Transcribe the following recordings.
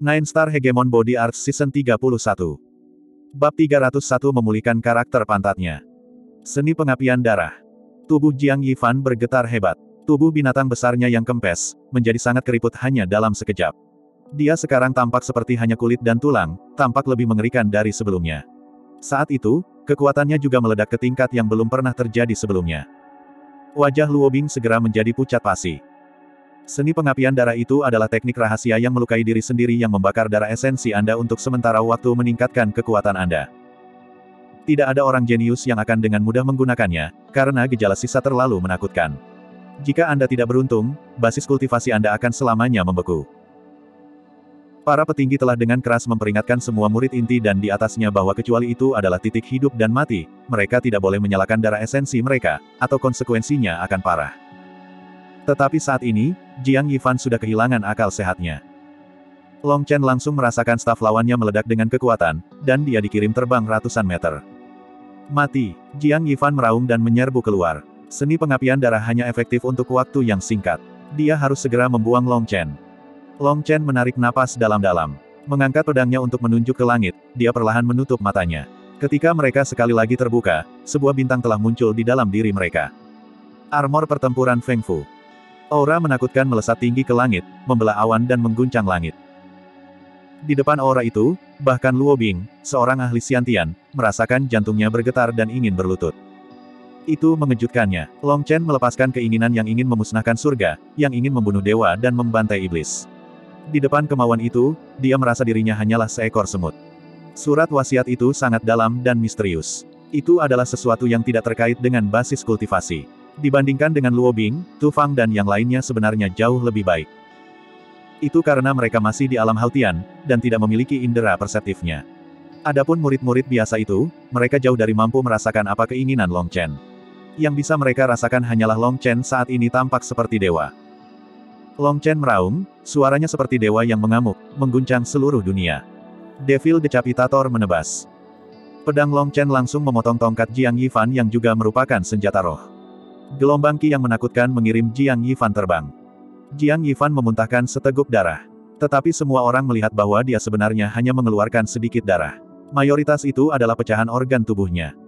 Nine Star Hegemon Body Arts Season 31. Bab 301 memulihkan karakter pantatnya. Seni pengapian darah. Tubuh Jiang Yifan bergetar hebat. Tubuh binatang besarnya yang kempes, menjadi sangat keriput hanya dalam sekejap. Dia sekarang tampak seperti hanya kulit dan tulang, tampak lebih mengerikan dari sebelumnya. Saat itu, kekuatannya juga meledak ke tingkat yang belum pernah terjadi sebelumnya. Wajah Luo Bing segera menjadi pucat pasi. Seni pengapian darah itu adalah teknik rahasia yang melukai diri sendiri yang membakar darah esensi Anda untuk sementara waktu meningkatkan kekuatan Anda. Tidak ada orang jenius yang akan dengan mudah menggunakannya, karena gejala sisa terlalu menakutkan. Jika Anda tidak beruntung, basis kultivasi Anda akan selamanya membeku. Para petinggi telah dengan keras memperingatkan semua murid inti dan di atasnya bahwa kecuali itu adalah titik hidup dan mati, mereka tidak boleh menyalakan darah esensi mereka, atau konsekuensinya akan parah. Tetapi saat ini, Jiang Yifan sudah kehilangan akal sehatnya. Long Chen langsung merasakan staf lawannya meledak dengan kekuatan, dan dia dikirim terbang ratusan meter. Mati, Jiang Yifan meraung dan menyerbu keluar. Seni pengapian darah hanya efektif untuk waktu yang singkat. Dia harus segera membuang Long Chen. Long Chen menarik napas dalam-dalam. Mengangkat pedangnya untuk menunjuk ke langit, dia perlahan menutup matanya. Ketika mereka sekali lagi terbuka, sebuah bintang telah muncul di dalam diri mereka. Armor pertempuran Feng Fu. Aura menakutkan melesat tinggi ke langit, membelah awan dan mengguncang langit. Di depan aura itu, bahkan Luo Bing, seorang ahli Xiantian, merasakan jantungnya bergetar dan ingin berlutut. Itu mengejutkannya. Long Chen melepaskan keinginan yang ingin memusnahkan surga, yang ingin membunuh dewa dan membantai iblis. Di depan kemauan itu, dia merasa dirinya hanyalah seekor semut. Surat wasiat itu sangat dalam dan misterius. Itu adalah sesuatu yang tidak terkait dengan basis kultivasi. Dibandingkan dengan Luo Bing, Tu Fang dan yang lainnya sebenarnya jauh lebih baik. Itu karena mereka masih di alam Hautian, dan tidak memiliki indera perseptifnya. Adapun murid-murid biasa itu, mereka jauh dari mampu merasakan apa keinginan Long Chen. Yang bisa mereka rasakan hanyalah Long Chen saat ini tampak seperti dewa. Long Chen meraung, suaranya seperti dewa yang mengamuk, mengguncang seluruh dunia. Devil Decapitator menebas. Pedang Long Chen langsung memotong tongkat Jiang Yifan yang juga merupakan senjata roh. Gelombang ki yang menakutkan mengirim Jiang Yifan terbang. Jiang Yifan memuntahkan seteguk darah. Tetapi semua orang melihat bahwa dia sebenarnya hanya mengeluarkan sedikit darah. Mayoritas itu adalah pecahan organ tubuhnya.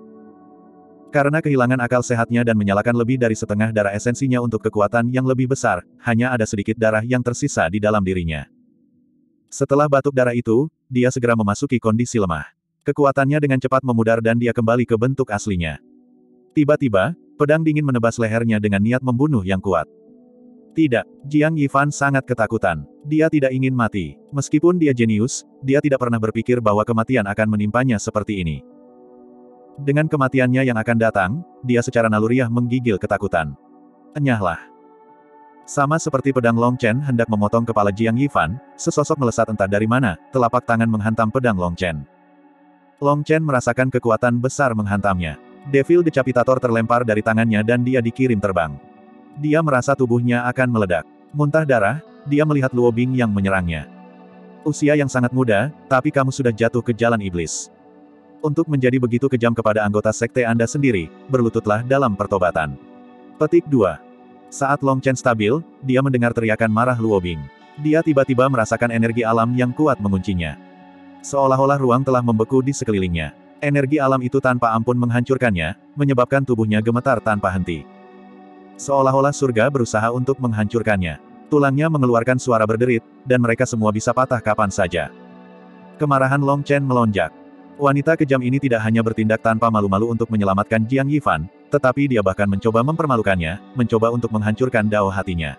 Karena kehilangan akal sehatnya dan menyalakan lebih dari setengah darah esensinya untuk kekuatan yang lebih besar, hanya ada sedikit darah yang tersisa di dalam dirinya. Setelah batuk darah itu, dia segera memasuki kondisi lemah. Kekuatannya dengan cepat memudar dan dia kembali ke bentuk aslinya. Tiba-tiba, pedang dingin menebas lehernya dengan niat membunuh yang kuat. Tidak, Jiang Yifan sangat ketakutan. Dia tidak ingin mati. Meskipun dia jenius, dia tidak pernah berpikir bahwa kematian akan menimpanya seperti ini. Dengan kematiannya yang akan datang, dia secara naluriah menggigil ketakutan. Enyahlah. Sama seperti pedang Long Chen hendak memotong kepala Jiang Yifan, sesosok melesat entah dari mana, telapak tangan menghantam pedang Long Chen. Long Chen merasakan kekuatan besar menghantamnya. Devil Decapitator terlempar dari tangannya dan dia dikirim terbang. Dia merasa tubuhnya akan meledak. Muntah darah, dia melihat Luo Bing yang menyerangnya. Usia yang sangat muda, tapi kamu sudah jatuh ke jalan iblis. Untuk menjadi begitu kejam kepada anggota sekte Anda sendiri, berlututlah dalam pertobatan. Petik 2. Saat Long Chen stabil, dia mendengar teriakan marah Luo Bing. Dia tiba-tiba merasakan energi alam yang kuat menguncinya. Seolah-olah ruang telah membeku di sekelilingnya. Energi alam itu tanpa ampun menghancurkannya, menyebabkan tubuhnya gemetar tanpa henti. Seolah-olah surga berusaha untuk menghancurkannya. Tulangnya mengeluarkan suara berderit, dan mereka semua bisa patah kapan saja. Kemarahan Long Chen melonjak. Wanita kejam ini tidak hanya bertindak tanpa malu-malu untuk menyelamatkan Jiang Yifan, tetapi dia bahkan mencoba mempermalukannya, mencoba untuk menghancurkan dao hatinya.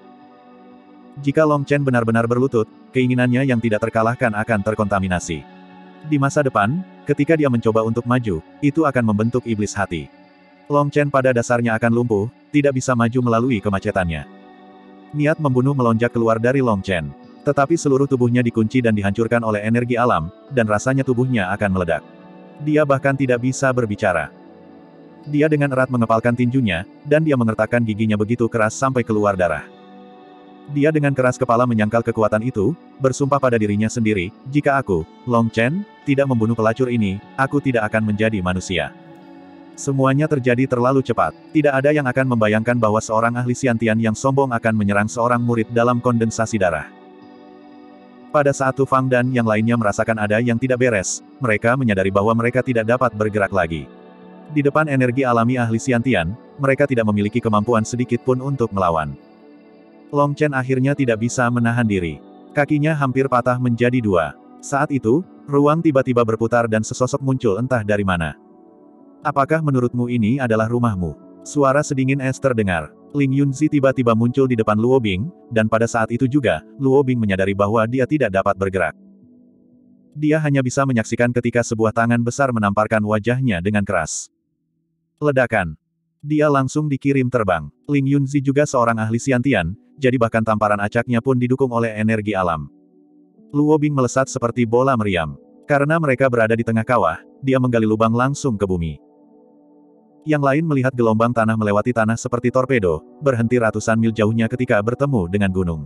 Jika Long Chen benar-benar berlutut, keinginannya yang tidak terkalahkan akan terkontaminasi. Di masa depan, ketika dia mencoba untuk maju, itu akan membentuk iblis hati. Long Chen pada dasarnya akan lumpuh, tidak bisa maju melalui kemacetannya. Niat membunuh melonjak keluar dari Long Chen. Tetapi seluruh tubuhnya dikunci dan dihancurkan oleh energi alam, dan rasanya tubuhnya akan meledak. Dia bahkan tidak bisa berbicara. Dia dengan erat mengepalkan tinjunya, dan dia mengertakkan giginya begitu keras sampai keluar darah. Dia dengan keras kepala menyangkal kekuatan itu, bersumpah pada dirinya sendiri, jika aku, Long Chen, tidak membunuh pelacur ini, aku tidak akan menjadi manusia. Semuanya terjadi terlalu cepat. Tidak ada yang akan membayangkan bahwa seorang ahli Xiantian yang sombong akan menyerang seorang murid dalam kondensasi darah. Pada saat Tu Fang dan yang lainnya merasakan ada yang tidak beres, mereka menyadari bahwa mereka tidak dapat bergerak lagi. Di depan energi alami ahli Xiantian, mereka tidak memiliki kemampuan sedikit pun untuk melawan. Long Chen akhirnya tidak bisa menahan diri. Kakinya hampir patah menjadi dua. Saat itu, ruang tiba-tiba berputar dan sesosok muncul entah dari mana. Apakah menurutmu ini adalah rumahmu? Suara sedingin es terdengar. Ling Yunzi tiba-tiba muncul di depan Luo Bing, dan pada saat itu juga, Luo Bing menyadari bahwa dia tidak dapat bergerak. Dia hanya bisa menyaksikan ketika sebuah tangan besar menamparkan wajahnya dengan keras. Ledakan. Dia langsung dikirim terbang. Ling Yunzi juga seorang ahli Xiantian, jadi bahkan tamparan acaknya pun didukung oleh energi alam. Luo Bing melesat seperti bola meriam. Karena mereka berada di tengah kawah, dia menggali lubang langsung ke bumi. Yang lain melihat gelombang tanah melewati tanah seperti torpedo, berhenti ratusan mil jauhnya ketika bertemu dengan gunung.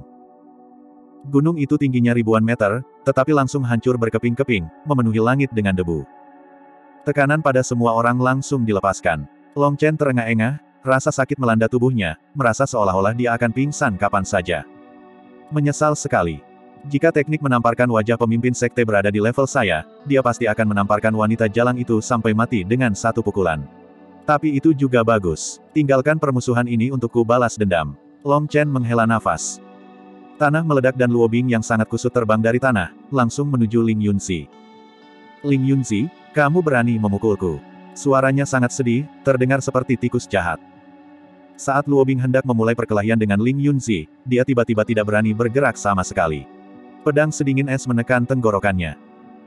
Gunung itu tingginya ribuan meter, tetapi langsung hancur berkeping-keping, memenuhi langit dengan debu. Tekanan pada semua orang langsung dilepaskan. Long Chen terengah-engah, rasa sakit melanda tubuhnya, merasa seolah-olah dia akan pingsan kapan saja. Menyesal sekali. Jika teknik menamparkan wajah pemimpin sekte berada di level saya, dia pasti akan menamparkan wanita jalang itu sampai mati dengan satu pukulan. Tapi itu juga bagus. Tinggalkan permusuhan ini untukku balas dendam. Long Chen menghela nafas. Tanah meledak dan Luo Bing yang sangat kusut terbang dari tanah, langsung menuju Ling Yunzi. Ling Yunzi, kamu berani memukulku. Suaranya sangat sedih, terdengar seperti tikus jahat. Saat Luo Bing hendak memulai perkelahian dengan Ling Yunzi, dia tiba-tiba tidak berani bergerak sama sekali. Pedang sedingin es menekan tenggorokannya.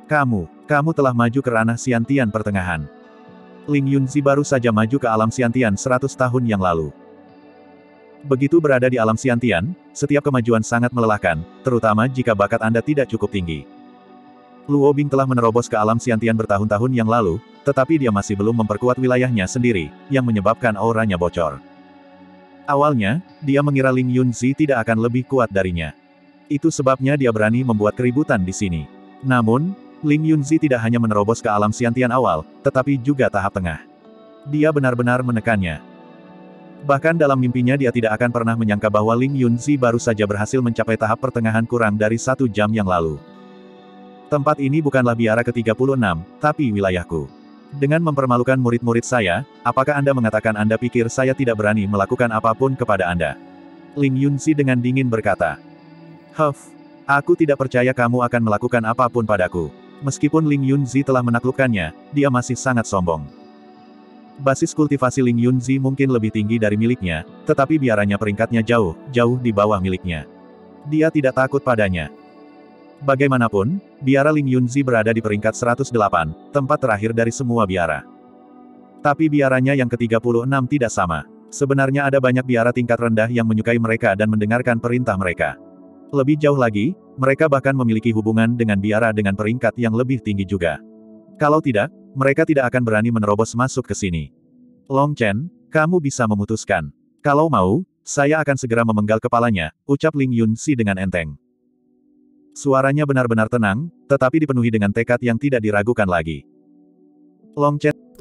Kamu telah maju ke ranah Xiantian pertengahan. Ling Yunzi baru saja maju ke alam Xiantian 100 tahun yang lalu. Begitu berada di alam Xiantian, setiap kemajuan sangat melelahkan, terutama jika bakat Anda tidak cukup tinggi. Luo Bing telah menerobos ke alam Xiantian bertahun-tahun yang lalu, tetapi dia masih belum memperkuat wilayahnya sendiri, yang menyebabkan auranya bocor. Awalnya, dia mengira Ling Yunzi tidak akan lebih kuat darinya. Itu sebabnya dia berani membuat keributan di sini. Namun, Ling Yunzi tidak hanya menerobos ke alam Xiantian awal, tetapi juga tahap tengah. Dia benar-benar menekannya. Bahkan dalam mimpinya dia tidak akan pernah menyangka bahwa Ling Yunzi baru saja berhasil mencapai tahap pertengahan kurang dari 1 jam yang lalu. Tempat ini bukanlah biara ke-36, tapi wilayahku. Dengan mempermalukan murid-murid saya, apakah Anda mengatakan Anda pikir saya tidak berani melakukan apapun kepada Anda? Ling Yunzi dengan dingin berkata. Aku tidak percaya kamu akan melakukan apapun padaku. Meskipun Ling Yunzi telah menaklukkannya, dia masih sangat sombong. Basis kultivasi Ling Yunzi mungkin lebih tinggi dari miliknya, tetapi biaranya peringkatnya jauh di bawah miliknya. Dia tidak takut padanya. Bagaimanapun, biara Ling Yunzi berada di peringkat 108, tempat terakhir dari semua biara. Tapi biaranya yang ke-36 tidak sama. Sebenarnya ada banyak biara tingkat rendah yang menyukai mereka dan mendengarkan perintah mereka. Lebih jauh lagi, mereka bahkan memiliki hubungan dengan biara dengan peringkat yang lebih tinggi juga. Kalau tidak, mereka tidak akan berani menerobos masuk ke sini. Long Chen, kamu bisa memutuskan. Kalau mau, saya akan segera memenggal kepalanya, ucap Ling Yunzi dengan enteng. Suaranya benar-benar tenang, tetapi dipenuhi dengan tekad yang tidak diragukan lagi. Long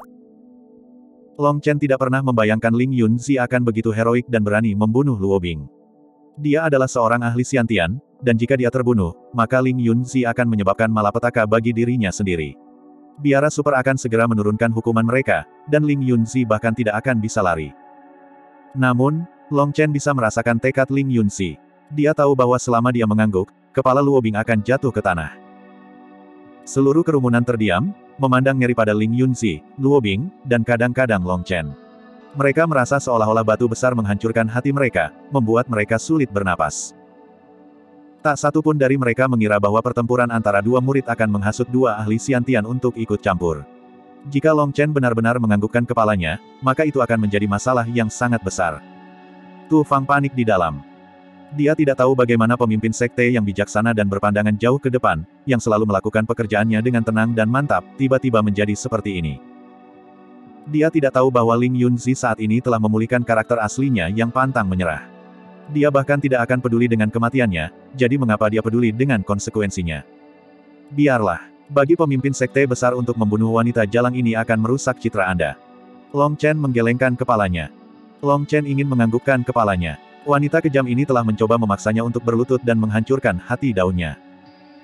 Chen tidak pernah membayangkan Ling Yunzi akan begitu heroik dan berani membunuh Luo Bing. Dia adalah seorang ahli Xiantian, dan jika dia terbunuh, maka Ling Yunzi akan menyebabkan malapetaka bagi dirinya sendiri. Biara super akan segera menurunkan hukuman mereka, dan Ling Yunzi bahkan tidak akan bisa lari. Namun, Long Chen bisa merasakan tekad Ling Yunzi. Dia tahu bahwa selama dia mengangguk, kepala Luo Bing akan jatuh ke tanah. Seluruh kerumunan terdiam, memandang ngeri pada Ling Yunzi, Luo Bing, dan kadang-kadang Long Chen. Mereka merasa seolah-olah batu besar menghancurkan hati mereka, membuat mereka sulit bernapas. Tak satu pun dari mereka mengira bahwa pertempuran antara dua murid akan menghasut dua ahli Xiantian untuk ikut campur. Jika Long Chen benar-benar menganggukkan kepalanya, maka itu akan menjadi masalah yang sangat besar. Tu Fang panik di dalam. Dia tidak tahu bagaimana pemimpin sekte yang bijaksana dan berpandangan jauh ke depan, yang selalu melakukan pekerjaannya dengan tenang dan mantap, tiba-tiba menjadi seperti ini. Dia tidak tahu bahwa Ling Yunzi saat ini telah memulihkan karakter aslinya yang pantang menyerah. Dia bahkan tidak akan peduli dengan kematiannya, jadi mengapa dia peduli dengan konsekuensinya? Biarlah. Bagi pemimpin sekte besar untuk membunuh wanita jalang ini akan merusak citra Anda. Long Chen menggelengkan kepalanya. Long Chen ingin menganggukkan kepalanya. Wanita kejam ini telah mencoba memaksanya untuk berlutut dan menghancurkan hati daunnya.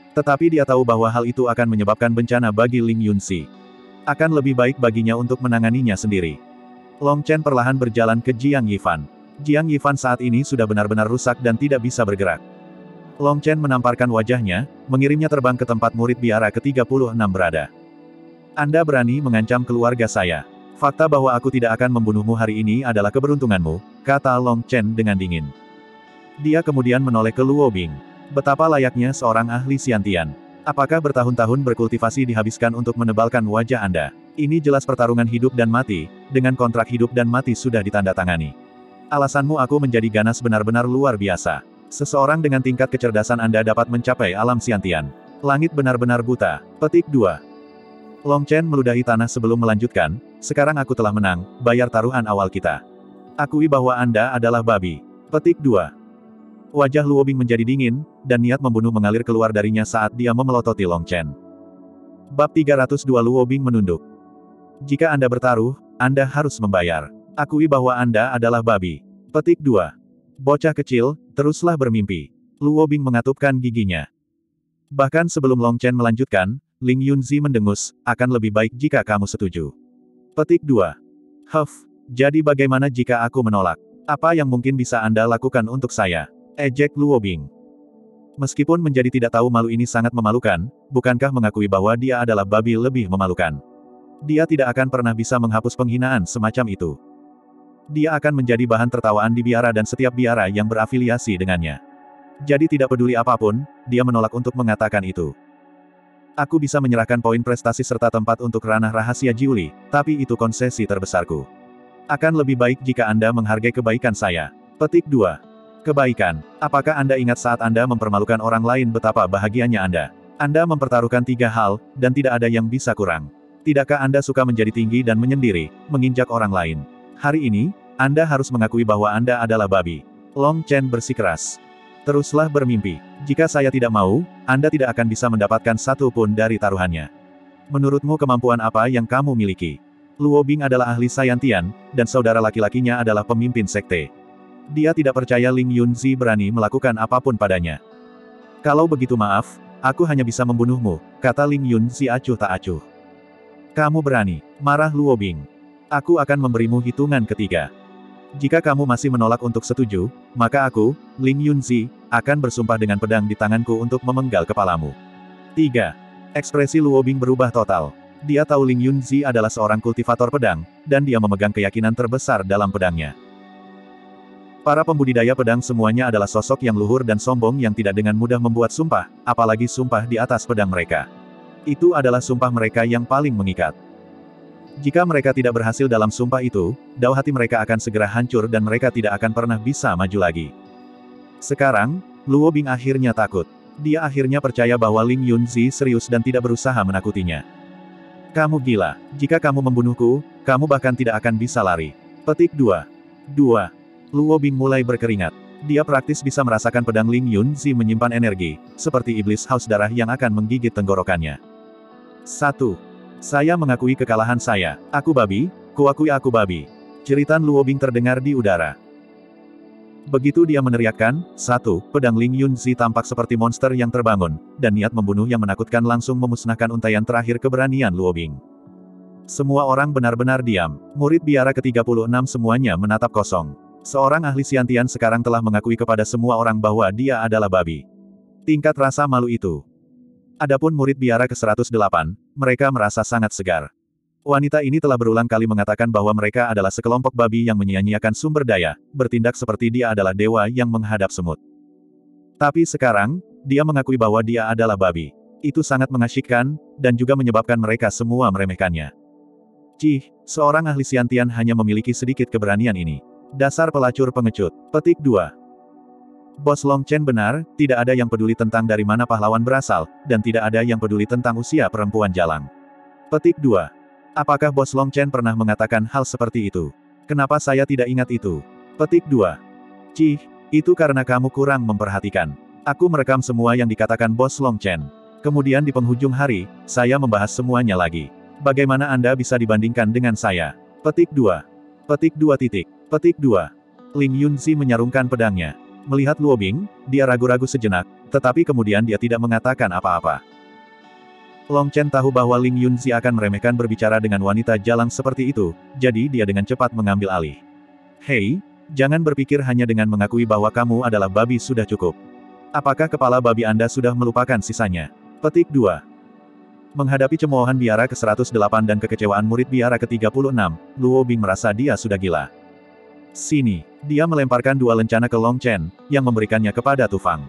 Tetapi dia tahu bahwa hal itu akan menyebabkan bencana bagi Ling Yunzi. Akan lebih baik baginya untuk menanganinya sendiri. Long Chen perlahan berjalan ke Jiang Yifan. Jiang Yifan saat ini sudah benar-benar rusak dan tidak bisa bergerak. Long Chen menamparkan wajahnya, mengirimnya terbang ke tempat murid biara ke-36 berada. Anda berani mengancam keluarga saya. Fakta bahwa aku tidak akan membunuhmu hari ini adalah keberuntunganmu, kata Long Chen dengan dingin. Dia kemudian menoleh ke Luo Bing. Betapa layaknya seorang ahli Xiantian. Apakah bertahun-tahun berkultivasi dihabiskan untuk menebalkan wajah Anda? Ini jelas pertarungan hidup dan mati, dengan kontrak hidup dan mati sudah ditandatangani. Alasanmu aku menjadi ganas benar-benar luar biasa. Seseorang dengan tingkat kecerdasan Anda dapat mencapai alam Xiantian. Langit benar-benar buta. Petik 2. Long Chen meludahi tanah sebelum melanjutkan, sekarang aku telah menang, bayar taruhan awal kita. Akui bahwa Anda adalah babi. Petik 2. Wajah Luo Bing menjadi dingin, dan niat membunuh mengalir keluar darinya saat dia memelototi Long Chen. Bab 302 Luo Bing menunduk. Jika Anda bertaruh, Anda harus membayar. Akui bahwa Anda adalah babi. Petik 2. Bocah kecil, teruslah bermimpi. Luo Bing mengatupkan giginya. Bahkan sebelum Long Chen melanjutkan, Ling Yunzi mendengus, akan lebih baik jika kamu setuju. Petik 2. Jadi bagaimana jika aku menolak? Apa yang mungkin bisa Anda lakukan untuk saya? Ejek Luo Bing. Meskipun menjadi tidak tahu malu ini sangat memalukan, bukankah mengakui bahwa dia adalah babi lebih memalukan? Dia tidak akan pernah bisa menghapus penghinaan semacam itu. Dia akan menjadi bahan tertawaan di biara dan setiap biara yang berafiliasi dengannya. Jadi tidak peduli apapun, dia menolak untuk mengatakan itu. Aku bisa menyerahkan poin prestasi serta tempat untuk ranah rahasia Jiuli, tapi itu konsesi terbesarku. Akan lebih baik jika Anda menghargai kebaikan saya. Petik 2. Kebaikan. Apakah Anda ingat saat Anda mempermalukan orang lain betapa bahagianya Anda? Anda mempertaruhkan 3 hal, dan tidak ada yang bisa kurang. Tidakkah Anda suka menjadi tinggi dan menyendiri, menginjak orang lain? Hari ini, Anda harus mengakui bahwa Anda adalah babi. Long Chen bersikeras. Teruslah bermimpi. Jika saya tidak mau, Anda tidak akan bisa mendapatkan satu pun dari taruhannya. Menurutmu kemampuan apa yang kamu miliki? Luo Bing adalah ahli Xiantian, dan saudara laki-lakinya adalah pemimpin sekte. Dia tidak percaya Ling Yunzi berani melakukan apapun padanya. Kalau begitu maaf, aku hanya bisa membunuhmu, kata Ling Yunzi acuh tak acuh. Kamu berani, marah Luo Bing. Aku akan memberimu hitungan ketiga. Jika kamu masih menolak untuk setuju, maka aku, Ling Yunzi, akan bersumpah dengan pedang di tanganku untuk memenggal kepalamu. 3. Ekspresi Luo Bing berubah total. Dia tahu Ling Yunzi adalah seorang kultivator pedang, dan dia memegang keyakinan terbesar dalam pedangnya. Para pembudidaya pedang semuanya adalah sosok yang luhur dan sombong yang tidak dengan mudah membuat sumpah, apalagi sumpah di atas pedang mereka. Itu adalah sumpah mereka yang paling mengikat. Jika mereka tidak berhasil dalam sumpah itu, dao hati mereka akan segera hancur dan mereka tidak akan pernah bisa maju lagi. Sekarang, Luo Bing akhirnya takut. Dia akhirnya percaya bahwa Ling Yunzi serius dan tidak berusaha menakutinya. Kamu gila. Jika kamu membunuhku, kamu bahkan tidak akan bisa lari. Petik 2. Luo Bing mulai berkeringat. Dia praktis bisa merasakan pedang Ling Yunzi menyimpan energi, seperti iblis haus darah yang akan menggigit tenggorokannya. 1. Saya mengakui kekalahan saya. Aku babi, kuakui aku babi. Jeritan Luo Bing terdengar di udara. Begitu dia meneriakkan, 1, pedang Ling Yunzi tampak seperti monster yang terbangun, dan niat membunuh yang menakutkan langsung memusnahkan untaian terakhir keberanian Luo Bing. Semua orang benar-benar diam. Murid biara ke-36 semuanya menatap kosong. Seorang ahli Xiantian sekarang telah mengakui kepada semua orang bahwa dia adalah babi. Tingkat rasa malu itu. Adapun murid biara ke-108, mereka merasa sangat segar. Wanita ini telah berulang kali mengatakan bahwa mereka adalah sekelompok babi yang menyia-nyiakan sumber daya, bertindak seperti dia adalah dewa yang menghadap semut. Tapi sekarang, dia mengakui bahwa dia adalah babi. Itu sangat mengasyikkan, dan juga menyebabkan mereka semua meremehkannya. Seorang ahli Xiantian hanya memiliki sedikit keberanian ini. Dasar pelacur pengecut. Petik 2. Bos Long Chen benar, tidak ada yang peduli tentang dari mana pahlawan berasal, dan tidak ada yang peduli tentang usia perempuan jalang. Petik 2. Apakah Bos Long Chen pernah mengatakan hal seperti itu? Kenapa saya tidak ingat itu? Petik 2. Itu karena kamu kurang memperhatikan. Aku merekam semua yang dikatakan Bos Long Chen. Kemudian di penghujung hari, saya membahas semuanya lagi. Bagaimana Anda bisa dibandingkan dengan saya? Petik 2. Petik 2. Ling Yunzi menyarungkan pedangnya. Melihat Luo Bing, dia ragu-ragu sejenak, tetapi kemudian dia tidak mengatakan apa-apa. Long Chen tahu bahwa Ling Yunzi akan meremehkan berbicara dengan wanita jalang seperti itu, jadi dia dengan cepat mengambil alih. Hei, jangan berpikir hanya dengan mengakui bahwa kamu adalah babi sudah cukup. Apakah kepala babi Anda sudah melupakan sisanya? Petik 2. Menghadapi cemoohan biara ke-108 dan kekecewaan murid biara ke-36, Luo Bing merasa dia sudah gila. Sini, dia melemparkan 2 lencana ke Long Chen, yang memberikannya kepada Tu Fang.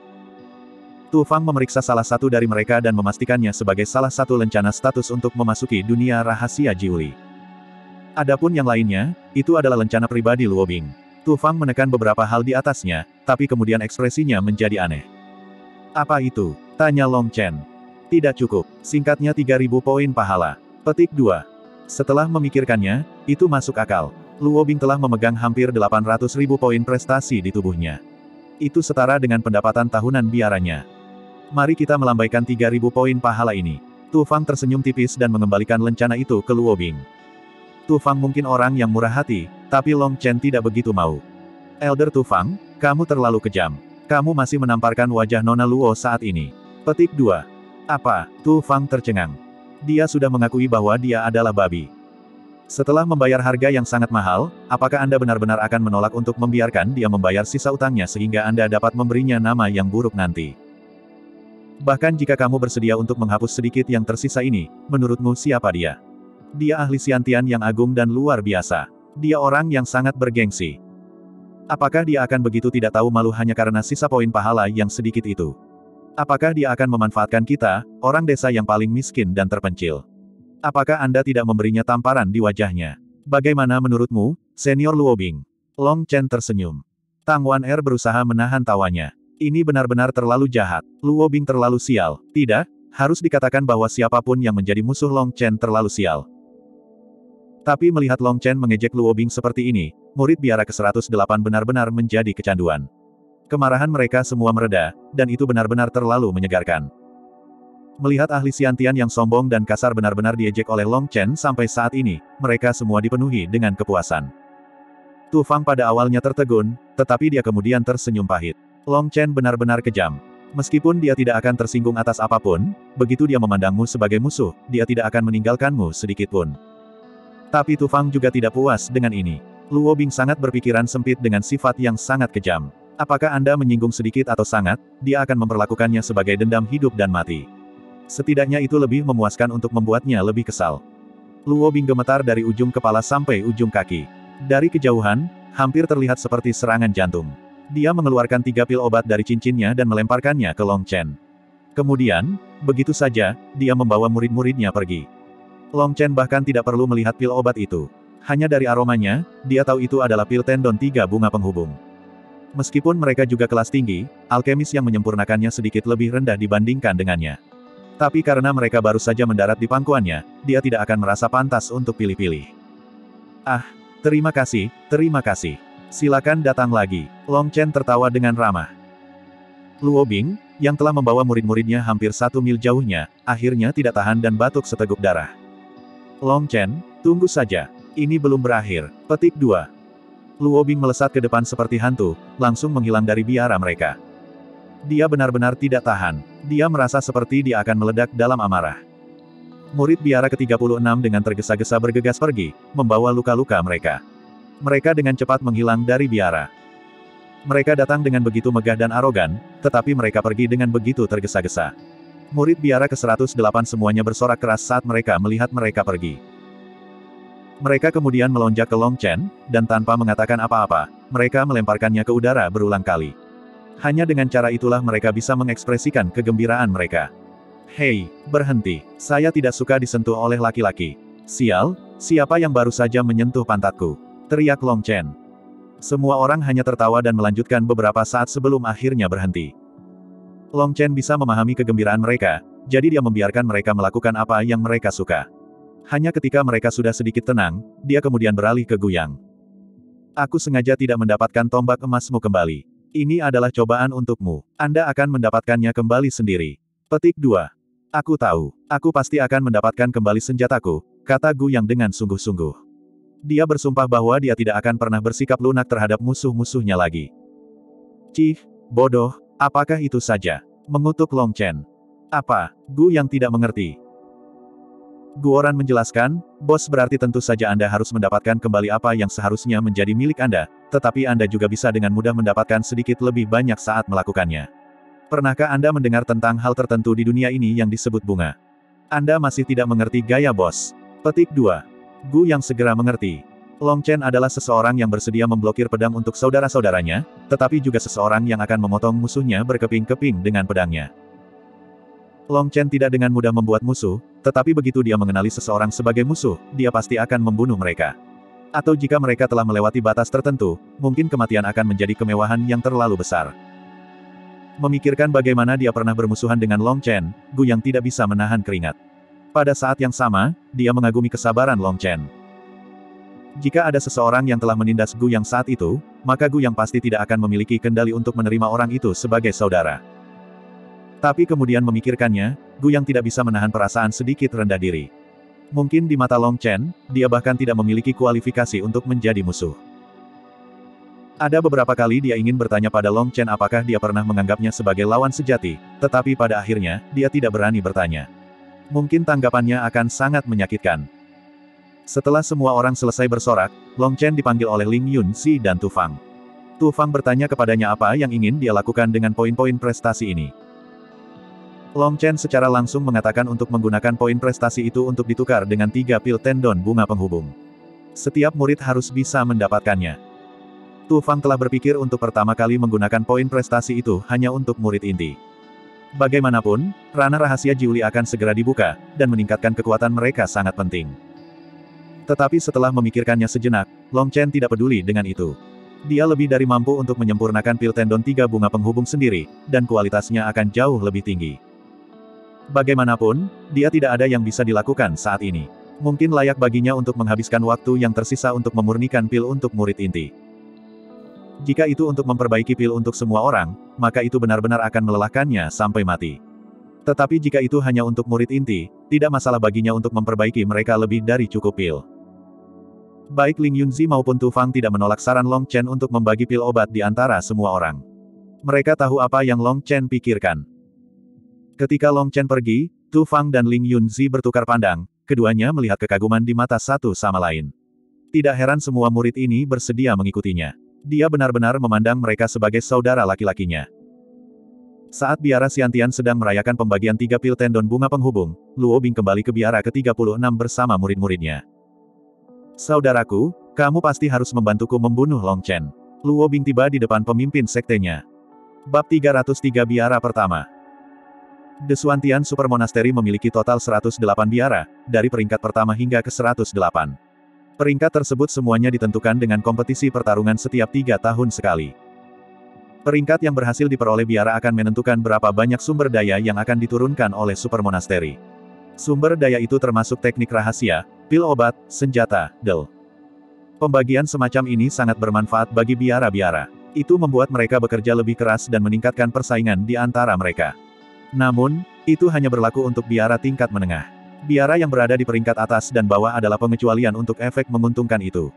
Tu Fang memeriksa salah satu dari mereka dan memastikannya sebagai salah satu lencana status untuk memasuki dunia rahasia Jiuli. Adapun yang lainnya, itu adalah lencana pribadi Luo Bing. Tu Fang menekan beberapa hal di atasnya, tapi kemudian ekspresinya menjadi aneh. Apa itu? Tanya Long Chen. Tidak cukup, singkatnya 3.000 poin pahala. Petik 2. Setelah memikirkannya, itu masuk akal. Luo Bing telah memegang hampir 800.000 poin prestasi di tubuhnya. Itu setara dengan pendapatan tahunan biaranya. Mari kita melambaikan 3.000 poin pahala ini. Tu Fang tersenyum tipis dan mengembalikan lencana itu ke Luo Bing. Tu Fang mungkin orang yang murah hati, tapi Long Chen tidak begitu mau. Elder Tu Fang, kamu terlalu kejam. Kamu masih menamparkan wajah Nona Luo saat ini. Petik 2. Apa? Tu Fang tercengang. Dia sudah mengakui bahwa dia adalah babi. Setelah membayar harga yang sangat mahal, apakah Anda benar-benar akan menolak untuk membiarkan dia membayar sisa utangnya sehingga Anda dapat memberinya nama yang buruk nanti? Bahkan jika kamu bersedia untuk menghapus sedikit yang tersisa ini, menurutmu siapa dia? Dia ahli Xiantian yang agung dan luar biasa. Dia orang yang sangat bergengsi. Apakah dia akan begitu tidak tahu malu hanya karena sisa poin pahala yang sedikit itu? Apakah dia akan memanfaatkan kita, orang desa yang paling miskin dan terpencil? Apakah Anda tidak memberinya tamparan di wajahnya? Bagaimana menurutmu, Senior Luo Bing? Long Chen tersenyum. Tang Wan-er berusaha menahan tawanya. Ini benar-benar terlalu jahat. Luo Bing terlalu sial. Tidak, harus dikatakan bahwa siapapun yang menjadi musuh Long Chen terlalu sial. Tapi melihat Long Chen mengejek Luo Bing seperti ini, murid biara ke-108 benar-benar menjadi kecanduan. Kemarahan mereka semua mereda, dan itu benar-benar terlalu menyegarkan. Melihat ahli Xiantian yang sombong dan kasar benar-benar diejek oleh Long Chen sampai saat ini, mereka semua dipenuhi dengan kepuasan. Tu Fang pada awalnya tertegun, tetapi dia kemudian tersenyum pahit. Long Chen benar-benar kejam. Meskipun dia tidak akan tersinggung atas apapun, begitu dia memandangmu sebagai musuh, dia tidak akan meninggalkanmu sedikitpun. Tapi Tu Fang juga tidak puas dengan ini. Luo Bing sangat berpikiran sempit dengan sifat yang sangat kejam. Apakah Anda menyinggung sedikit atau sangat, dia akan memperlakukannya sebagai dendam hidup dan mati. Setidaknya itu lebih memuaskan untuk membuatnya lebih kesal. Luo Bing gemetar dari ujung kepala sampai ujung kaki. Dari kejauhan, hampir terlihat seperti serangan jantung. Dia mengeluarkan 3 pil obat dari cincinnya dan melemparkannya ke Long Chen. Kemudian, begitu saja, dia membawa murid-muridnya pergi. Long Chen bahkan tidak perlu melihat pil obat itu. Hanya dari aromanya, dia tahu itu adalah pil tendon 3 bunga penghubung. Meskipun mereka juga kelas tinggi, alkemis yang menyempurnakannya sedikit lebih rendah dibandingkan dengannya. Tapi karena mereka baru saja mendarat di pangkuannya, dia tidak akan merasa pantas untuk pilih-pilih. Ah, terima kasih, terima kasih. Silakan datang lagi. Long Chen tertawa dengan ramah. Luo Bing, yang telah membawa murid-muridnya hampir 1 mil jauhnya, akhirnya tidak tahan dan batuk seteguk darah. Long Chen, tunggu saja. Ini belum berakhir. Petik 2. Luo Bing melesat ke depan seperti hantu, langsung menghilang dari biara mereka. Dia benar-benar tidak tahan. Dia merasa seperti dia akan meledak dalam amarah. Murid biara ke-36 dengan tergesa-gesa bergegas pergi, membawa luka-luka mereka. Mereka dengan cepat menghilang dari biara. Mereka datang dengan begitu megah dan arogan, tetapi mereka pergi dengan begitu tergesa-gesa. Murid biara ke-108 semuanya bersorak keras saat mereka melihat mereka pergi. Mereka kemudian melonjak ke Long Chen, dan tanpa mengatakan apa-apa, mereka melemparkannya ke udara berulang kali. Hanya dengan cara itulah mereka bisa mengekspresikan kegembiraan mereka. Hei, berhenti. Saya tidak suka disentuh oleh laki-laki. Sial, siapa yang baru saja menyentuh pantatku? Teriak Long Chen. Semua orang hanya tertawa dan melanjutkan beberapa saat sebelum akhirnya berhenti. Long Chen bisa memahami kegembiraan mereka, jadi dia membiarkan mereka melakukan apa yang mereka suka. Hanya ketika mereka sudah sedikit tenang, dia kemudian beralih ke Guyang. Aku sengaja tidak mendapatkan tombak emasmu kembali. Ini adalah cobaan untukmu. Anda akan mendapatkannya kembali sendiri. Petik 2. Aku tahu. Aku pasti akan mendapatkan kembali senjataku, kata Guyang dengan sungguh-sungguh. Dia bersumpah bahwa dia tidak akan pernah bersikap lunak terhadap musuh-musuhnya lagi. Cih, bodoh, apakah itu saja? Mengutuk Long Chen. Apa? Gu yang tidak mengerti. Guoran menjelaskan, bos berarti tentu saja Anda harus mendapatkan kembali apa yang seharusnya menjadi milik Anda, tetapi Anda juga bisa dengan mudah mendapatkan sedikit lebih banyak saat melakukannya. Pernahkah Anda mendengar tentang hal tertentu di dunia ini yang disebut bunga? Anda masih tidak mengerti gaya bos. Petik 2. Gu yang segera mengerti. Long Chen adalah seseorang yang bersedia memblokir pedang untuk saudara-saudaranya, tetapi juga seseorang yang akan memotong musuhnya berkeping-keping dengan pedangnya. Long Chen tidak dengan mudah membuat musuh, tetapi begitu dia mengenali seseorang sebagai musuh, dia pasti akan membunuh mereka. Atau jika mereka telah melewati batas tertentu, mungkin kematian akan menjadi kemewahan yang terlalu besar. Memikirkan bagaimana dia pernah bermusuhan dengan Long Chen, Gu yang tidak bisa menahan keringat. Pada saat yang sama, dia mengagumi kesabaran Long Chen. Jika ada seseorang yang telah menindas Gu yang saat itu, maka Gu yang pasti tidak akan memiliki kendali untuk menerima orang itu sebagai saudara. Tapi kemudian memikirkannya, Gu yang tidak bisa menahan perasaan sedikit rendah diri. Mungkin di mata Long Chen, dia bahkan tidak memiliki kualifikasi untuk menjadi musuh. Ada beberapa kali dia ingin bertanya pada Long Chen apakah dia pernah menganggapnya sebagai lawan sejati, tetapi pada akhirnya, dia tidak berani bertanya. Mungkin tanggapannya akan sangat menyakitkan. Setelah semua orang selesai bersorak, Long Chen dipanggil oleh Ling Yunzi dan Tu Fang. Tu Fang bertanya kepadanya apa yang ingin dia lakukan dengan poin-poin prestasi ini. Long Chen secara langsung mengatakan untuk menggunakan poin prestasi itu untuk ditukar dengan 3 pil tendon bunga penghubung. Setiap murid harus bisa mendapatkannya. Tu Fang telah berpikir untuk pertama kali menggunakan poin prestasi itu hanya untuk murid inti. Bagaimanapun, ranah rahasia Jiuli akan segera dibuka, dan meningkatkan kekuatan mereka sangat penting. Tetapi setelah memikirkannya sejenak, Long Chen tidak peduli dengan itu. Dia lebih dari mampu untuk menyempurnakan pil tendon 3 bunga penghubung sendiri, dan kualitasnya akan jauh lebih tinggi. Bagaimanapun, dia tidak ada yang bisa dilakukan saat ini. Mungkin layak baginya untuk menghabiskan waktu yang tersisa untuk memurnikan pil untuk murid inti. Jika itu untuk memperbaiki pil untuk semua orang, maka itu benar-benar akan melelahkannya sampai mati. Tetapi jika itu hanya untuk murid inti, tidak masalah baginya untuk memperbaiki mereka lebih dari cukup pil. Baik Ling Yunzi maupun Tu Fang tidak menolak saran Long Chen untuk membagi pil obat di antara semua orang. Mereka tahu apa yang Long Chen pikirkan. Ketika Long Chen pergi, Tu Fang dan Ling Yunzi bertukar pandang, keduanya melihat kekaguman di mata satu sama lain. Tidak heran semua murid ini bersedia mengikutinya. Dia benar-benar memandang mereka sebagai saudara laki-lakinya. Saat biara Xiantian sedang merayakan pembagian 3 pil tendon bunga penghubung, Luo Bing kembali ke biara ke-36 bersama murid-muridnya. Saudaraku, kamu pasti harus membantuku membunuh Long Chen. Luo Bing tiba di depan pemimpin sektenya. Bab 303 Biara Pertama. The Xuantian Super Monastery memiliki total 108 biara, dari peringkat pertama hingga ke 108. Peringkat tersebut semuanya ditentukan dengan kompetisi pertarungan setiap 3 tahun sekali. Peringkat yang berhasil diperoleh biara akan menentukan berapa banyak sumber daya yang akan diturunkan oleh Super Monastery. Sumber daya itu termasuk teknik rahasia, pil obat, senjata, del. Pembagian semacam ini sangat bermanfaat bagi biara-biara. Itu membuat mereka bekerja lebih keras dan meningkatkan persaingan di antara mereka. Namun, itu hanya berlaku untuk biara tingkat menengah. Biara yang berada di peringkat atas dan bawah adalah pengecualian untuk efek menguntungkan itu.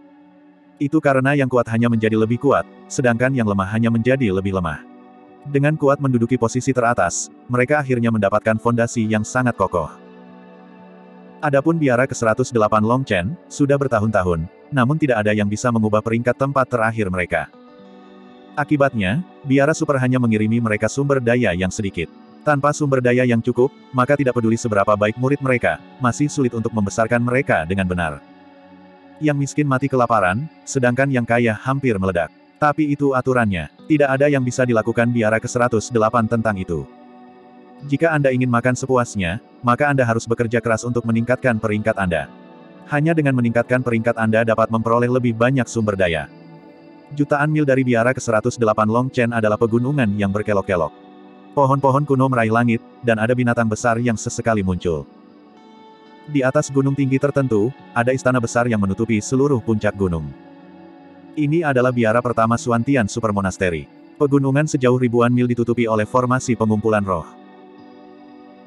Itu karena yang kuat hanya menjadi lebih kuat, sedangkan yang lemah hanya menjadi lebih lemah. Dengan kuat menduduki posisi teratas, mereka akhirnya mendapatkan fondasi yang sangat kokoh. Adapun biara ke-108 Long Chen, sudah bertahun-tahun, namun tidak ada yang bisa mengubah peringkat tempat terakhir mereka. Akibatnya, biara super hanya mengirimi mereka sumber daya yang sedikit. Tanpa sumber daya yang cukup, maka tidak peduli seberapa baik murid mereka, masih sulit untuk membesarkan mereka dengan benar. Yang miskin mati kelaparan, sedangkan yang kaya hampir meledak. Tapi itu aturannya. Tidak ada yang bisa dilakukan biara ke-108 tentang itu. Jika Anda ingin makan sepuasnya, maka Anda harus bekerja keras untuk meningkatkan peringkat Anda. Hanya dengan meningkatkan peringkat Anda dapat memperoleh lebih banyak sumber daya. Jutaan mil dari biara ke-108 Long Chen adalah pegunungan yang berkelok-kelok. Pohon-pohon kuno meraih langit, dan ada binatang besar yang sesekali muncul. Di atas gunung tinggi tertentu, ada istana besar yang menutupi seluruh puncak gunung. Ini adalah biara pertama Xuantian Super Monastery. Pegunungan sejauh ribuan mil ditutupi oleh formasi pengumpulan roh.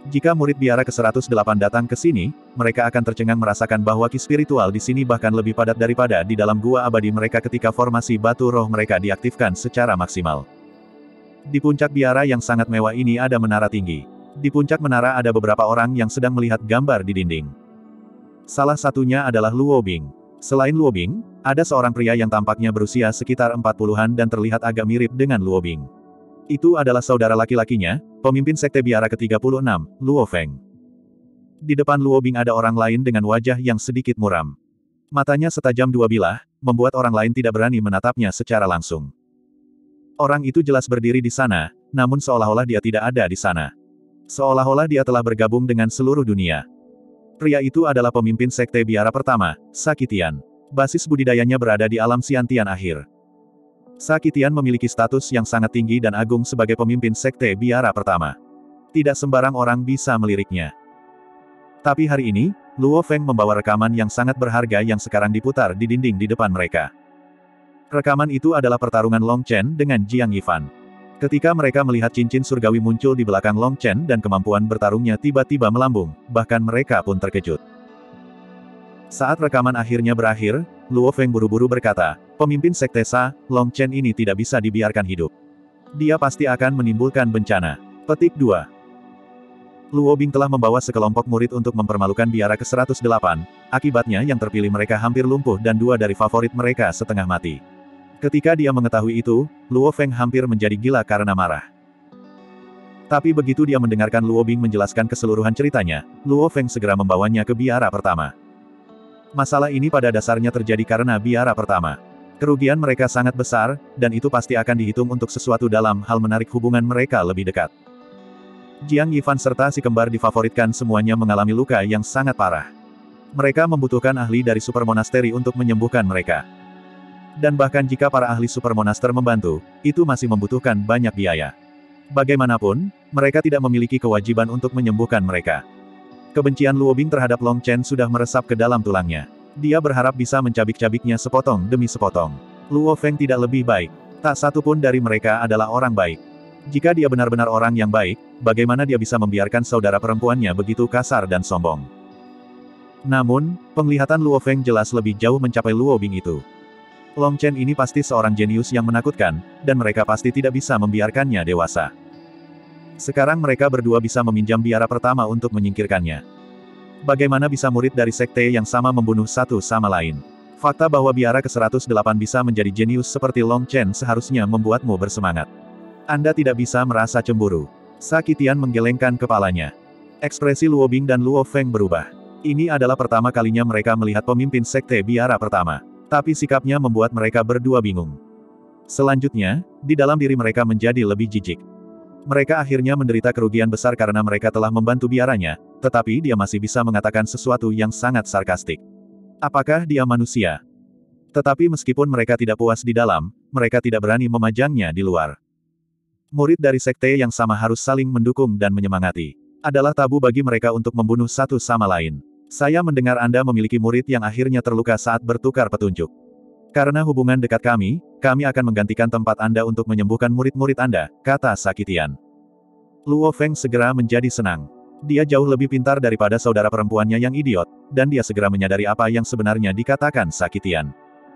Jika murid biara ke-108 datang ke sini, mereka akan tercengang merasakan bahwa ki spiritual di sini bahkan lebih padat daripada di dalam gua abadi mereka ketika formasi batu roh mereka diaktifkan secara maksimal. Di puncak biara yang sangat mewah ini ada menara tinggi. Di puncak menara ada beberapa orang yang sedang melihat gambar di dinding. Salah satunya adalah Luo Bing. Selain Luo Bing, ada seorang pria yang tampaknya berusia sekitar 40-an dan terlihat agak mirip dengan Luo Bing. Itu adalah saudara laki-lakinya, pemimpin sekte biara ke-36, Luo Feng. Di depan Luo Bing ada orang lain dengan wajah yang sedikit muram. Matanya setajam dua bilah, membuat orang lain tidak berani menatapnya secara langsung. Orang itu jelas berdiri di sana, namun seolah-olah dia tidak ada di sana. Seolah-olah dia telah bergabung dengan seluruh dunia. Pria itu adalah pemimpin sekte biara pertama, Sakitian. Basis budidayanya berada di alam Siantian akhir. Sakitian memiliki status yang sangat tinggi dan agung sebagai pemimpin sekte biara pertama. Tidak sembarang orang bisa meliriknya. Tapi hari ini, Luo Feng membawa rekaman yang sangat berharga yang sekarang diputar di dinding di depan mereka. Rekaman itu adalah pertarungan Long Chen dengan Jiang Yifan. Ketika mereka melihat cincin surgawi muncul di belakang Long Chen dan kemampuan bertarungnya tiba-tiba melambung, bahkan mereka pun terkejut. Saat rekaman akhirnya berakhir, Luo Feng buru-buru berkata, pemimpin sekte Sa, Long Chen ini tidak bisa dibiarkan hidup. Dia pasti akan menimbulkan bencana. Petik 2. Luo Bing telah membawa sekelompok murid untuk mempermalukan biara ke-108, akibatnya yang terpilih mereka hampir lumpuh dan dua dari favorit mereka setengah mati. Ketika dia mengetahui itu, Luo Feng hampir menjadi gila karena marah. Tapi begitu dia mendengarkan Luo Bing menjelaskan keseluruhan ceritanya, Luo Feng segera membawanya ke biara pertama. Masalah ini pada dasarnya terjadi karena biara pertama. Kerugian mereka sangat besar, dan itu pasti akan dihitung untuk sesuatu dalam hal menarik hubungan mereka lebih dekat. Jiang Yifan serta si kembar difavoritkan semuanya mengalami luka yang sangat parah. Mereka membutuhkan ahli dari Super Monasteri untuk menyembuhkan mereka. Dan bahkan jika para ahli Super Monaster membantu, itu masih membutuhkan banyak biaya. Bagaimanapun, mereka tidak memiliki kewajiban untuk menyembuhkan mereka. Kebencian Luo Bing terhadap Long Chen sudah meresap ke dalam tulangnya. Dia berharap bisa mencabik-cabiknya sepotong demi sepotong. Luo Feng tidak lebih baik. Tak satu pun dari mereka adalah orang baik. Jika dia benar-benar orang yang baik, bagaimana dia bisa membiarkan saudara perempuannya begitu kasar dan sombong? Namun, penglihatan Luo Feng jelas lebih jauh mencapai Luo Bing itu. Long Chen ini pasti seorang jenius yang menakutkan, dan mereka pasti tidak bisa membiarkannya dewasa. Sekarang mereka berdua bisa meminjam biara pertama untuk menyingkirkannya. Bagaimana bisa murid dari sekte yang sama membunuh satu sama lain? Fakta bahwa biara ke-108 bisa menjadi jenius seperti Long Chen seharusnya membuatmu bersemangat. Anda tidak bisa merasa cemburu. Sakitian menggelengkan kepalanya. Ekspresi Luo Bing dan Luo Feng berubah. Ini adalah pertama kalinya mereka melihat pemimpin sekte biara pertama. Tapi sikapnya membuat mereka berdua bingung. Selanjutnya, di dalam diri mereka menjadi lebih jijik. Mereka akhirnya menderita kerugian besar karena mereka telah membantu biaranya, tetapi dia masih bisa mengatakan sesuatu yang sangat sarkastik. Apakah dia manusia? Tetapi meskipun mereka tidak puas di dalam, mereka tidak berani memajangnya di luar. Murid dari sekte yang sama harus saling mendukung dan menyemangati. Adalah tabu bagi mereka untuk membunuh satu sama lain. Saya mendengar Anda memiliki murid yang akhirnya terluka saat bertukar petunjuk. Karena hubungan dekat kami akan menggantikan tempat Anda untuk menyembuhkan murid-murid Anda, kata Sakitian. Luo Feng segera menjadi senang. Dia jauh lebih pintar daripada saudara perempuannya yang idiot, dan dia segera menyadari apa yang sebenarnya dikatakan Sakitian.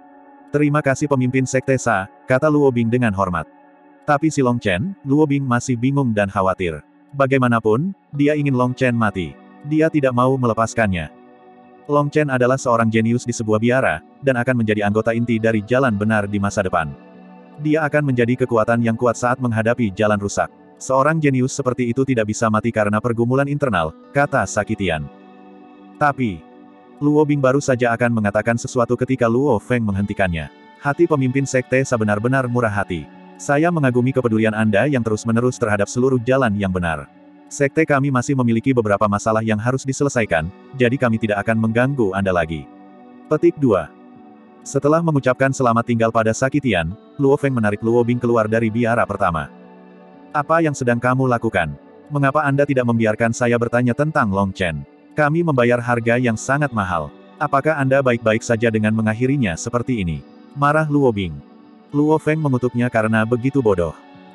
Terima kasih pemimpin sekte Sa, kata Luo Bing dengan hormat. Tapi si Long Chen, Luo Bing masih bingung dan khawatir. Bagaimanapun, dia ingin Long Chen mati. Dia tidak mau melepaskannya. Long Chen adalah seorang jenius di sebuah biara, dan akan menjadi anggota inti dari jalan benar di masa depan. Dia akan menjadi kekuatan yang kuat saat menghadapi jalan rusak. Seorang jenius seperti itu tidak bisa mati karena pergumulan internal, kata Sakitian. Tapi, Luo Bing baru saja akan mengatakan sesuatu ketika Luo Feng menghentikannya. Hati pemimpin sekte benar-benar murah hati. Saya mengagumi kepedulian Anda yang terus-menerus terhadap seluruh jalan yang benar. Sekte kami masih memiliki beberapa masalah yang harus diselesaikan, jadi kami tidak akan mengganggu Anda lagi. Petik 2. Setelah mengucapkan selamat tinggal pada Sakitian, Luo Feng menarik Luo Bing keluar dari biara pertama. Apa yang sedang kamu lakukan? Mengapa Anda tidak membiarkan saya bertanya tentang Long Chen? Kami membayar harga yang sangat mahal. Apakah Anda baik-baik saja dengan mengakhirinya seperti ini? Marah Luo Bing. Luo Feng mengutuknya karena begitu bodoh.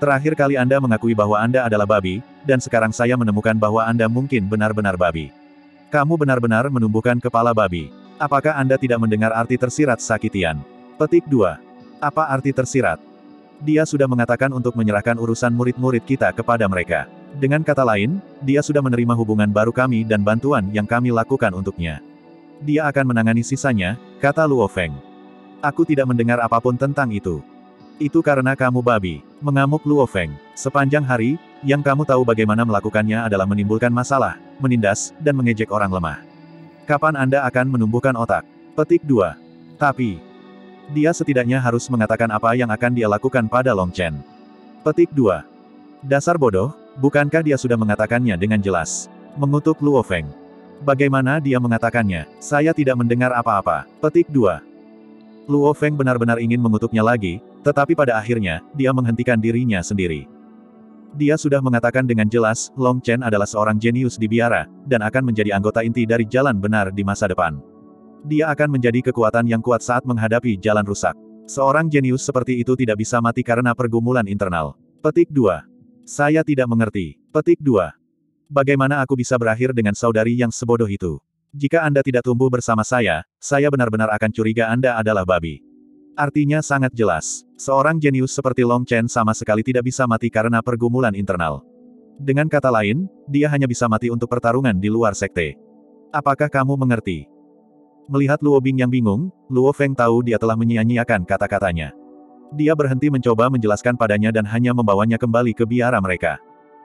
Terakhir kali Anda mengakui bahwa Anda adalah babi, dan sekarang saya menemukan bahwa Anda mungkin benar-benar babi. Kamu benar-benar menumbuhkan kepala babi. Apakah Anda tidak mendengar arti tersirat Sakitian? Petik 2. Apa arti tersirat? Dia sudah mengatakan untuk menyerahkan urusan murid-murid kita kepada mereka. Dengan kata lain, dia sudah menerima hubungan baru kami dan bantuan yang kami lakukan untuknya. Dia akan menangani sisanya, kata Luo Feng. Aku tidak mendengar apapun tentang itu. Itu karena kamu babi, mengamuk Luo Feng. Sepanjang hari, yang kamu tahu bagaimana melakukannya adalah menimbulkan masalah, menindas, dan mengejek orang lemah. Kapan Anda akan menumbuhkan otak? Petik 2. Tapi, dia setidaknya harus mengatakan apa yang akan dia lakukan pada Long Chen. Petik 2. Dasar bodoh, bukankah dia sudah mengatakannya dengan jelas? Mengutuk Luo Feng. Bagaimana dia mengatakannya? Saya tidak mendengar apa-apa. Petik 2. Luo Feng benar-benar ingin mengutuknya lagi, tetapi pada akhirnya, dia menghentikan dirinya sendiri. Dia sudah mengatakan dengan jelas, Long Chen adalah seorang jenius di biara, dan akan menjadi anggota inti dari jalan benar di masa depan. Dia akan menjadi kekuatan yang kuat saat menghadapi jalan rusak. Seorang jenius seperti itu tidak bisa mati karena pergumulan internal. Petik 2. Saya tidak mengerti. Petik 2. Bagaimana aku bisa berakhir dengan saudari yang sebodoh itu? Jika Anda tidak tumbuh bersama saya benar-benar akan curiga Anda adalah babi. Artinya sangat jelas. Seorang jenius seperti Long Chen sama sekali tidak bisa mati karena pergumulan internal. Dengan kata lain, dia hanya bisa mati untuk pertarungan di luar sekte. Apakah kamu mengerti? Melihat Luo Bing yang bingung, Luo Feng tahu dia telah menyia-nyiakan kata-katanya. Dia berhenti mencoba menjelaskan padanya dan hanya membawanya kembali ke biara mereka.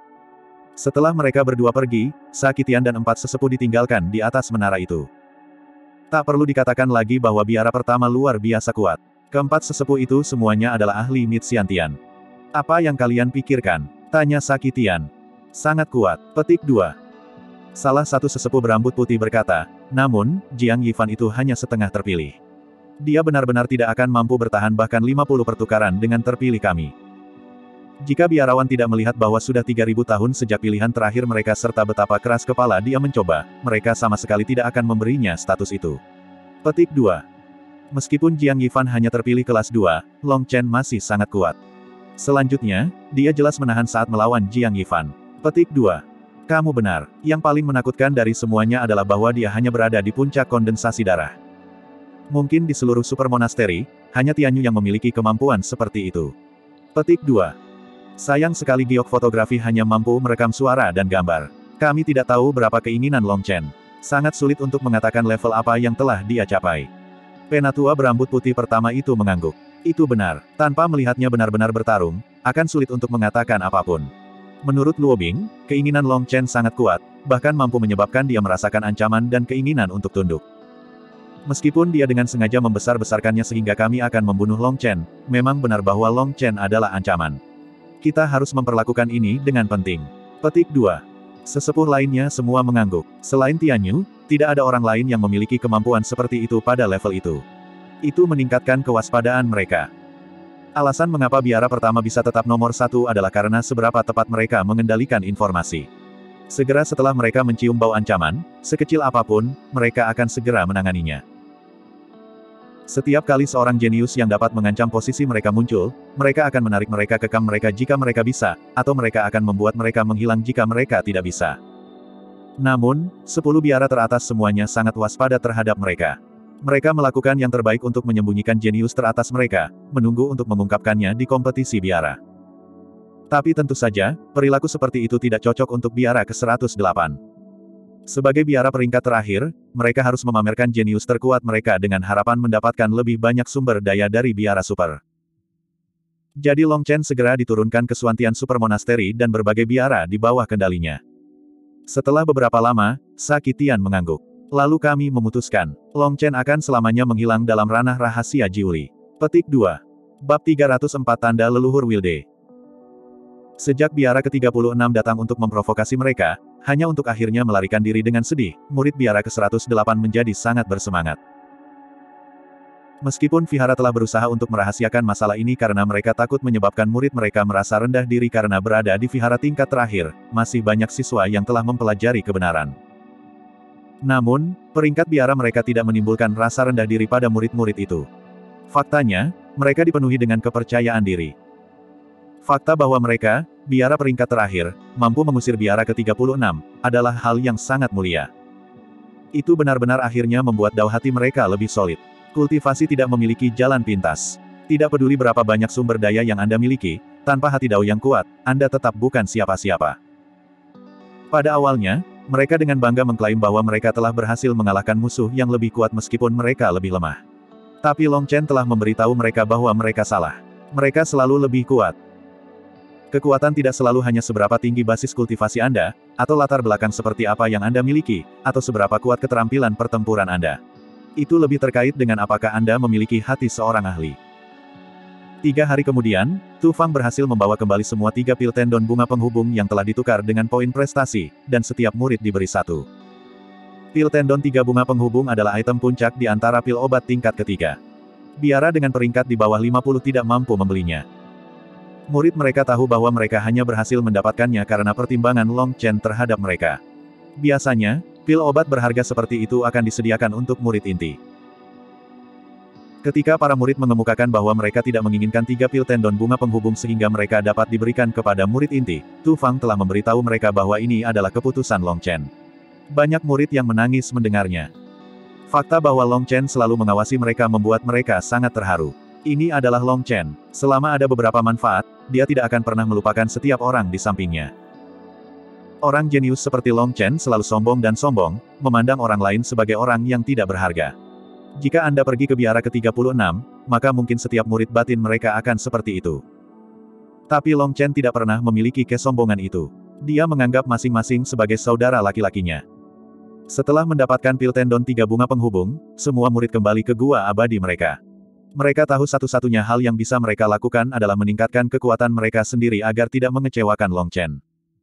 Setelah mereka berdua pergi, Sakitian dan 4 sesepuh ditinggalkan di atas menara itu. Tak perlu dikatakan lagi bahwa biara pertama luar biasa kuat. Keempat sesepuh itu semuanya adalah ahli Mitxiantian. Apa yang kalian pikirkan? Tanya Sakitian. Sangat kuat. Petik 2. Salah satu sesepuh berambut putih berkata, namun, Jiang Yifan itu hanya setengah terpilih. Dia benar-benar tidak akan mampu bertahan bahkan 50 pertukaran dengan terpilih kami. Jika biarawan tidak melihat bahwa sudah 3000 tahun sejak pilihan terakhir mereka serta betapa keras kepala dia mencoba, mereka sama sekali tidak akan memberinya status itu. Petik 2. Meskipun Jiang Yifan hanya terpilih kelas 2, Long Chen masih sangat kuat. Selanjutnya, dia jelas menahan saat melawan Jiang Yifan. Petik 2. Kamu benar. Yang paling menakutkan dari semuanya adalah bahwa dia hanya berada di puncak kondensasi darah. Mungkin di seluruh super monasteri, hanya Tianyu yang memiliki kemampuan seperti itu. Petik 2. Sayang sekali giok fotografi hanya mampu merekam suara dan gambar. Kami tidak tahu berapa keinginan Long Chen. Sangat sulit untuk mengatakan level apa yang telah dia capai. Penatua berambut putih pertama itu mengangguk. Itu benar. Tanpa melihatnya benar-benar bertarung, akan sulit untuk mengatakan apapun. Menurut Luo Bing, keinginan Long Chen sangat kuat, bahkan mampu menyebabkan dia merasakan ancaman dan keinginan untuk tunduk. Meskipun dia dengan sengaja membesar-besarkannya sehingga kami akan membunuh Long Chen, memang benar bahwa Long Chen adalah ancaman. Kita harus memperlakukan ini dengan penting. Petik 2. Sesepuh lainnya semua mengangguk. Selain Tianyu, tidak ada orang lain yang memiliki kemampuan seperti itu pada level itu. Itu meningkatkan kewaspadaan mereka. Alasan mengapa biara pertama bisa tetap nomor 1 adalah karena seberapa tepat mereka mengendalikan informasi. Segera setelah mereka mencium bau ancaman, sekecil apapun, mereka akan segera menanganinya. Setiap kali seorang jenius yang dapat mengancam posisi mereka muncul, mereka akan menarik mereka ke kamp mereka jika mereka bisa, atau mereka akan membuat mereka menghilang jika mereka tidak bisa. Namun, 10 biara teratas semuanya sangat waspada terhadap mereka. Mereka melakukan yang terbaik untuk menyembunyikan jenius teratas mereka, menunggu untuk mengungkapkannya di kompetisi biara. Tapi tentu saja, perilaku seperti itu tidak cocok untuk biara ke-108. Sebagai biara peringkat terakhir, mereka harus memamerkan jenius terkuat mereka dengan harapan mendapatkan lebih banyak sumber daya dari biara super. Jadi Long Chen segera diturunkan ke Suantian Super Monasteri dan berbagai biara di bawah kendalinya. Setelah beberapa lama, Sakitian mengangguk. Lalu kami memutuskan, Long Chen akan selamanya menghilang dalam ranah rahasia Jiuli. Petik 2. Bab 304 Tanda Leluhur Wilde. Sejak biara ke-36 datang untuk memprovokasi mereka, hanya untuk akhirnya melarikan diri dengan sedih, murid biara ke-108 menjadi sangat bersemangat. Meskipun Vihara telah berusaha untuk merahasiakan masalah ini karena mereka takut menyebabkan murid mereka merasa rendah diri karena berada di Vihara tingkat terakhir, masih banyak siswa yang telah mempelajari kebenaran. Namun, peringkat biara mereka tidak menimbulkan rasa rendah diri pada murid-murid itu. Faktanya, mereka dipenuhi dengan kepercayaan diri. Fakta bahwa mereka, biara peringkat terakhir, mampu mengusir biara ke-36, adalah hal yang sangat mulia. Itu benar-benar akhirnya membuat dao hati mereka lebih solid. Kultivasi tidak memiliki jalan pintas. Tidak peduli berapa banyak sumber daya yang Anda miliki, tanpa hati dao yang kuat, Anda tetap bukan siapa-siapa. Pada awalnya, mereka dengan bangga mengklaim bahwa mereka telah berhasil mengalahkan musuh yang lebih kuat meskipun mereka lebih lemah. Tapi Long Chen telah memberitahu mereka bahwa mereka salah. Mereka selalu lebih kuat. Kekuatan tidak selalu hanya seberapa tinggi basis kultivasi Anda, atau latar belakang seperti apa yang Anda miliki, atau seberapa kuat keterampilan pertempuran Anda. Itu lebih terkait dengan apakah Anda memiliki hati seorang ahli. 3 hari kemudian, Tu Fang berhasil membawa kembali semua 3 pil tendon bunga penghubung yang telah ditukar dengan poin prestasi, dan setiap murid diberi 1. Pil tendon 3 bunga penghubung adalah item puncak di antara pil obat tingkat ketiga. Biara dengan peringkat di bawah 50 tidak mampu membelinya. Murid mereka tahu bahwa mereka hanya berhasil mendapatkannya karena pertimbangan Long Chen terhadap mereka. Biasanya, pil obat berharga seperti itu akan disediakan untuk murid inti. Ketika para murid mengemukakan bahwa mereka tidak menginginkan 3 pil tendon bunga penghubung sehingga mereka dapat diberikan kepada murid inti, Tu Fang telah memberitahu mereka bahwa ini adalah keputusan Long Chen. Banyak murid yang menangis mendengarnya. Fakta bahwa Long Chen selalu mengawasi mereka membuat mereka sangat terharu. Ini adalah Long Chen. Selama ada beberapa manfaat, dia tidak akan pernah melupakan setiap orang di sampingnya. Orang jenius seperti Long Chen selalu sombong dan sombong, memandang orang lain sebagai orang yang tidak berharga. Jika Anda pergi ke biara ke-36, maka mungkin setiap murid batin mereka akan seperti itu. Tapi Long Chen tidak pernah memiliki kesombongan itu. Dia menganggap masing-masing sebagai saudara laki-lakinya. Setelah mendapatkan pil tendon 3 bunga penghubung, semua murid kembali ke gua abadi mereka. Mereka tahu satu-satunya hal yang bisa mereka lakukan adalah meningkatkan kekuatan mereka sendiri agar tidak mengecewakan Long Chen.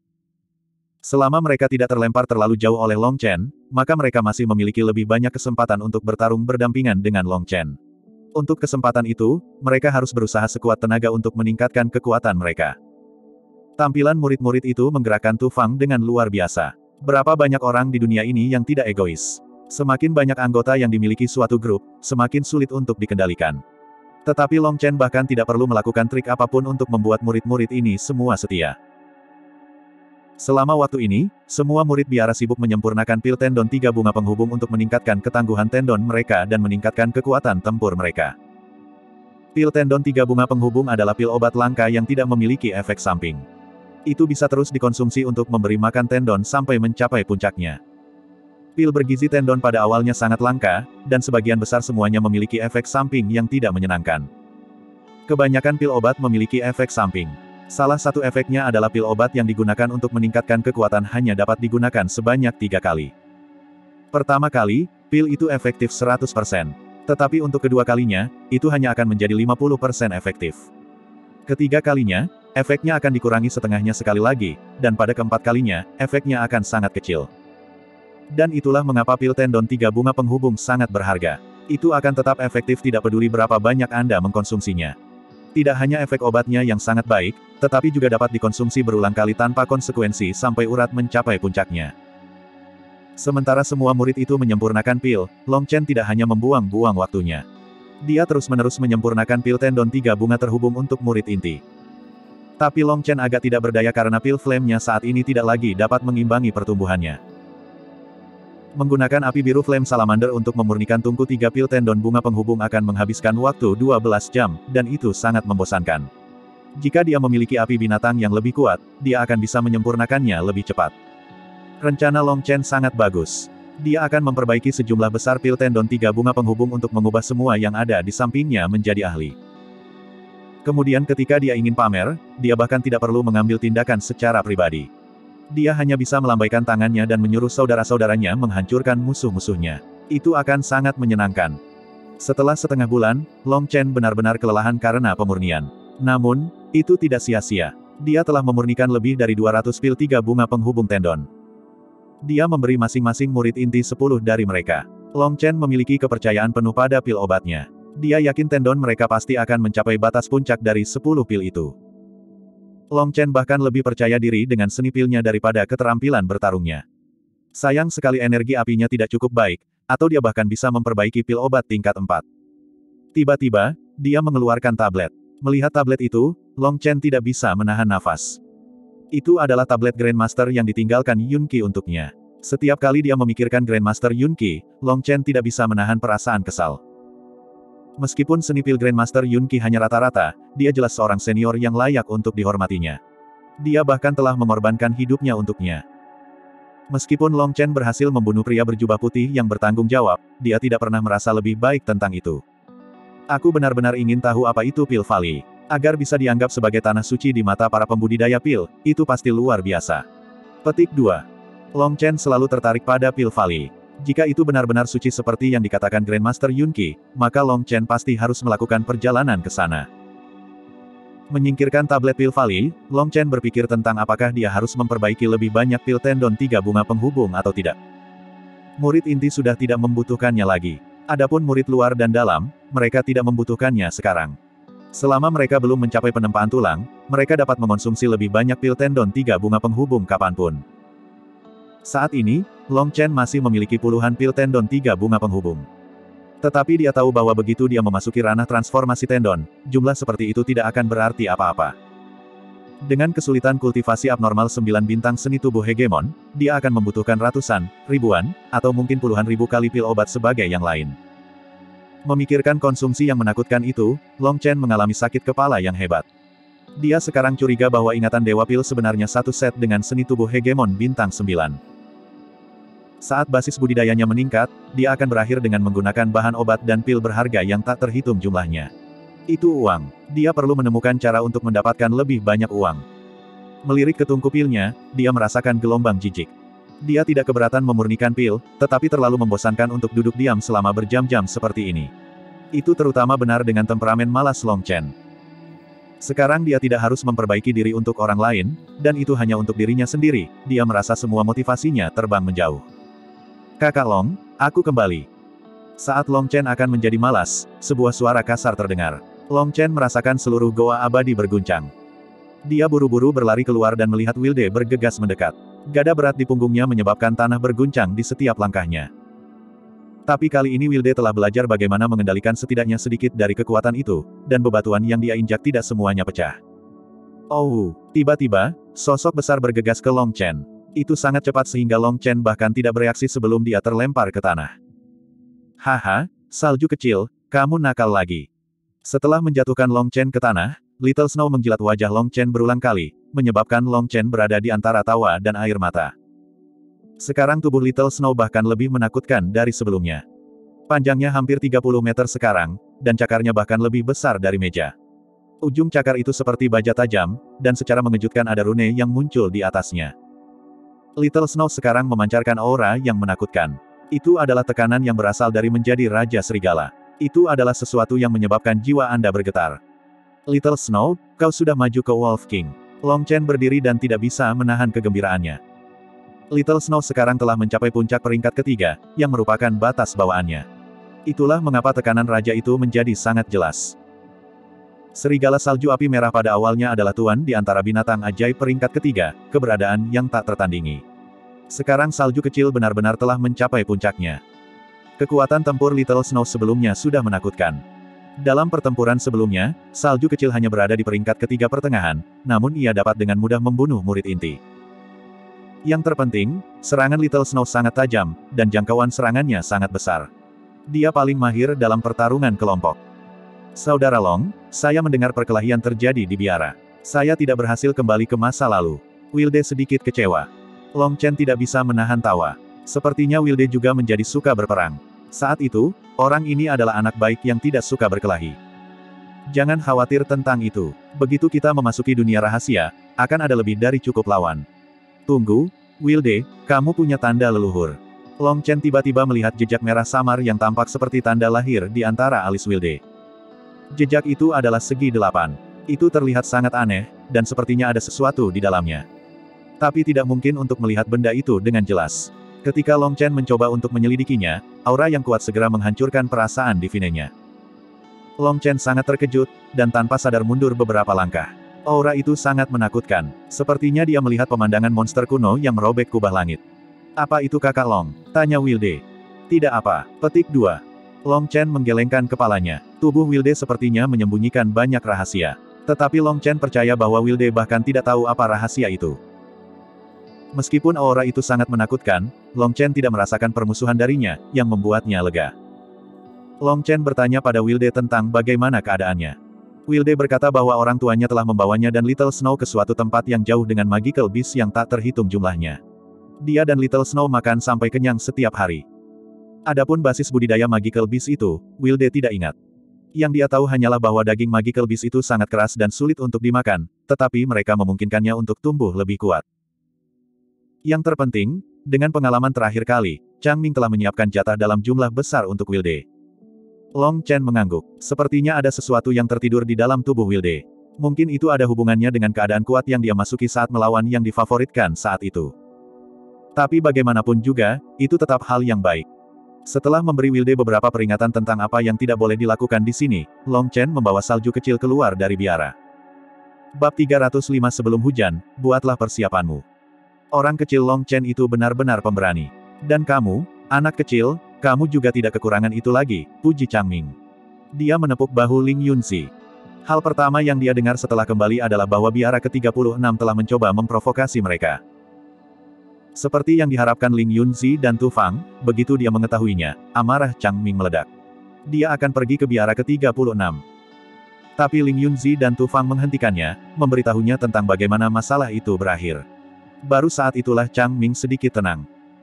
Selama mereka tidak terlempar terlalu jauh oleh Long Chen, maka mereka masih memiliki lebih banyak kesempatan untuk bertarung berdampingan dengan Long Chen. Untuk kesempatan itu, mereka harus berusaha sekuat tenaga untuk meningkatkan kekuatan mereka. Tampilan murid-murid itu menggerakkan Tu Fang dengan luar biasa. Berapa banyak orang di dunia ini yang tidak egois? Semakin banyak anggota yang dimiliki suatu grup, semakin sulit untuk dikendalikan. Tetapi Long Chen bahkan tidak perlu melakukan trik apapun untuk membuat murid-murid ini semua setia. Selama waktu ini, semua murid biara sibuk menyempurnakan pil tendon 3 bunga penghubung untuk meningkatkan ketangguhan tendon mereka dan meningkatkan kekuatan tempur mereka. Pil tendon 3 bunga penghubung adalah pil obat langka yang tidak memiliki efek samping. Itu bisa terus dikonsumsi untuk memberi makan tendon sampai mencapai puncaknya. Pil bergizi tendon pada awalnya sangat langka, dan sebagian besar semuanya memiliki efek samping yang tidak menyenangkan. Kebanyakan pil obat memiliki efek samping. Salah satu efeknya adalah pil obat yang digunakan untuk meningkatkan kekuatan hanya dapat digunakan sebanyak 3 kali. Pertama kali, pil itu efektif 100%. Tetapi untuk kedua kalinya, itu hanya akan menjadi 50% efektif. Ketiga kalinya, efeknya akan dikurangi setengahnya sekali lagi, dan pada keempat kalinya, efeknya akan sangat kecil. Dan itulah mengapa pil tendon 3 bunga penghubung sangat berharga. Itu akan tetap efektif tidak peduli berapa banyak Anda mengkonsumsinya. Tidak hanya efek obatnya yang sangat baik, tetapi juga dapat dikonsumsi berulang kali tanpa konsekuensi sampai urat mencapai puncaknya. Sementara semua murid itu menyempurnakan pil, Long Chen tidak hanya membuang-buang waktunya. Dia terus-menerus menyempurnakan pil tendon 3 bunga terhubung untuk murid inti. Tapi Long Chen agak tidak berdaya karena pil flame-nya saat ini tidak lagi dapat mengimbangi pertumbuhannya. Menggunakan api biru flame salamander untuk memurnikan tungku 3 pil tendon bunga penghubung akan menghabiskan waktu 12 jam, dan itu sangat membosankan. Jika dia memiliki api binatang yang lebih kuat, dia akan bisa menyempurnakannya lebih cepat. Rencana Long Chen sangat bagus. Dia akan memperbaiki sejumlah besar pil tendon 3 bunga penghubung untuk mengubah semua yang ada di sampingnya menjadi ahli. Kemudian ketika dia ingin pamer, dia bahkan tidak perlu mengambil tindakan secara pribadi. Dia hanya bisa melambaikan tangannya dan menyuruh saudara-saudaranya menghancurkan musuh-musuhnya. Itu akan sangat menyenangkan. Setelah setengah bulan, Long Chen benar-benar kelelahan karena pemurnian. Namun, itu tidak sia-sia. Dia telah memurnikan lebih dari 200 pil 3 bunga penghubung tendon. Dia memberi masing-masing murid inti 10 dari mereka. Long Chen memiliki kepercayaan penuh pada pil obatnya. Dia yakin tendon mereka pasti akan mencapai batas puncak dari 10 pil itu. Long Chen bahkan lebih percaya diri dengan seni pilnya daripada keterampilan bertarungnya. Sayang sekali energi apinya tidak cukup baik, atau dia bahkan bisa memperbaiki pil obat tingkat 4. Tiba-tiba, dia mengeluarkan tablet. Melihat tablet itu, Long Chen tidak bisa menahan nafas. Itu adalah tablet Grandmaster yang ditinggalkan Yun Qi untuknya. Setiap kali dia memikirkan Grandmaster Yun Qi, Long Chen tidak bisa menahan perasaan kesal. Meskipun senipil Grandmaster Yun Qi hanya rata-rata, dia jelas seorang senior yang layak untuk dihormatinya. Dia bahkan telah mengorbankan hidupnya untuknya. Meskipun Long Chen berhasil membunuh pria berjubah putih yang bertanggung jawab, dia tidak pernah merasa lebih baik tentang itu. Aku benar-benar ingin tahu apa itu Pil Valley. Agar bisa dianggap sebagai tanah suci di mata para pembudidaya pil, itu pasti luar biasa. Petik 2. Long Chen selalu tertarik pada Pil Valley. Jika itu benar-benar suci seperti yang dikatakan Grandmaster Yun Qi, maka Long Chen pasti harus melakukan perjalanan ke sana. Menyingkirkan tablet Pil Valley, Long Chen berpikir tentang apakah dia harus memperbaiki lebih banyak pil tendon 3 bunga penghubung atau tidak. Murid inti sudah tidak membutuhkannya lagi. Adapun murid luar dan dalam, mereka tidak membutuhkannya sekarang. Selama mereka belum mencapai penempaan tulang, mereka dapat mengonsumsi lebih banyak pil tendon 3 bunga penghubung kapanpun. Saat ini, Long Chen masih memiliki puluhan pil tendon 3 bunga penghubung. Tetapi dia tahu bahwa begitu dia memasuki ranah transformasi tendon, jumlah seperti itu tidak akan berarti apa-apa. Dengan kesulitan kultivasi abnormal 9 bintang seni tubuh hegemon, dia akan membutuhkan ratusan, ribuan, atau mungkin puluhan ribu kali pil obat sebagai yang lain. Memikirkan konsumsi yang menakutkan itu, Long Chen mengalami sakit kepala yang hebat. Dia sekarang curiga bahwa ingatan Dewa Pil sebenarnya satu set dengan seni tubuh hegemon bintang 9. Saat basis budidayanya meningkat, dia akan berakhir dengan menggunakan bahan obat dan pil berharga yang tak terhitung jumlahnya. Itu uang. Dia perlu menemukan cara untuk mendapatkan lebih banyak uang. Melirik ke tungku pilnya, dia merasakan gelombang jijik. Dia tidak keberatan memurnikan pil, tetapi terlalu membosankan untuk duduk diam selama berjam-jam seperti ini. Itu terutama benar dengan temperamen malas Long Chen. Sekarang dia tidak harus memperbaiki diri untuk orang lain, dan itu hanya untuk dirinya sendiri, dia merasa semua motivasinya terbang menjauh. Kakak Long, aku kembali. Saat Long Chen akan menjadi malas, sebuah suara kasar terdengar. Long Chen merasakan seluruh goa abadi berguncang. Dia buru-buru berlari keluar dan melihat Wilde bergegas mendekat. Gada berat di punggungnya menyebabkan tanah berguncang di setiap langkahnya. Tapi kali ini Wilde telah belajar bagaimana mengendalikan setidaknya sedikit dari kekuatan itu, dan bebatuan yang dia injak tidak semuanya pecah. Oh, tiba-tiba, sosok besar bergegas ke Long Chen. Itu sangat cepat sehingga Long Chen bahkan tidak bereaksi sebelum dia terlempar ke tanah. Haha, salju kecil, kamu nakal lagi. Setelah menjatuhkan Long Chen ke tanah, Little Snow menjilat wajah Long Chen berulang kali, menyebabkan Long Chen berada di antara tawa dan air mata. Sekarang tubuh Little Snow bahkan lebih menakutkan dari sebelumnya. Panjangnya hampir 30 meter sekarang, dan cakarnya bahkan lebih besar dari meja. Ujung cakar itu seperti baja tajam, dan secara mengejutkan ada rune yang muncul di atasnya. Little Snow sekarang memancarkan aura yang menakutkan. Itu adalah tekanan yang berasal dari menjadi Raja Serigala. Itu adalah sesuatu yang menyebabkan jiwa Anda bergetar. Little Snow, kau sudah maju ke Wolf King. Long Chen berdiri dan tidak bisa menahan kegembiraannya. Little Snow sekarang telah mencapai puncak peringkat ketiga, yang merupakan batas bawaannya. Itulah mengapa tekanan raja itu menjadi sangat jelas. Serigala salju api merah pada awalnya adalah tuan di antara binatang ajaib peringkat ketiga, keberadaan yang tak tertandingi. Sekarang salju kecil benar-benar telah mencapai puncaknya. Kekuatan tempur Little Snow sebelumnya sudah menakutkan. Dalam pertempuran sebelumnya, salju kecil hanya berada di peringkat ketiga pertengahan, namun ia dapat dengan mudah membunuh murid inti. Yang terpenting, serangan Little Snow sangat tajam, dan jangkauan serangannya sangat besar. Dia paling mahir dalam pertarungan kelompok. Saudara Long, saya mendengar perkelahian terjadi di biara. Saya tidak berhasil kembali ke masa lalu. Wilde sedikit kecewa. Long Chen tidak bisa menahan tawa. Sepertinya Wilde juga menjadi suka berperang. Saat itu, orang ini adalah anak baik yang tidak suka berkelahi. Jangan khawatir tentang itu. Begitu kita memasuki dunia rahasia, akan ada lebih dari cukup lawan. Tunggu, Wilde, kamu punya tanda leluhur. Long Chen tiba-tiba melihat jejak merah samar yang tampak seperti tanda lahir di antara alis Wilde. Jejak itu adalah segi 8. Itu terlihat sangat aneh, dan sepertinya ada sesuatu di dalamnya. Tapi tidak mungkin untuk melihat benda itu dengan jelas. Ketika Long Chen mencoba untuk menyelidikinya, aura yang kuat segera menghancurkan perasaan divinenya. Long Chen sangat terkejut, dan tanpa sadar mundur beberapa langkah. Aura itu sangat menakutkan. Sepertinya dia melihat pemandangan monster kuno yang merobek kubah langit. Apa itu kakak Long? Tanya Wilde. Tidak apa. Petik 2. Long Chen menggelengkan kepalanya. Tubuh Wilde sepertinya menyembunyikan banyak rahasia. Tetapi Long Chen percaya bahwa Wilde bahkan tidak tahu apa rahasia itu. Meskipun aura itu sangat menakutkan, Long Chen tidak merasakan permusuhan darinya, yang membuatnya lega. Long Chen bertanya pada Wilde tentang bagaimana keadaannya. Wilde berkata bahwa orang tuanya telah membawanya dan Little Snow ke suatu tempat yang jauh dengan magical beast yang tak terhitung jumlahnya. Dia dan Little Snow makan sampai kenyang setiap hari. Adapun basis budidaya magical beast itu, Wilde tidak ingat. Yang dia tahu hanyalah bahwa daging magical beast itu sangat keras dan sulit untuk dimakan, tetapi mereka memungkinkannya untuk tumbuh lebih kuat. Yang terpenting, dengan pengalaman terakhir kali, Chang Ming telah menyiapkan jatah dalam jumlah besar untuk Wilde. Long Chen mengangguk. Sepertinya ada sesuatu yang tertidur di dalam tubuh Wilde. Mungkin itu ada hubungannya dengan keadaan kuat yang dia masuki saat melawan yang difavoritkan saat itu. Tapi bagaimanapun juga, itu tetap hal yang baik. Setelah memberi Wilde beberapa peringatan tentang apa yang tidak boleh dilakukan di sini, Long Chen membawa salju kecil keluar dari biara. Bab 305 Sebelum hujan, buatlah persiapanmu. Orang kecil Long Chen itu benar-benar pemberani. Dan kamu, anak kecil, kamu juga tidak kekurangan itu lagi, puji Chang Ming. Dia menepuk bahu Ling Yunzi. Hal pertama yang dia dengar setelah kembali adalah bahwa biara ke-36 telah mencoba memprovokasi mereka. Seperti yang diharapkan Ling Yunzi dan Tu Fang, begitu dia mengetahuinya, amarah Chang Ming meledak. Dia akan pergi ke biara ke-36. Tapi Ling Yunzi dan Tu Fang menghentikannya, memberitahunya tentang bagaimana masalah itu berakhir. Baru saat itulah Chang Ming sedikit tenang.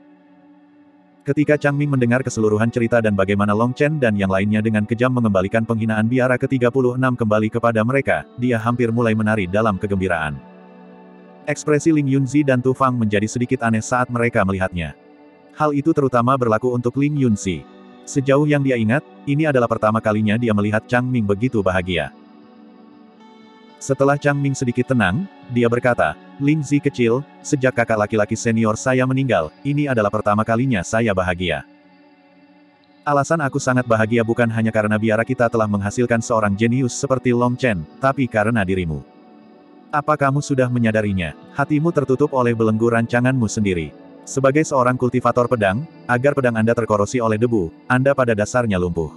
Ketika Chang Ming mendengar keseluruhan cerita dan bagaimana Long Chen dan yang lainnya dengan kejam mengembalikan penghinaan biara ke-36 kembali kepada mereka, dia hampir mulai menari dalam kegembiraan. Ekspresi Ling Yunzi dan Tu Fang menjadi sedikit aneh saat mereka melihatnya. Hal itu terutama berlaku untuk Ling Yunzi. Sejauh yang dia ingat, ini adalah pertama kalinya dia melihat Chang Ming begitu bahagia. Setelah Chang Ming sedikit tenang, dia berkata, Ling Zi kecil, sejak kakak laki-laki senior saya meninggal, ini adalah pertama kalinya saya bahagia. Alasan aku sangat bahagia bukan hanya karena biara kita telah menghasilkan seorang jenius seperti Long Chen, tapi karena dirimu. Apa kamu sudah menyadarinya? Hatimu tertutup oleh belenggu rancanganmu sendiri. Sebagai seorang kultivator pedang, agar pedang Anda terkorosi oleh debu, Anda pada dasarnya lumpuh.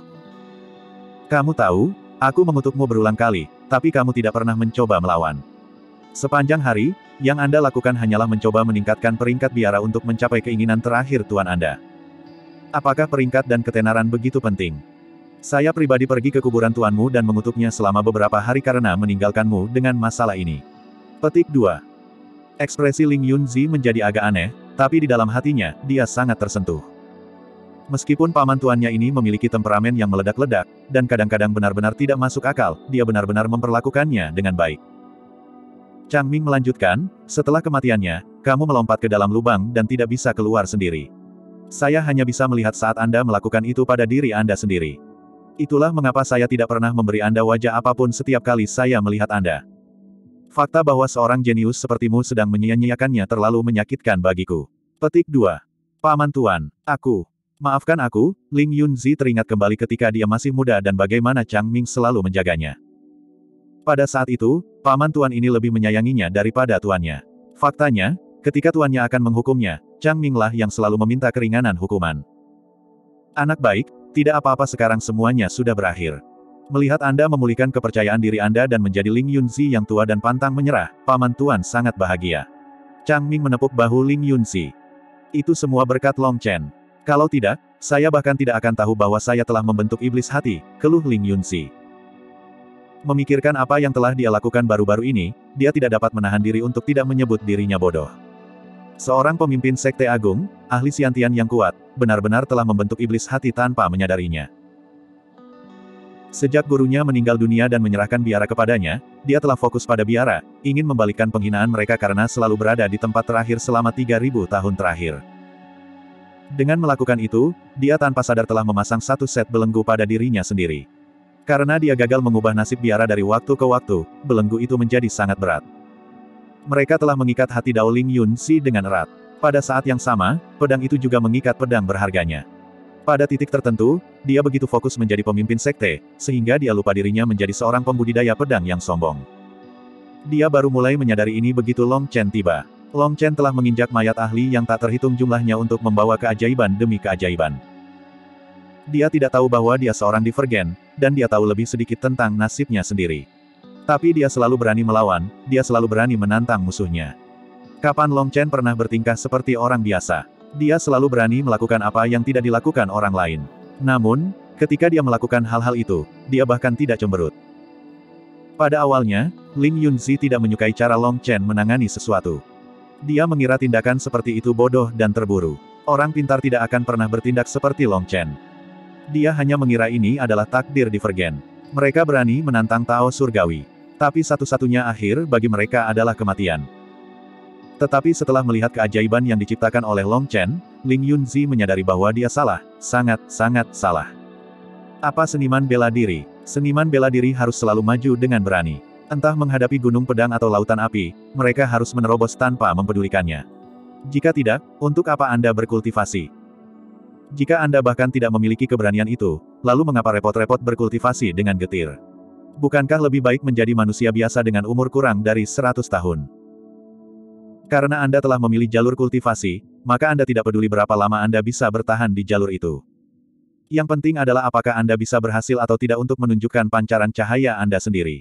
Kamu tahu, aku mengutukmu berulang kali, tapi kamu tidak pernah mencoba melawan. Sepanjang hari, yang Anda lakukan hanyalah mencoba meningkatkan peringkat biara untuk mencapai keinginan terakhir Tuan Anda. Apakah peringkat dan ketenaran begitu penting? Saya pribadi pergi ke kuburan tuanmu dan mengutuknya selama beberapa hari karena meninggalkanmu dengan masalah ini. Petik 2. Ekspresi Ling Yunzi menjadi agak aneh, tapi di dalam hatinya, dia sangat tersentuh. Meskipun paman tuannya ini memiliki temperamen yang meledak-ledak, dan kadang-kadang benar-benar tidak masuk akal, dia benar-benar memperlakukannya dengan baik. Chang Ming melanjutkan, setelah kematiannya, kamu melompat ke dalam lubang dan tidak bisa keluar sendiri. Saya hanya bisa melihat saat Anda melakukan itu pada diri Anda sendiri. Itulah mengapa saya tidak pernah memberi Anda wajah apapun setiap kali saya melihat Anda. Fakta bahwa seorang jenius sepertimu sedang menyia-nyiakannya terlalu menyakitkan bagiku. Petik 2. Paman Tuan, maafkan aku, Ling Yunzi teringat kembali ketika dia masih muda dan bagaimana Chang Ming selalu menjaganya. Pada saat itu, paman Tuan ini lebih menyayanginya daripada tuannya. Faktanya, ketika tuannya akan menghukumnya, Chang Ming lah yang selalu meminta keringanan hukuman. Anak baik, tidak apa-apa sekarang semuanya sudah berakhir. Melihat Anda memulihkan kepercayaan diri Anda dan menjadi Ling Yunzi yang tua dan pantang menyerah, paman Tuan sangat bahagia. Chang Ming menepuk bahu Ling Yunzi. Itu semua berkat Long Chen. Kalau tidak, saya bahkan tidak akan tahu bahwa saya telah membentuk iblis hati, keluh Ling Yunzi. Memikirkan apa yang telah dia lakukan baru-baru ini, dia tidak dapat menahan diri untuk tidak menyebut dirinya bodoh. Seorang pemimpin sekte agung, ahli Xiantian yang kuat, benar-benar telah membentuk iblis hati tanpa menyadarinya. Sejak gurunya meninggal dunia dan menyerahkan biara kepadanya, dia telah fokus pada biara, ingin membalikkan penghinaan mereka karena selalu berada di tempat terakhir selama 3000 tahun terakhir. Dengan melakukan itu, dia tanpa sadar telah memasang satu set belenggu pada dirinya sendiri. Karena dia gagal mengubah nasib biara dari waktu ke waktu, belenggu itu menjadi sangat berat. Mereka telah mengikat hati Dao Ling Yunzi dengan erat. Pada saat yang sama, pedang itu juga mengikat pedang berharganya. Pada titik tertentu, dia begitu fokus menjadi pemimpin sekte, sehingga dia lupa dirinya menjadi seorang pembudidaya pedang yang sombong. Dia baru mulai menyadari ini begitu Long Chen tiba. Long Chen telah menginjak mayat ahli yang tak terhitung jumlahnya untuk membawa keajaiban demi keajaiban. Dia tidak tahu bahwa dia seorang divergen, dan dia tahu lebih sedikit tentang nasibnya sendiri. Tapi dia selalu berani melawan, dia selalu berani menantang musuhnya. Kapan Long Chen pernah bertingkah seperti orang biasa? Dia selalu berani melakukan apa yang tidak dilakukan orang lain. Namun, ketika dia melakukan hal-hal itu, dia bahkan tidak cemberut. Pada awalnya, Ling Yunzi tidak menyukai cara Long Chen menangani sesuatu. Dia mengira tindakan seperti itu bodoh dan terburu. Orang pintar tidak akan pernah bertindak seperti Long Chen. Dia hanya mengira ini adalah takdir divergen. Mereka berani menantang Tao Surgawi. Tapi satu-satunya akhir bagi mereka adalah kematian. Tetapi setelah melihat keajaiban yang diciptakan oleh Long Chen, Ling Yunzi menyadari bahwa dia salah, sangat salah. Apa seniman bela diri? Seniman bela diri harus selalu maju dengan berani. Entah menghadapi gunung pedang atau lautan api, mereka harus menerobos tanpa mempedulikannya. Jika tidak, untuk apa Anda berkultivasi? Jika Anda bahkan tidak memiliki keberanian itu, lalu mengapa repot-repot berkultivasi dengan getir? Bukankah lebih baik menjadi manusia biasa dengan umur kurang dari 100 tahun? Karena Anda telah memilih jalur kultivasi, maka Anda tidak peduli berapa lama Anda bisa bertahan di jalur itu. Yang penting adalah apakah Anda bisa berhasil atau tidak untuk menunjukkan pancaran cahaya Anda sendiri.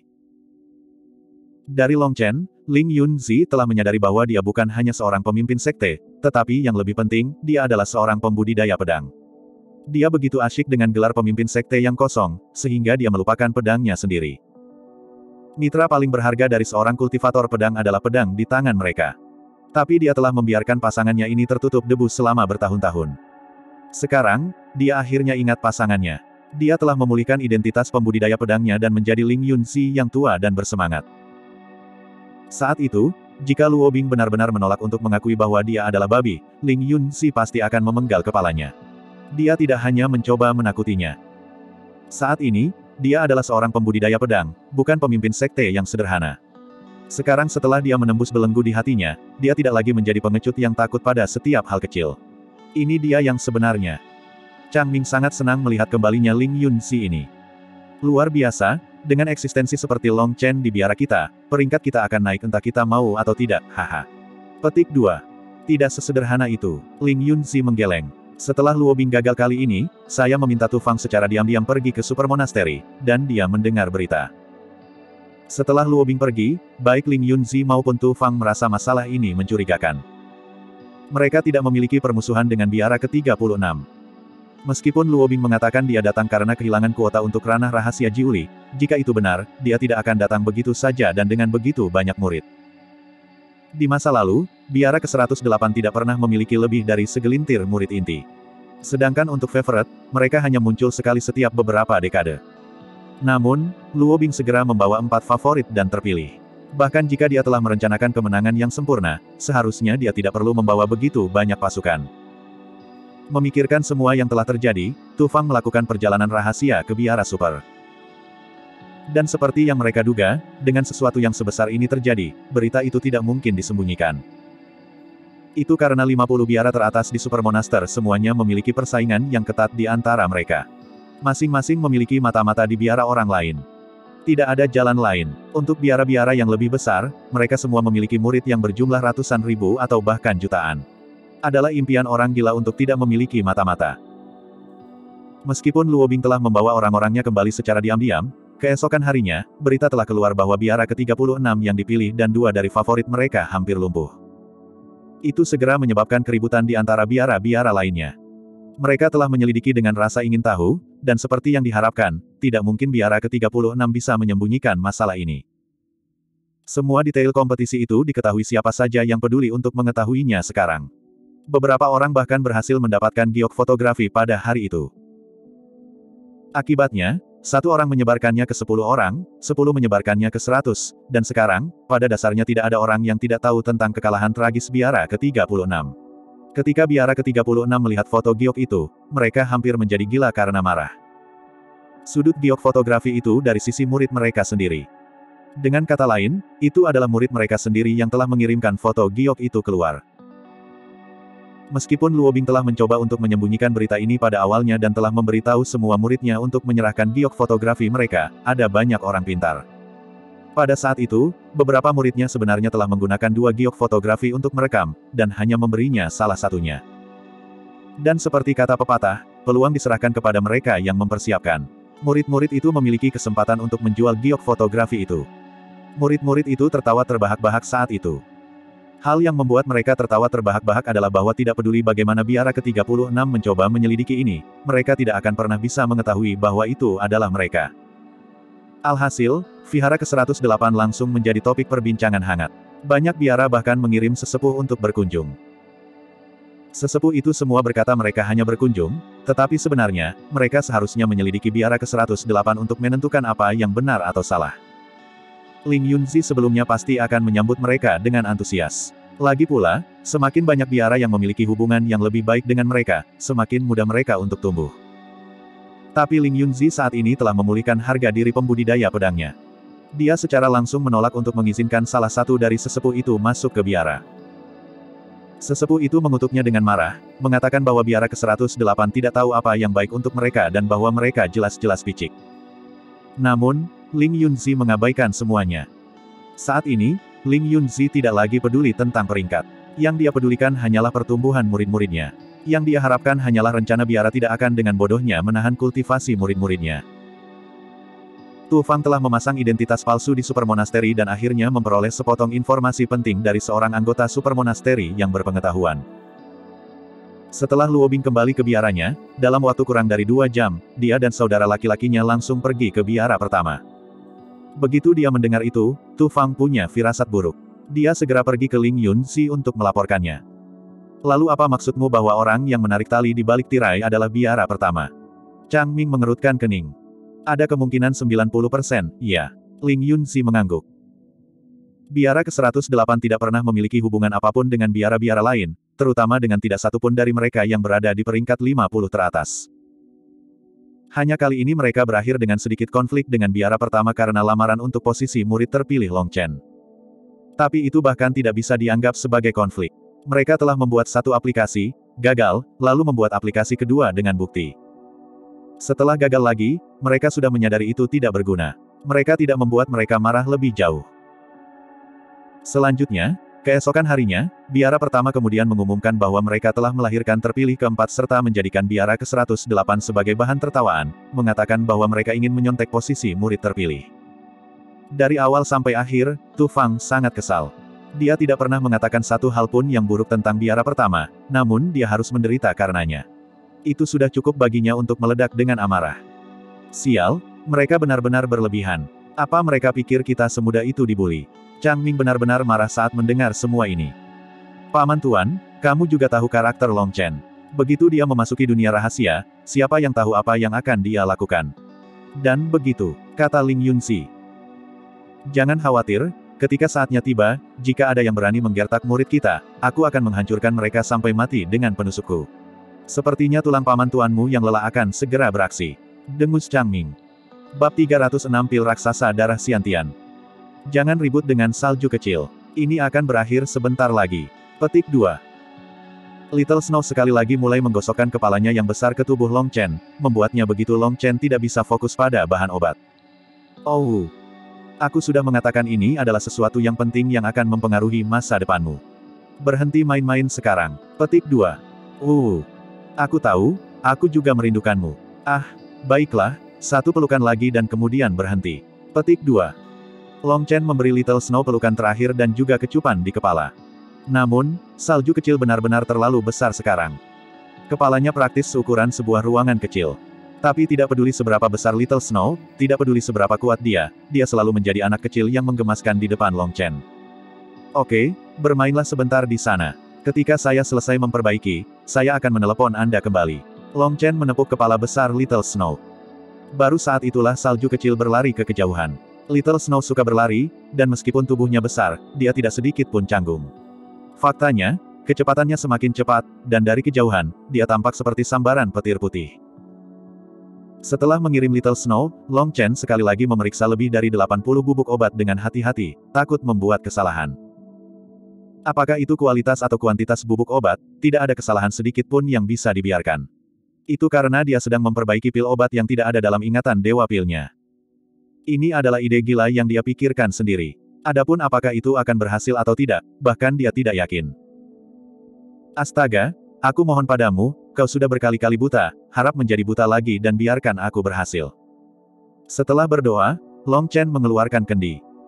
Dari Long Chen, Ling Yunzi telah menyadari bahwa dia bukan hanya seorang pemimpin sekte, tetapi yang lebih penting, dia adalah seorang pembudidaya pedang. Dia begitu asyik dengan gelar pemimpin sekte yang kosong, sehingga dia melupakan pedangnya sendiri. Mitra paling berharga dari seorang kultivator pedang adalah pedang di tangan mereka. Tapi dia telah membiarkan pasangannya ini tertutup debu selama bertahun-tahun. Sekarang, dia akhirnya ingat pasangannya. Dia telah memulihkan identitas pembudidaya pedangnya dan menjadi Ling Yunzi yang tua dan bersemangat. Saat itu, jika Luo Bing benar-benar menolak untuk mengakui bahwa dia adalah babi, Ling Yunzi pasti akan memenggal kepalanya. Dia tidak hanya mencoba menakutinya. Saat ini, dia adalah seorang pembudidaya pedang, bukan pemimpin sekte yang sederhana. Sekarang setelah dia menembus belenggu di hatinya, dia tidak lagi menjadi pengecut yang takut pada setiap hal kecil. Ini dia yang sebenarnya. Chang Ming sangat senang melihat kembalinya Ling Yunzi ini. Luar biasa, dengan eksistensi seperti Long Chen di biara kita, peringkat kita akan naik entah kita mau atau tidak, haha. Petik 2. Tidak sesederhana itu, Ling Yunzi menggeleng. Setelah Luo Bing gagal kali ini, saya meminta Tu Fang secara diam-diam pergi ke Super Monastery, dan dia mendengar berita. Setelah Luo Bing pergi, baik Ling Yunzi maupun Tu Fang merasa masalah ini mencurigakan. Mereka tidak memiliki permusuhan dengan biara ke-36. Meskipun Luo Bing mengatakan dia datang karena kehilangan kuota untuk ranah rahasia Jiuli, jika itu benar, dia tidak akan datang begitu saja dan dengan begitu banyak murid. Di masa lalu, biara ke-108 tidak pernah memiliki lebih dari segelintir murid inti. Sedangkan untuk favorite, mereka hanya muncul sekali setiap beberapa dekade. Namun, Luo Bing segera membawa 4 favorit dan terpilih. Bahkan jika dia telah merencanakan kemenangan yang sempurna, seharusnya dia tidak perlu membawa begitu banyak pasukan. Memikirkan semua yang telah terjadi, Tu Fang melakukan perjalanan rahasia ke biara super. Dan seperti yang mereka duga, dengan sesuatu yang sebesar ini terjadi, berita itu tidak mungkin disembunyikan. Itu karena 50 biara teratas di Super Monaster semuanya memiliki persaingan yang ketat di antara mereka. Masing-masing memiliki mata-mata di biara orang lain. Tidak ada jalan lain. Untuk biara-biara yang lebih besar, mereka semua memiliki murid yang berjumlah ratusan ribu atau bahkan jutaan. Adalah impian orang gila untuk tidak memiliki mata-mata. Meskipun Luo Bing telah membawa orang-orangnya kembali secara diam-diam, keesokan harinya, berita telah keluar bahwa biara ke-36 yang dipilih dan 2 dari favorit mereka hampir lumpuh. Itu segera menyebabkan keributan di antara biara-biara lainnya. Mereka telah menyelidiki dengan rasa ingin tahu, dan seperti yang diharapkan, tidak mungkin biara ke-36 bisa menyembunyikan masalah ini. Semua detail kompetisi itu diketahui siapa saja yang peduli untuk mengetahuinya sekarang. Beberapa orang bahkan berhasil mendapatkan giok fotografi pada hari itu. Akibatnya, 1 orang menyebarkannya ke 10 orang, 10 menyebarkannya ke 100, dan sekarang, pada dasarnya tidak ada orang yang tidak tahu tentang kekalahan tragis biara ke-36. Ketika biara ke-36 melihat foto giok itu, mereka hampir menjadi gila karena marah. Sudut giok fotografi itu dari sisi murid mereka sendiri. Dengan kata lain, itu adalah murid mereka sendiri yang telah mengirimkan foto giok itu keluar. Meskipun Luo Bing telah mencoba untuk menyembunyikan berita ini pada awalnya dan telah memberitahu semua muridnya untuk menyerahkan giok fotografi mereka, ada banyak orang pintar. Pada saat itu, beberapa muridnya sebenarnya telah menggunakan 2 giok fotografi untuk merekam, dan hanya memberinya salah satunya. Dan seperti kata pepatah, peluang diserahkan kepada mereka yang mempersiapkan. Murid-murid itu memiliki kesempatan untuk menjual giok fotografi itu. Murid-murid itu tertawa terbahak-bahak saat itu. Hal yang membuat mereka tertawa terbahak-bahak adalah bahwa tidak peduli bagaimana biara ke-36 mencoba menyelidiki ini, mereka tidak akan pernah bisa mengetahui bahwa itu adalah mereka. Alhasil, vihara ke-108 langsung menjadi topik perbincangan hangat. Banyak biara bahkan mengirim sesepuh untuk berkunjung. Sesepuh itu semua berkata mereka hanya berkunjung, tetapi sebenarnya, mereka seharusnya menyelidiki biara ke-108 untuk menentukan apa yang benar atau salah. Ling Yunzi sebelumnya pasti akan menyambut mereka dengan antusias. Lagi pula, semakin banyak biara yang memiliki hubungan yang lebih baik dengan mereka, semakin mudah mereka untuk tumbuh. Tapi Ling Yunzi saat ini telah memulihkan harga diri pembudidaya pedangnya. Dia secara langsung menolak untuk mengizinkan salah satu dari sesepuh itu masuk ke biara. Sesepuh itu mengutuknya dengan marah, mengatakan bahwa biara ke-108 tidak tahu apa yang baik untuk mereka dan bahwa mereka jelas-jelas picik. Namun, Ling Yunzi mengabaikan semuanya. Saat ini, Ling Yunzi tidak lagi peduli tentang peringkat. Yang dia pedulikan hanyalah pertumbuhan murid-muridnya. Yang dia harapkan hanyalah rencana biara tidak akan dengan bodohnya menahan kultivasi murid-muridnya. Tu Fang telah memasang identitas palsu di Supermonasteri dan akhirnya memperoleh sepotong informasi penting dari seorang anggota Supermonasteri yang berpengetahuan. Setelah Luobing kembali ke biaranya, dalam waktu kurang dari 2 jam, dia dan saudara laki-lakinya langsung pergi ke biara pertama. Begitu dia mendengar itu, Tu Fang punya firasat buruk. Dia segera pergi ke Ling Yunzi untuk melaporkannya. Lalu apa maksudmu bahwa orang yang menarik tali di balik tirai adalah biara pertama? Chang Ming mengerutkan kening. Ada kemungkinan 90%, iya. Ling Yunzi mengangguk. Biara ke-108 tidak pernah memiliki hubungan apapun dengan biara-biara lain, terutama dengan tidak satupun dari mereka yang berada di peringkat 50 teratas. Hanya kali ini mereka berakhir dengan sedikit konflik dengan biara pertama karena lamaran untuk posisi murid terpilih Long Chen. Tapi itu bahkan tidak bisa dianggap sebagai konflik. Mereka telah membuat satu aplikasi, gagal, lalu membuat aplikasi kedua dengan bukti. Setelah gagal lagi, mereka sudah menyadari itu tidak berguna. Mereka tidak membuat mereka marah lebih jauh. Selanjutnya, keesokan harinya, biara pertama kemudian mengumumkan bahwa mereka telah melahirkan terpilih keempat serta menjadikan biara ke-108 sebagai bahan tertawaan, mengatakan bahwa mereka ingin menyontek posisi murid terpilih. Dari awal sampai akhir, Tu Fang sangat kesal. Dia tidak pernah mengatakan satu hal pun yang buruk tentang biara pertama, namun dia harus menderita karenanya. Itu sudah cukup baginya untuk meledak dengan amarah. Sial, mereka benar-benar berlebihan. Apa mereka pikir kita semudah itu dibuli? Chang Ming benar-benar marah saat mendengar semua ini. Paman Tuan, kamu juga tahu karakter Long Chen. Begitu dia memasuki dunia rahasia, siapa yang tahu apa yang akan dia lakukan? Dan begitu, kata Ling Yunzi. Jangan khawatir, ketika saatnya tiba, jika ada yang berani menggertak murid kita, aku akan menghancurkan mereka sampai mati dengan penusukku. Sepertinya tulang paman tuanmu yang lelah akan segera beraksi. Dengus Chang Ming. Bab 306 Pil Raksasa Darah Xiantian. Jangan ribut dengan salju kecil. Ini akan berakhir sebentar lagi. Petik 2. Little Snow sekali lagi mulai menggosokkan kepalanya yang besar ke tubuh Long Chen, membuatnya begitu Long Chen tidak bisa fokus pada bahan obat. Oh. Aku sudah mengatakan ini adalah sesuatu yang penting yang akan mempengaruhi masa depanmu. Berhenti main-main sekarang. Petik 2. Aku tahu, aku juga merindukanmu. Ah, baiklah, satu pelukan lagi dan kemudian berhenti. Petik 2. Long Chen memberi Little Snow pelukan terakhir dan juga kecupan di kepala. Namun, salju kecil benar-benar terlalu besar sekarang. Kepalanya praktis seukuran sebuah ruangan kecil. Tapi tidak peduli seberapa besar Little Snow, tidak peduli seberapa kuat dia selalu menjadi anak kecil yang menggemaskan di depan Long Chen. Oke, bermainlah sebentar di sana. Ketika saya selesai memperbaiki, saya akan menelepon Anda kembali. Long Chen menepuk kepala besar Little Snow. Baru saat itulah salju kecil berlari ke kejauhan. Little Snow suka berlari, dan meskipun tubuhnya besar, dia tidak sedikit pun canggung. Faktanya, kecepatannya semakin cepat, dan dari kejauhan, dia tampak seperti sambaran petir putih. Setelah mengirim Little Snow, Long Chen sekali lagi memeriksa lebih dari 80 bubuk obat dengan hati-hati, takut membuat kesalahan. Apakah itu kualitas atau kuantitas bubuk obat, tidak ada kesalahan sedikit pun yang bisa dibiarkan. Itu karena dia sedang memperbaiki pil obat yang tidak ada dalam ingatan Dewa Pilnya. Ini adalah ide gila yang dia pikirkan sendiri. Adapun apakah itu akan berhasil atau tidak, bahkan dia tidak yakin. Astaga, aku mohon padamu, kau sudah berkali-kali buta, harap menjadi buta lagi dan biarkan aku berhasil. Setelah berdoa, Long Chen mengeluarkan kendi.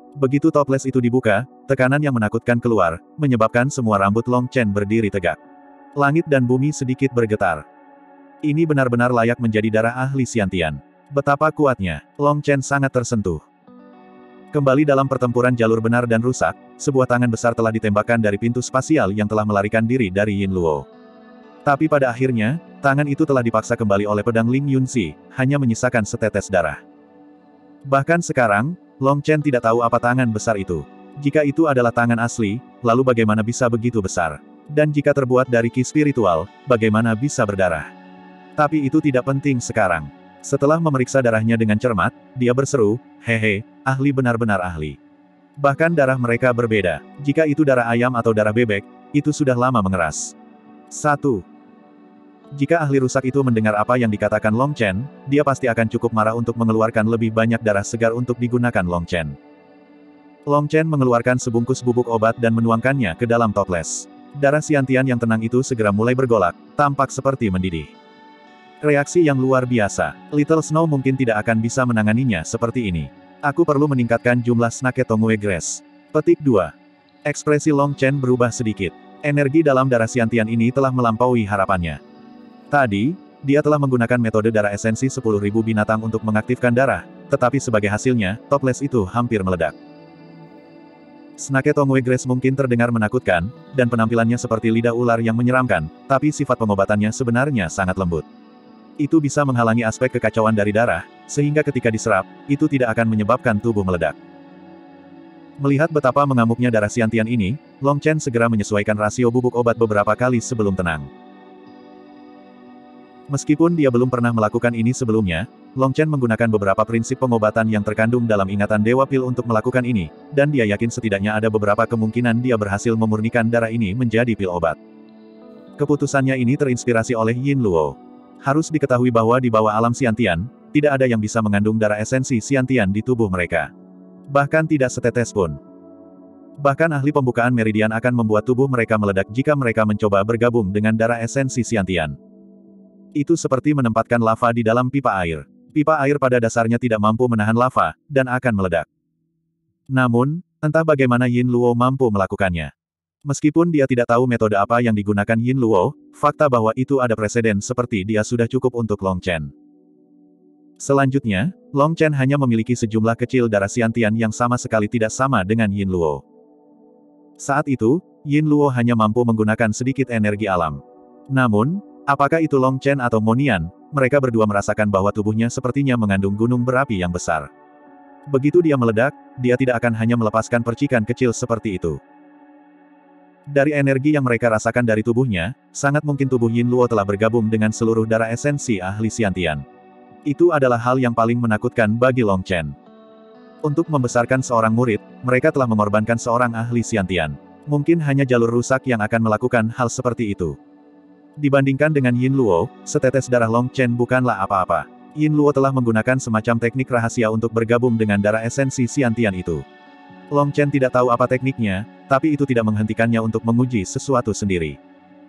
Begitu toples itu dibuka, tekanan yang menakutkan keluar, menyebabkan semua rambut Long Chen berdiri tegak. Langit dan bumi sedikit bergetar. Ini benar-benar layak menjadi darah ahli Xiantian. Betapa kuatnya, Long Chen sangat tersentuh. Kembali dalam pertempuran jalur benar dan rusak, sebuah tangan besar telah ditembakkan dari pintu spasial yang telah melarikan diri dari Yin Luo. Tapi pada akhirnya, tangan itu telah dipaksa kembali oleh pedang Ling Yunzi, hanya menyisakan setetes darah. Bahkan sekarang, Long Chen tidak tahu apa tangan besar itu. Jika itu adalah tangan asli, lalu bagaimana bisa begitu besar? Dan jika terbuat dari ki spiritual, bagaimana bisa berdarah? Tapi itu tidak penting sekarang. Setelah memeriksa darahnya dengan cermat, dia berseru, "Hehe, ahli benar-benar ahli." Bahkan darah mereka berbeda. Jika itu darah ayam atau darah bebek, itu sudah lama mengeras. 1. Jika ahli rusak itu mendengar apa yang dikatakan Long Chen, dia pasti akan cukup marah untuk mengeluarkan lebih banyak darah segar untuk digunakan Long Chen. Long Chen mengeluarkan sebungkus bubuk obat dan menuangkannya ke dalam toples. Darah Xiantian yang tenang itu segera mulai bergolak, tampak seperti mendidih. Reaksi yang luar biasa. Little Snow mungkin tidak akan bisa menanganinya seperti ini. Aku perlu meningkatkan jumlah Snake Tongwei Grass. Petik 2. Ekspresi Long Chen berubah sedikit. Energi dalam darah Xiantian ini telah melampaui harapannya. Tadi, dia telah menggunakan metode darah esensi 10.000 binatang untuk mengaktifkan darah, tetapi sebagai hasilnya, toples itu hampir meledak. Snake Tongwei Grass mungkin terdengar menakutkan, dan penampilannya seperti lidah ular yang menyeramkan, tapi sifat pengobatannya sebenarnya sangat lembut. Itu bisa menghalangi aspek kekacauan dari darah, sehingga ketika diserap, itu tidak akan menyebabkan tubuh meledak. Melihat betapa mengamuknya darah Xiantian ini, Long Chen segera menyesuaikan rasio bubuk obat beberapa kali sebelum tenang. Meskipun dia belum pernah melakukan ini sebelumnya, Long Chen menggunakan beberapa prinsip pengobatan yang terkandung dalam ingatan Dewa Pil untuk melakukan ini, dan dia yakin setidaknya ada beberapa kemungkinan dia berhasil memurnikan darah ini menjadi pil obat. Keputusannya ini terinspirasi oleh Yin Luo. Harus diketahui bahwa di bawah alam Xiantian, tidak ada yang bisa mengandung darah esensi Xiantian di tubuh mereka. Bahkan tidak setetes pun. Bahkan ahli pembukaan meridian akan membuat tubuh mereka meledak jika mereka mencoba bergabung dengan darah esensi Xiantian. Itu seperti menempatkan lava di dalam pipa air. Pipa air pada dasarnya tidak mampu menahan lava, dan akan meledak. Namun, entah bagaimana Yin Luo mampu melakukannya. Meskipun dia tidak tahu metode apa yang digunakan Yin Luo, fakta bahwa itu ada preseden seperti dia sudah cukup untuk Long Chen. Selanjutnya, Long Chen hanya memiliki sejumlah kecil darah Xiantian yang sama sekali tidak sama dengan Yin Luo. Saat itu, Yin Luo hanya mampu menggunakan sedikit energi alam. Namun, apakah itu Long Chen atau Monian, mereka berdua merasakan bahwa tubuhnya sepertinya mengandung gunung berapi yang besar. Begitu dia meledak, dia tidak akan hanya melepaskan percikan kecil seperti itu. Dari energi yang mereka rasakan dari tubuhnya, sangat mungkin tubuh Yin Luo telah bergabung dengan seluruh darah esensi ahli Xiantian. Itu adalah hal yang paling menakutkan bagi Long Chen. Untuk membesarkan seorang murid, mereka telah mengorbankan seorang ahli Xiantian. Mungkin hanya jalur rusak yang akan melakukan hal seperti itu. Dibandingkan dengan Yin Luo, setetes darah Long Chen bukanlah apa-apa. Yin Luo telah menggunakan semacam teknik rahasia untuk bergabung dengan darah esensi Xiantian itu. Long Chen tidak tahu apa tekniknya, tapi itu tidak menghentikannya untuk menguji sesuatu sendiri.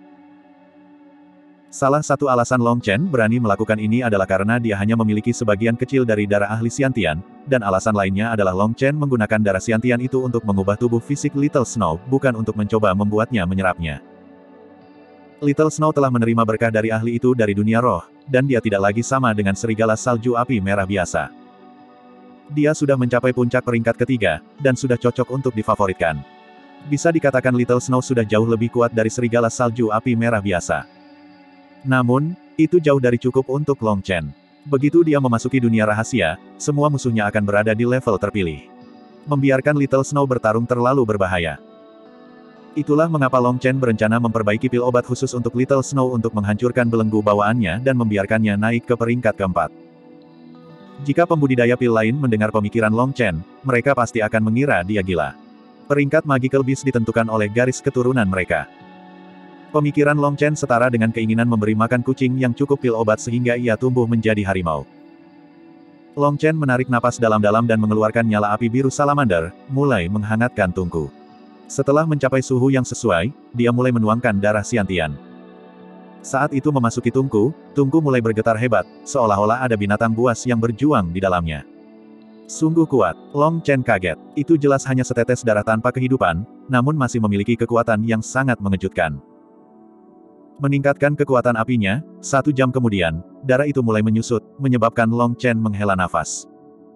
Salah satu alasan Long Chen berani melakukan ini adalah karena dia hanya memiliki sebagian kecil dari darah ahli Xiantian, dan alasan lainnya adalah Long Chen menggunakan darah Xiantian itu untuk mengubah tubuh fisik Little Snow, bukan untuk mencoba membuatnya menyerapnya. Little Snow telah menerima berkah dari ahli itu dari dunia roh, dan dia tidak lagi sama dengan serigala salju api merah biasa. Dia sudah mencapai puncak peringkat ketiga, dan sudah cocok untuk difavoritkan. Bisa dikatakan Little Snow sudah jauh lebih kuat dari serigala salju api merah biasa. Namun, itu jauh dari cukup untuk Long Chen. Begitu dia memasuki dunia rahasia, semua musuhnya akan berada di level terpilih. Membiarkan Little Snow bertarung terlalu berbahaya. Itulah mengapa Long Chen berencana memperbaiki pil obat khusus untuk Little Snow untuk menghancurkan belenggu bawaannya dan membiarkannya naik ke peringkat keempat. Jika pembudidaya pil lain mendengar pemikiran Long Chen, mereka pasti akan mengira dia gila. Peringkat Magical Beast ditentukan oleh garis keturunan mereka. Pemikiran Long Chen setara dengan keinginan memberi makan kucing yang cukup pil obat sehingga ia tumbuh menjadi harimau. Long Chen menarik napas dalam-dalam dan mengeluarkan nyala api biru salamander, mulai menghangatkan tungku. Setelah mencapai suhu yang sesuai, dia mulai menuangkan darah Xiantian. Saat itu memasuki tungku mulai bergetar hebat, seolah-olah ada binatang buas yang berjuang di dalamnya. Sungguh kuat. Long Chen kaget. Itu jelas hanya setetes darah tanpa kehidupan, namun masih memiliki kekuatan yang sangat mengejutkan. Meningkatkan kekuatan apinya, 1 jam kemudian, darah itu mulai menyusut, menyebabkan Long Chen menghela nafas.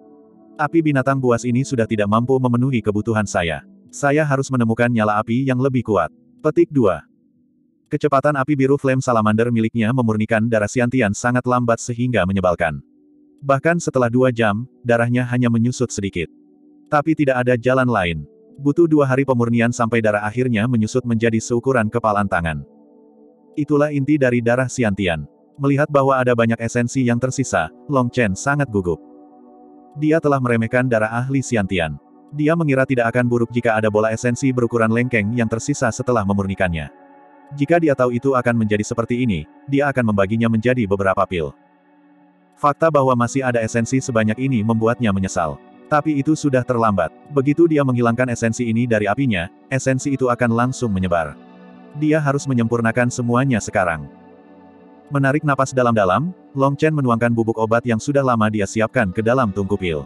Api binatang buas ini sudah tidak mampu memenuhi kebutuhan saya. Saya harus menemukan nyala api yang lebih kuat. Petik 2. Kecepatan api biru Flame Salamander miliknya memurnikan darah Xiantian sangat lambat sehingga menyebalkan. Bahkan setelah 2 jam, darahnya hanya menyusut sedikit. Tapi tidak ada jalan lain. Butuh 2 hari pemurnian sampai darah akhirnya menyusut menjadi seukuran kepalan tangan. Itulah inti dari darah Xiantian. Melihat bahwa ada banyak esensi yang tersisa, Long Chen sangat gugup. Dia telah meremehkan darah ahli Xiantian. Dia mengira tidak akan buruk jika ada bola esensi berukuran lengkeng yang tersisa setelah memurnikannya. Jika dia tahu itu akan menjadi seperti ini, dia akan membaginya menjadi beberapa pil. Fakta bahwa masih ada esensi sebanyak ini membuatnya menyesal. Tapi itu sudah terlambat. Begitu dia menghilangkan esensi ini dari apinya, esensi itu akan langsung menyebar. Dia harus menyempurnakan semuanya sekarang. Menarik napas dalam-dalam, Long Chen menuangkan bubuk obat yang sudah lama dia siapkan ke dalam tungku pil.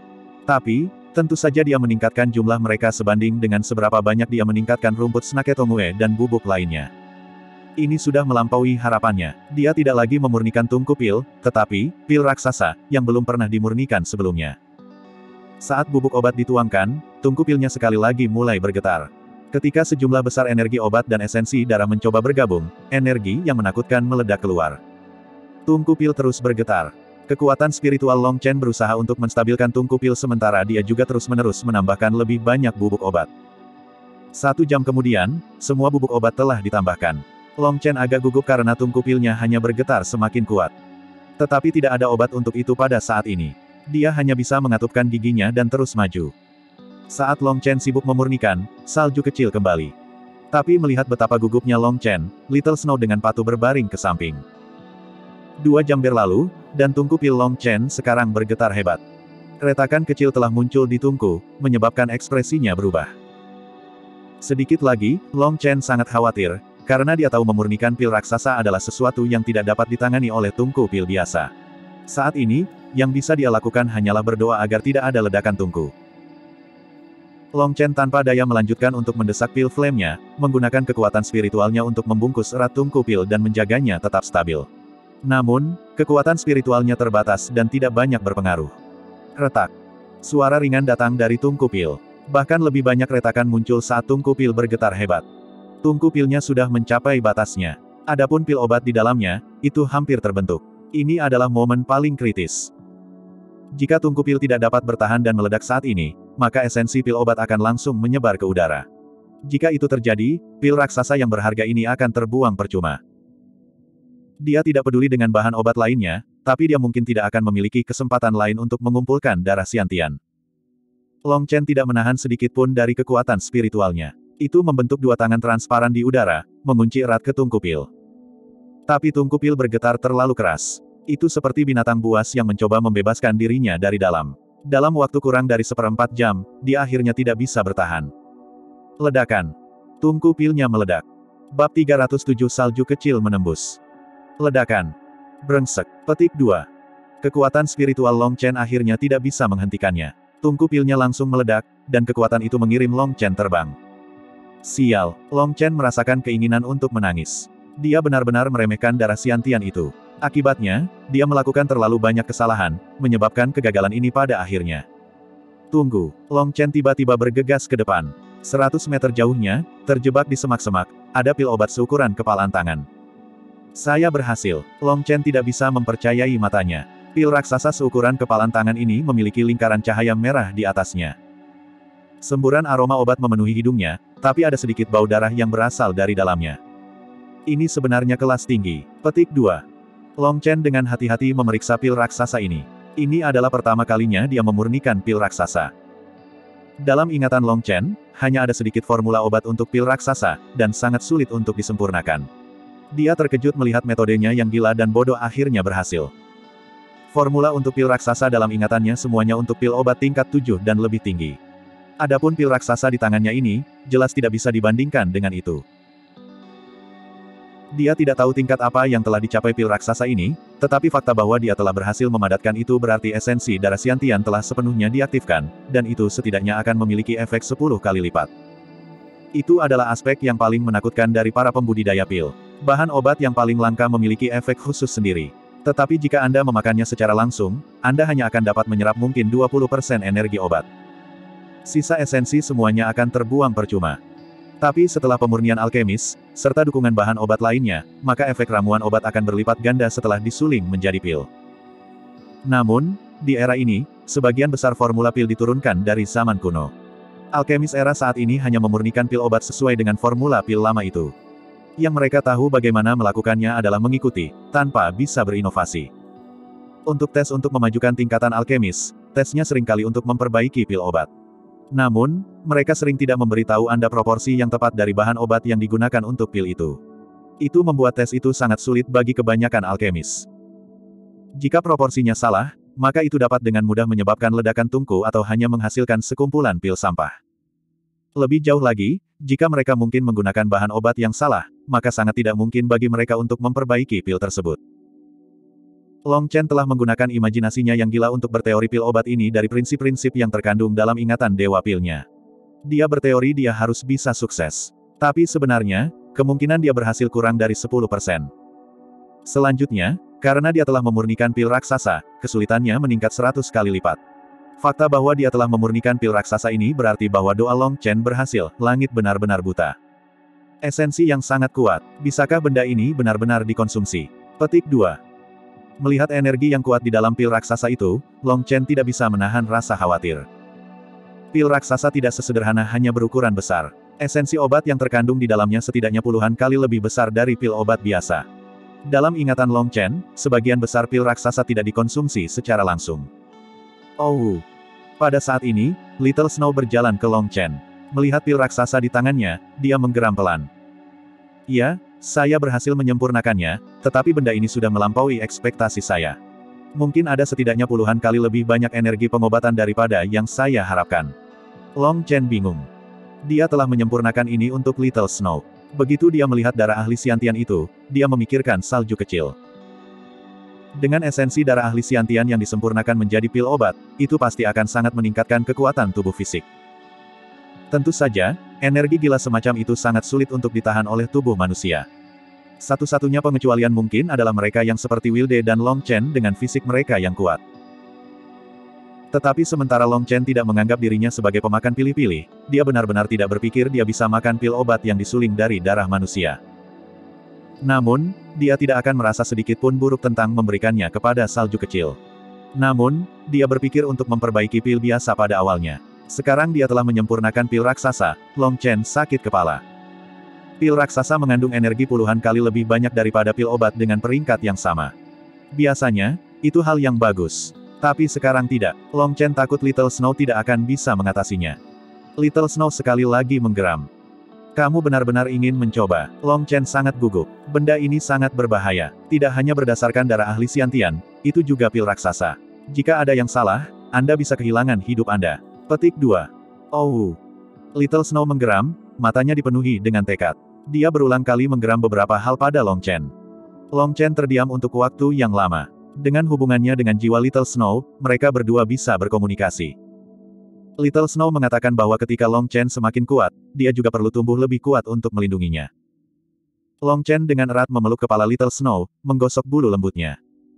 Tapi, tentu saja dia meningkatkan jumlah mereka sebanding dengan seberapa banyak dia meningkatkan rumput Snake Tongwei dan bubuk lainnya. Ini sudah melampaui harapannya. Dia tidak lagi memurnikan tungku pil, tetapi, pil raksasa, yang belum pernah dimurnikan sebelumnya. Saat bubuk obat dituangkan, tungku pilnya sekali lagi mulai bergetar. Ketika sejumlah besar energi obat dan esensi darah mencoba bergabung, energi yang menakutkan meledak keluar. Tungku pil terus bergetar. Kekuatan spiritual Long Chen berusaha untuk menstabilkan tungku pil sementara dia juga terus-menerus menambahkan lebih banyak bubuk obat. 1 jam kemudian, semua bubuk obat telah ditambahkan. Long Chen agak gugup karena tungku pilnya hanya bergetar semakin kuat. Tetapi tidak ada obat untuk itu pada saat ini. Dia hanya bisa mengatupkan giginya dan terus maju. Saat Long Chen sibuk memurnikan, salju kecil kembali. Tapi melihat betapa gugupnya Long Chen, Little Snow dengan patuh berbaring ke samping. 2 jam berlalu, dan tungku pil Long Chen sekarang bergetar hebat. Retakan kecil telah muncul di tungku, menyebabkan ekspresinya berubah. Sedikit lagi, Long Chen sangat khawatir, karena dia tahu memurnikan pil raksasa adalah sesuatu yang tidak dapat ditangani oleh tungku pil biasa. Saat ini, yang bisa dia lakukan hanyalah berdoa agar tidak ada ledakan tungku. Long Chen tanpa daya melanjutkan untuk mendesak pil flame-nya, menggunakan kekuatan spiritualnya untuk membungkus erat tungku pil dan menjaganya tetap stabil. Namun, kekuatan spiritualnya terbatas dan tidak banyak berpengaruh. Retak. Suara ringan datang dari tungku pil. Bahkan lebih banyak retakan muncul saat tungku pil bergetar hebat. Tungku pilnya sudah mencapai batasnya. Adapun pil obat di dalamnya, itu hampir terbentuk. Ini adalah momen paling kritis. Jika tungku pil tidak dapat bertahan dan meledak saat ini, maka esensi pil obat akan langsung menyebar ke udara. Jika itu terjadi, pil raksasa yang berharga ini akan terbuang percuma. Dia tidak peduli dengan bahan obat lainnya, tapi dia mungkin tidak akan memiliki kesempatan lain untuk mengumpulkan darah Xiantian. Long Chen tidak menahan sedikit pun dari kekuatan spiritualnya. Itu membentuk 2 tangan transparan di udara, mengunci erat ke tungku pil. Tapi tungku pil bergetar terlalu keras. Itu seperti binatang buas yang mencoba membebaskan dirinya dari dalam. Dalam waktu kurang dari 1/4 jam, dia akhirnya tidak bisa bertahan. Ledakan. Tungku pilnya meledak. Bab 307 Salju Kecil Menembus. Ledakan. Brengsek. Petik 2. Kekuatan spiritual Long Chen akhirnya tidak bisa menghentikannya. Tungku pilnya langsung meledak, dan kekuatan itu mengirim Long Chen terbang. Sial, Long Chen merasakan keinginan untuk menangis. Dia benar-benar meremehkan darah Xiantian itu. Akibatnya, dia melakukan terlalu banyak kesalahan, menyebabkan kegagalan ini pada akhirnya. Tunggu, Long Chen tiba-tiba bergegas ke depan. 100 meter jauhnya, terjebak di semak-semak, ada pil obat seukuran kepalan tangan. Saya berhasil. Long Chen tidak bisa mempercayai matanya. Pil raksasa seukuran kepalan tangan ini memiliki lingkaran cahaya merah di atasnya. Semburan aroma obat memenuhi hidungnya, tapi ada sedikit bau darah yang berasal dari dalamnya. Ini sebenarnya kelas tinggi. Petik 2. Long Chen dengan hati-hati memeriksa pil raksasa ini. Ini adalah pertama kalinya dia memurnikan pil raksasa. Dalam ingatan Long Chen, hanya ada sedikit formula obat untuk pil raksasa, dan sangat sulit untuk disempurnakan. Dia terkejut melihat metodenya yang gila dan bodoh akhirnya berhasil. Formula untuk pil raksasa dalam ingatannya semuanya untuk pil obat tingkat 7 dan lebih tinggi. Adapun pil raksasa di tangannya ini, jelas tidak bisa dibandingkan dengan itu. Dia tidak tahu tingkat apa yang telah dicapai pil raksasa ini, tetapi fakta bahwa dia telah berhasil memadatkan itu berarti esensi darah Xiantian telah sepenuhnya diaktifkan, dan itu setidaknya akan memiliki efek 10 kali lipat. Itu adalah aspek yang paling menakutkan dari para pembudidaya pil. Bahan obat yang paling langka memiliki efek khusus sendiri. Tetapi jika Anda memakannya secara langsung, Anda hanya akan dapat menyerap mungkin 20% energi obat. Sisa esensi semuanya akan terbuang percuma. Tapi setelah pemurnian alkemis, serta dukungan bahan obat lainnya, maka efek ramuan obat akan berlipat ganda setelah disuling menjadi pil. Namun, di era ini, sebagian besar formula pil diturunkan dari zaman kuno. Alkemis era saat ini hanya memurnikan pil obat sesuai dengan formula pil lama itu. Yang mereka tahu bagaimana melakukannya adalah mengikuti, tanpa bisa berinovasi. Untuk tes untuk memajukan tingkatan alkemis, tesnya seringkali untuk memperbaiki pil obat. Namun, mereka sering tidak memberitahu Anda proporsi yang tepat dari bahan obat yang digunakan untuk pil itu. Itu membuat tes itu sangat sulit bagi kebanyakan alkemis. Jika proporsinya salah, maka itu dapat dengan mudah menyebabkan ledakan tungku atau hanya menghasilkan sekumpulan pil sampah. Lebih jauh lagi, jika mereka mungkin menggunakan bahan obat yang salah, maka sangat tidak mungkin bagi mereka untuk memperbaiki pil tersebut. Long Chen telah menggunakan imajinasinya yang gila untuk berteori pil obat ini dari prinsip-prinsip yang terkandung dalam ingatan Dewa Pilnya. Dia berteori dia harus bisa sukses. Tapi sebenarnya, kemungkinan dia berhasil kurang dari 10%. Selanjutnya, karena dia telah memurnikan pil raksasa, kesulitannya meningkat 100 kali lipat. Fakta bahwa dia telah memurnikan pil raksasa ini berarti bahwa doa Long Chen berhasil, langit benar-benar buta. Esensi yang sangat kuat, bisakah benda ini benar-benar dikonsumsi? Petik 2. Melihat energi yang kuat di dalam pil raksasa itu, Long Chen tidak bisa menahan rasa khawatir. Pil raksasa tidak sesederhana hanya berukuran besar. Esensi obat yang terkandung di dalamnya setidaknya puluhan kali lebih besar dari pil obat biasa. Dalam ingatan Long Chen, sebagian besar pil raksasa tidak dikonsumsi secara langsung. Oh! Pada saat ini, Little Snow berjalan ke Long Chen. Melihat pil raksasa di tangannya, dia menggeram pelan. Ya, saya berhasil menyempurnakannya, tetapi benda ini sudah melampaui ekspektasi saya. Mungkin ada setidaknya puluhan kali lebih banyak energi pengobatan daripada yang saya harapkan. Long Chen bingung. Dia telah menyempurnakan ini untuk Little Snow. Begitu dia melihat darah ahli Xiantian itu, dia memikirkan salju kecil. Dengan esensi darah ahli Xiantian yang disempurnakan menjadi pil obat, itu pasti akan sangat meningkatkan kekuatan tubuh fisik. Tentu saja, energi gila semacam itu sangat sulit untuk ditahan oleh tubuh manusia. Satu-satunya pengecualian mungkin adalah mereka yang seperti Wilde dan Long Chen dengan fisik mereka yang kuat. Tetapi sementara Long Chen tidak menganggap dirinya sebagai pemakan pilih-pilih, dia benar-benar tidak berpikir dia bisa makan pil obat yang disuling dari darah manusia. Namun, dia tidak akan merasa sedikit pun buruk tentang memberikannya kepada salju kecil. Namun, dia berpikir untuk memperbaiki pil biasa pada awalnya. Sekarang dia telah menyempurnakan pil raksasa, Long Chen sakit kepala. Pil raksasa mengandung energi puluhan kali lebih banyak daripada pil obat dengan peringkat yang sama. Biasanya, itu hal yang bagus. Tapi sekarang tidak. Long Chen takut Little Snow tidak akan bisa mengatasinya. Little Snow sekali lagi menggeram. Kamu benar-benar ingin mencoba. Long Chen sangat gugup. Benda ini sangat berbahaya. Tidak hanya berdasarkan darah ahli Xiantian, itu juga pil raksasa. Jika ada yang salah, Anda bisa kehilangan hidup Anda. Petik 2. Oh. Little Snow menggeram, matanya dipenuhi dengan tekad. Dia berulang kali menggeram beberapa hal pada Long Chen. Long Chen terdiam untuk waktu yang lama. Dengan hubungannya dengan jiwa Little Snow, mereka berdua bisa berkomunikasi. Little Snow mengatakan bahwa ketika Long Chen semakin kuat, dia juga perlu tumbuh lebih kuat untuk melindunginya. Long Chen dengan erat memeluk kepala Little Snow, menggosok bulu lembutnya.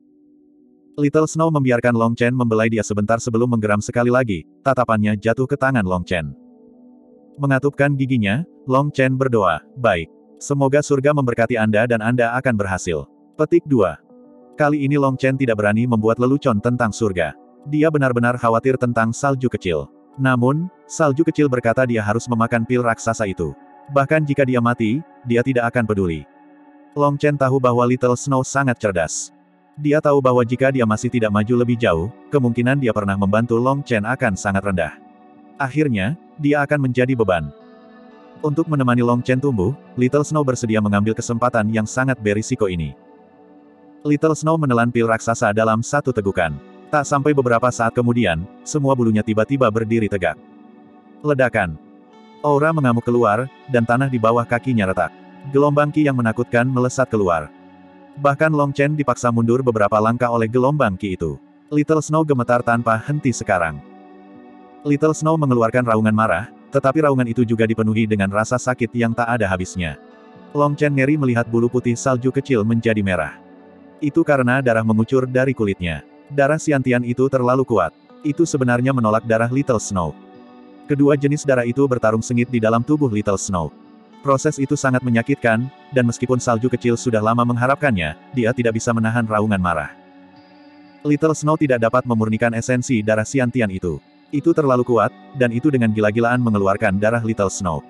Little Snow membiarkan Long Chen membelai dia sebentar sebelum menggeram sekali lagi, tatapannya jatuh ke tangan Long Chen. Mengatupkan giginya, Long Chen berdoa, baik. Semoga surga memberkati Anda dan Anda akan berhasil. Petik 2. Kali ini Long Chen tidak berani membuat lelucon tentang surga. Dia benar-benar khawatir tentang salju kecil. Namun, salju kecil berkata dia harus memakan pil raksasa itu. Bahkan jika dia mati, dia tidak akan peduli. Long Chen tahu bahwa Little Snow sangat cerdas. Dia tahu bahwa jika dia masih tidak maju lebih jauh, kemungkinan dia pernah membantu Long Chen akan sangat rendah. Akhirnya, dia akan menjadi beban. Untuk menemani Long Chen tumbuh, Little Snow bersedia mengambil kesempatan yang sangat berisiko ini. Little Snow menelan pil raksasa dalam satu tegukan. Tak sampai beberapa saat kemudian, semua bulunya tiba-tiba berdiri tegak. Ledakan. Aura mengamuk keluar, dan tanah di bawah kakinya retak. Gelombang ki yang menakutkan melesat keluar. Bahkan Long Chen dipaksa mundur beberapa langkah oleh gelombang ki itu. Little Snow gemetar tanpa henti sekarang. Little Snow mengeluarkan raungan marah, tetapi raungan itu juga dipenuhi dengan rasa sakit yang tak ada habisnya. Long Chen ngeri melihat bulu putih salju kecil menjadi merah. Itu karena darah mengucur dari kulitnya. Darah Xiantian itu terlalu kuat. Itu sebenarnya menolak darah Little Snow. Kedua jenis darah itu bertarung sengit di dalam tubuh Little Snow. Proses itu sangat menyakitkan, dan meskipun salju kecil sudah lama mengharapkannya, dia tidak bisa menahan raungan marah. Little Snow tidak dapat memurnikan esensi darah Xiantian itu. Itu terlalu kuat, dan itu dengan gila-gilaan mengeluarkan darah Little Snow.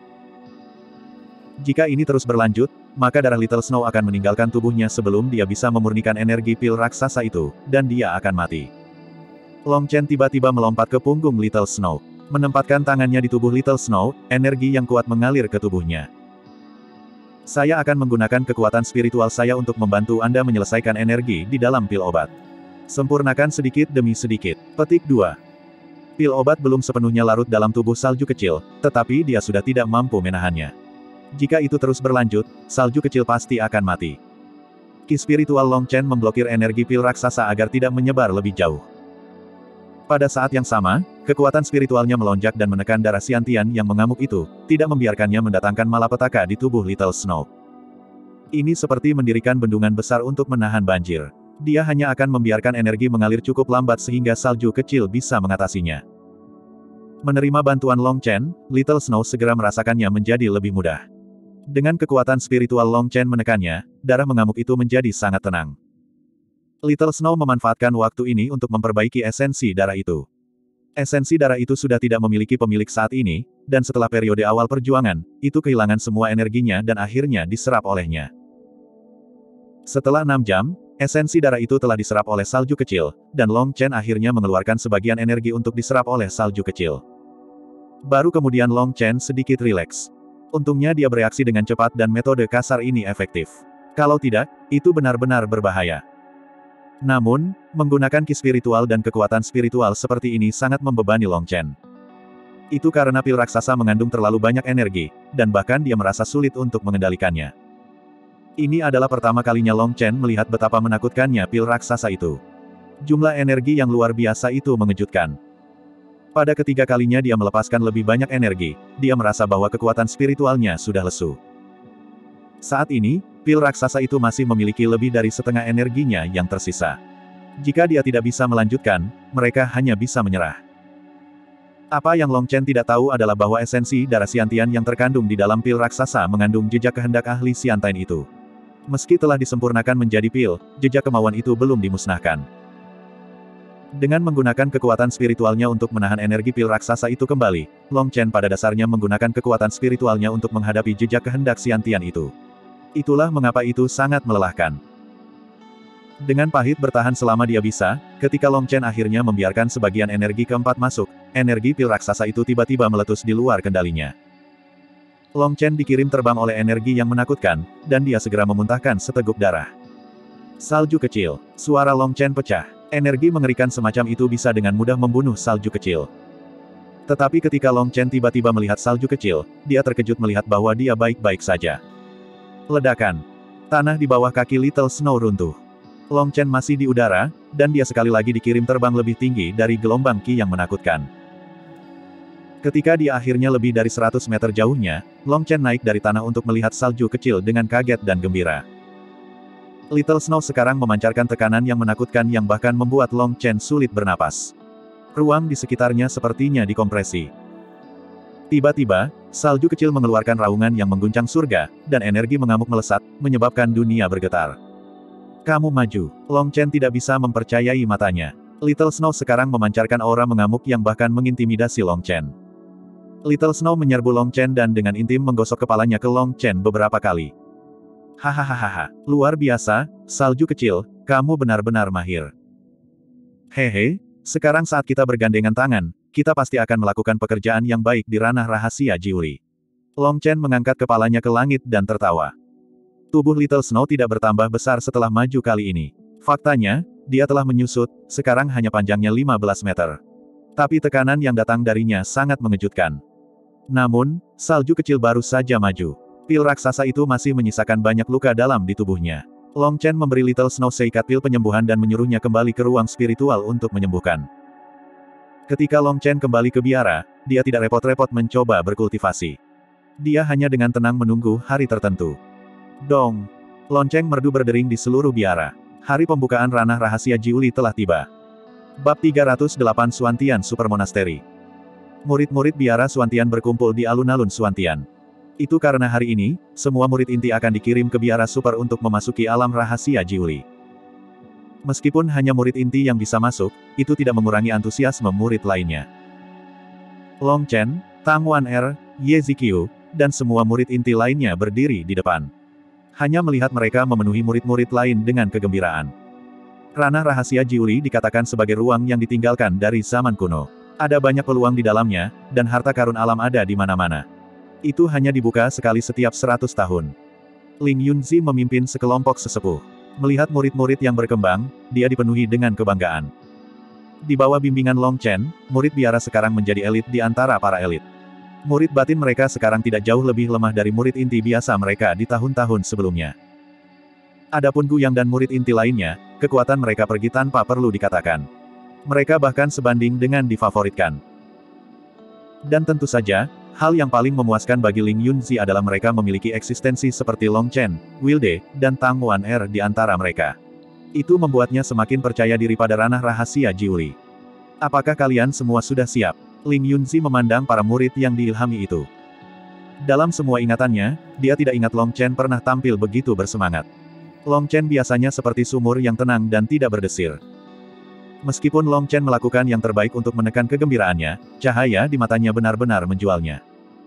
Jika ini terus berlanjut, maka darah Little Snow akan meninggalkan tubuhnya sebelum dia bisa memurnikan energi pil raksasa itu, dan dia akan mati. Long Chen tiba-tiba melompat ke punggung Little Snow. Menempatkan tangannya di tubuh Little Snow, energi yang kuat mengalir ke tubuhnya. Saya akan menggunakan kekuatan spiritual saya untuk membantu Anda menyelesaikan energi di dalam pil obat. Sempurnakan sedikit demi sedikit. Petik 2. Pil obat belum sepenuhnya larut dalam tubuh salju kecil, tetapi dia sudah tidak mampu menahannya. Jika itu terus berlanjut, salju kecil pasti akan mati. Ki spiritual Long Chen memblokir energi pil raksasa agar tidak menyebar lebih jauh. Pada saat yang sama, kekuatan spiritualnya melonjak dan menekan darah Xiantian yang mengamuk itu, tidak membiarkannya mendatangkan malapetaka di tubuh Little Snow. Ini seperti mendirikan bendungan besar untuk menahan banjir. Dia hanya akan membiarkan energi mengalir cukup lambat sehingga salju kecil bisa mengatasinya. Menerima bantuan Long Chen, Little Snow segera merasakannya menjadi lebih mudah. Dengan kekuatan spiritual Long Chen menekannya, darah mengamuk itu menjadi sangat tenang. Little Snow memanfaatkan waktu ini untuk memperbaiki esensi darah itu. Esensi darah itu sudah tidak memiliki pemilik saat ini, dan setelah periode awal perjuangan, itu kehilangan semua energinya dan akhirnya diserap olehnya. Setelah 6 jam, esensi darah itu telah diserap oleh salju kecil, dan Long Chen akhirnya mengeluarkan sebagian energi untuk diserap oleh salju kecil. Baru kemudian Long Chen sedikit rileks. Untungnya dia bereaksi dengan cepat dan metode kasar ini efektif. Kalau tidak, itu benar-benar berbahaya. Namun, menggunakan ki spiritual dan kekuatan spiritual seperti ini sangat membebani Long Chen. Itu karena pil raksasa mengandung terlalu banyak energi, dan bahkan dia merasa sulit untuk mengendalikannya. Ini adalah pertama kalinya Long Chen melihat betapa menakutkannya pil raksasa itu. Jumlah energi yang luar biasa itu mengejutkan. Pada ketiga kalinya dia melepaskan lebih banyak energi, dia merasa bahwa kekuatan spiritualnya sudah lesu. Saat ini, pil raksasa itu masih memiliki lebih dari setengah energinya yang tersisa. Jika dia tidak bisa melanjutkan, mereka hanya bisa menyerah. Apa yang Long Chen tidak tahu adalah bahwa esensi darah Xiantian yang terkandung di dalam pil raksasa mengandung jejak kehendak ahli Xiantian itu. Meski telah disempurnakan menjadi pil, jejak kemauan itu belum dimusnahkan. Dengan menggunakan kekuatan spiritualnya untuk menahan energi pil raksasa itu kembali, Long Chen pada dasarnya menggunakan kekuatan spiritualnya untuk menghadapi jejak kehendak Xiantian itu. Itulah mengapa itu sangat melelahkan. Dengan pahit bertahan selama dia bisa, ketika Long Chen akhirnya membiarkan sebagian energi keempat masuk, energi pil raksasa itu tiba-tiba meletus di luar kendalinya. Long Chen dikirim terbang oleh energi yang menakutkan, dan dia segera memuntahkan seteguk darah. Salju kecil. Suara Long Chen pecah. Energi mengerikan semacam itu bisa dengan mudah membunuh salju kecil. Tetapi ketika Long Chen tiba-tiba melihat salju kecil, dia terkejut melihat bahwa dia baik-baik saja. Ledakan. Tanah di bawah kaki Little Snow runtuh. Long Chen masih di udara, dan dia sekali lagi dikirim terbang lebih tinggi dari gelombang ki yang menakutkan. Ketika dia akhirnya lebih dari 100 meter jauhnya, Long Chen naik dari tanah untuk melihat salju kecil dengan kaget dan gembira. Little Snow sekarang memancarkan tekanan yang menakutkan yang bahkan membuat Long Chen sulit bernapas. Ruang di sekitarnya sepertinya dikompresi. Tiba-tiba, salju kecil mengeluarkan raungan yang mengguncang surga, dan energi mengamuk melesat, menyebabkan dunia bergetar. Kamu maju. Long Chen tidak bisa mempercayai matanya. Little Snow sekarang memancarkan aura mengamuk yang bahkan mengintimidasi Long Chen. Little Snow menyerbu Long Chen dan dengan intim menggosok kepalanya ke Long Chen beberapa kali. Hahaha, luar biasa, salju kecil, kamu benar-benar mahir. Hehe, sekarang saat kita bergandengan tangan, kita pasti akan melakukan pekerjaan yang baik di ranah rahasia Jiuli. Long Chen mengangkat kepalanya ke langit dan tertawa. Tubuh Little Snow tidak bertambah besar setelah maju kali ini. Faktanya, dia telah menyusut, sekarang hanya panjangnya 15 meter. Tapi tekanan yang datang darinya sangat mengejutkan. Namun, salju kecil baru saja maju. Pil raksasa itu masih menyisakan banyak luka dalam di tubuhnya. Long Chen memberi Little Snow seikat pil penyembuhan dan menyuruhnya kembali ke ruang spiritual untuk menyembuhkan. Ketika Long Chen kembali ke biara, dia tidak repot-repot mencoba berkultivasi. Dia hanya dengan tenang menunggu hari tertentu. Dong! Lonceng merdu berdering di seluruh biara. Hari pembukaan ranah rahasia Jiuli telah tiba. Bab 308 Suantian Super Monastery. Murid-murid biara Suantian berkumpul di alun-alun Suantian. Itu karena hari ini, semua murid inti akan dikirim ke biara super untuk memasuki alam rahasia Jiuli. Meskipun hanya murid inti yang bisa masuk, itu tidak mengurangi antusiasme murid lainnya. Long Chen, Tang Wan-er, Ye Ziqiu, dan semua murid inti lainnya berdiri di depan. Hanya melihat mereka memenuhi murid-murid lain dengan kegembiraan. Ranah rahasia Jiuli dikatakan sebagai ruang yang ditinggalkan dari zaman kuno. Ada banyak peluang di dalamnya, dan harta karun alam ada di mana-mana. Itu hanya dibuka sekali setiap 100 tahun. Ling Yunzi memimpin sekelompok sesepuh. Melihat murid-murid yang berkembang, dia dipenuhi dengan kebanggaan. Di bawah bimbingan Long Chen, murid biara sekarang menjadi elit di antara para elit. Murid batin mereka sekarang tidak jauh lebih lemah dari murid inti biasa mereka di tahun-tahun sebelumnya. Adapun Gu Yang dan murid inti lainnya, kekuatan mereka pergi tanpa perlu dikatakan. Mereka bahkan sebanding dengan difavoritkan. Dan tentu saja, hal yang paling memuaskan bagi Ling Yunzi adalah mereka memiliki eksistensi seperti Long Chen, Wilde, dan Tang Wan-er di antara mereka. Itu membuatnya semakin percaya diri pada ranah rahasia Jiuli. Apakah kalian semua sudah siap? Ling Yunzi memandang para murid yang diilhami itu. Dalam semua ingatannya, dia tidak ingat Long Chen pernah tampil begitu bersemangat. Long Chen biasanya seperti sumur yang tenang dan tidak berdesir. Meskipun Long Chen melakukan yang terbaik untuk menekan kegembiraannya, cahaya di matanya benar-benar menjualnya.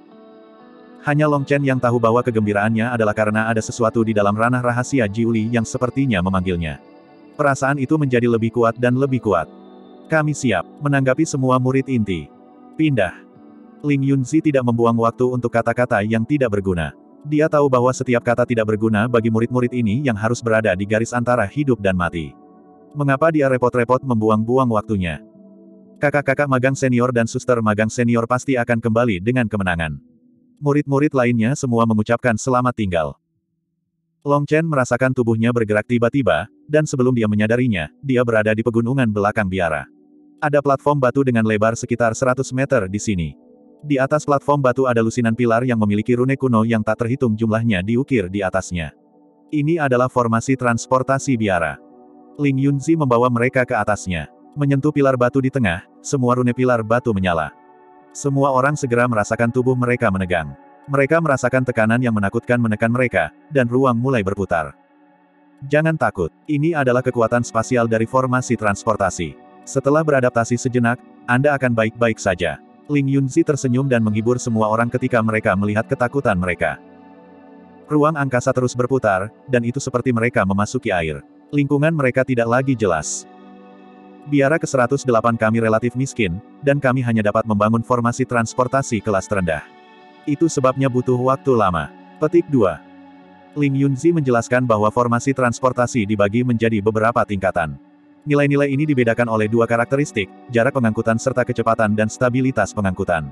Hanya Long Chen yang tahu bahwa kegembiraannya adalah karena ada sesuatu di dalam ranah rahasia Jiuli yang sepertinya memanggilnya. Perasaan itu menjadi lebih kuat dan lebih kuat. Kami siap menanggapi semua murid inti. Pindah. Ling Yunzi tidak membuang waktu untuk kata-kata yang tidak berguna. Dia tahu bahwa setiap kata tidak berguna bagi murid-murid ini yang harus berada di garis antara hidup dan mati. Mengapa dia repot-repot membuang-buang waktunya? Kakak-kakak magang senior dan suster magang senior pasti akan kembali dengan kemenangan. Murid-murid lainnya semua mengucapkan selamat tinggal. Long Chen merasakan tubuhnya bergerak tiba-tiba, dan sebelum dia menyadarinya, dia berada di pegunungan belakang biara. Ada platform batu dengan lebar sekitar 100 meter di sini. Di atas platform batu ada lusinan pilar yang memiliki rune kuno yang tak terhitung jumlahnya diukir di atasnya. Ini adalah formasi transportasi biara. Ling Yunzi membawa mereka ke atasnya. Menyentuh pilar batu di tengah, semua rune pilar batu menyala. Semua orang segera merasakan tubuh mereka menegang. Mereka merasakan tekanan yang menakutkan menekan mereka, dan ruang mulai berputar. Jangan takut, ini adalah kekuatan spasial dari formasi transportasi. Setelah beradaptasi sejenak, Anda akan baik-baik saja. Ling Yunzi tersenyum dan menghibur semua orang ketika mereka melihat ketakutan mereka. Ruang angkasa terus berputar, dan itu seperti mereka memasuki air. Lingkungan mereka tidak lagi jelas. Biara ke-108 kami relatif miskin, dan kami hanya dapat membangun formasi transportasi kelas terendah. Itu sebabnya butuh waktu lama. Petik 2. Ling Yunzi menjelaskan bahwa formasi transportasi dibagi menjadi beberapa tingkatan. Nilai-nilai ini dibedakan oleh dua karakteristik, jarak pengangkutan serta kecepatan dan stabilitas pengangkutan.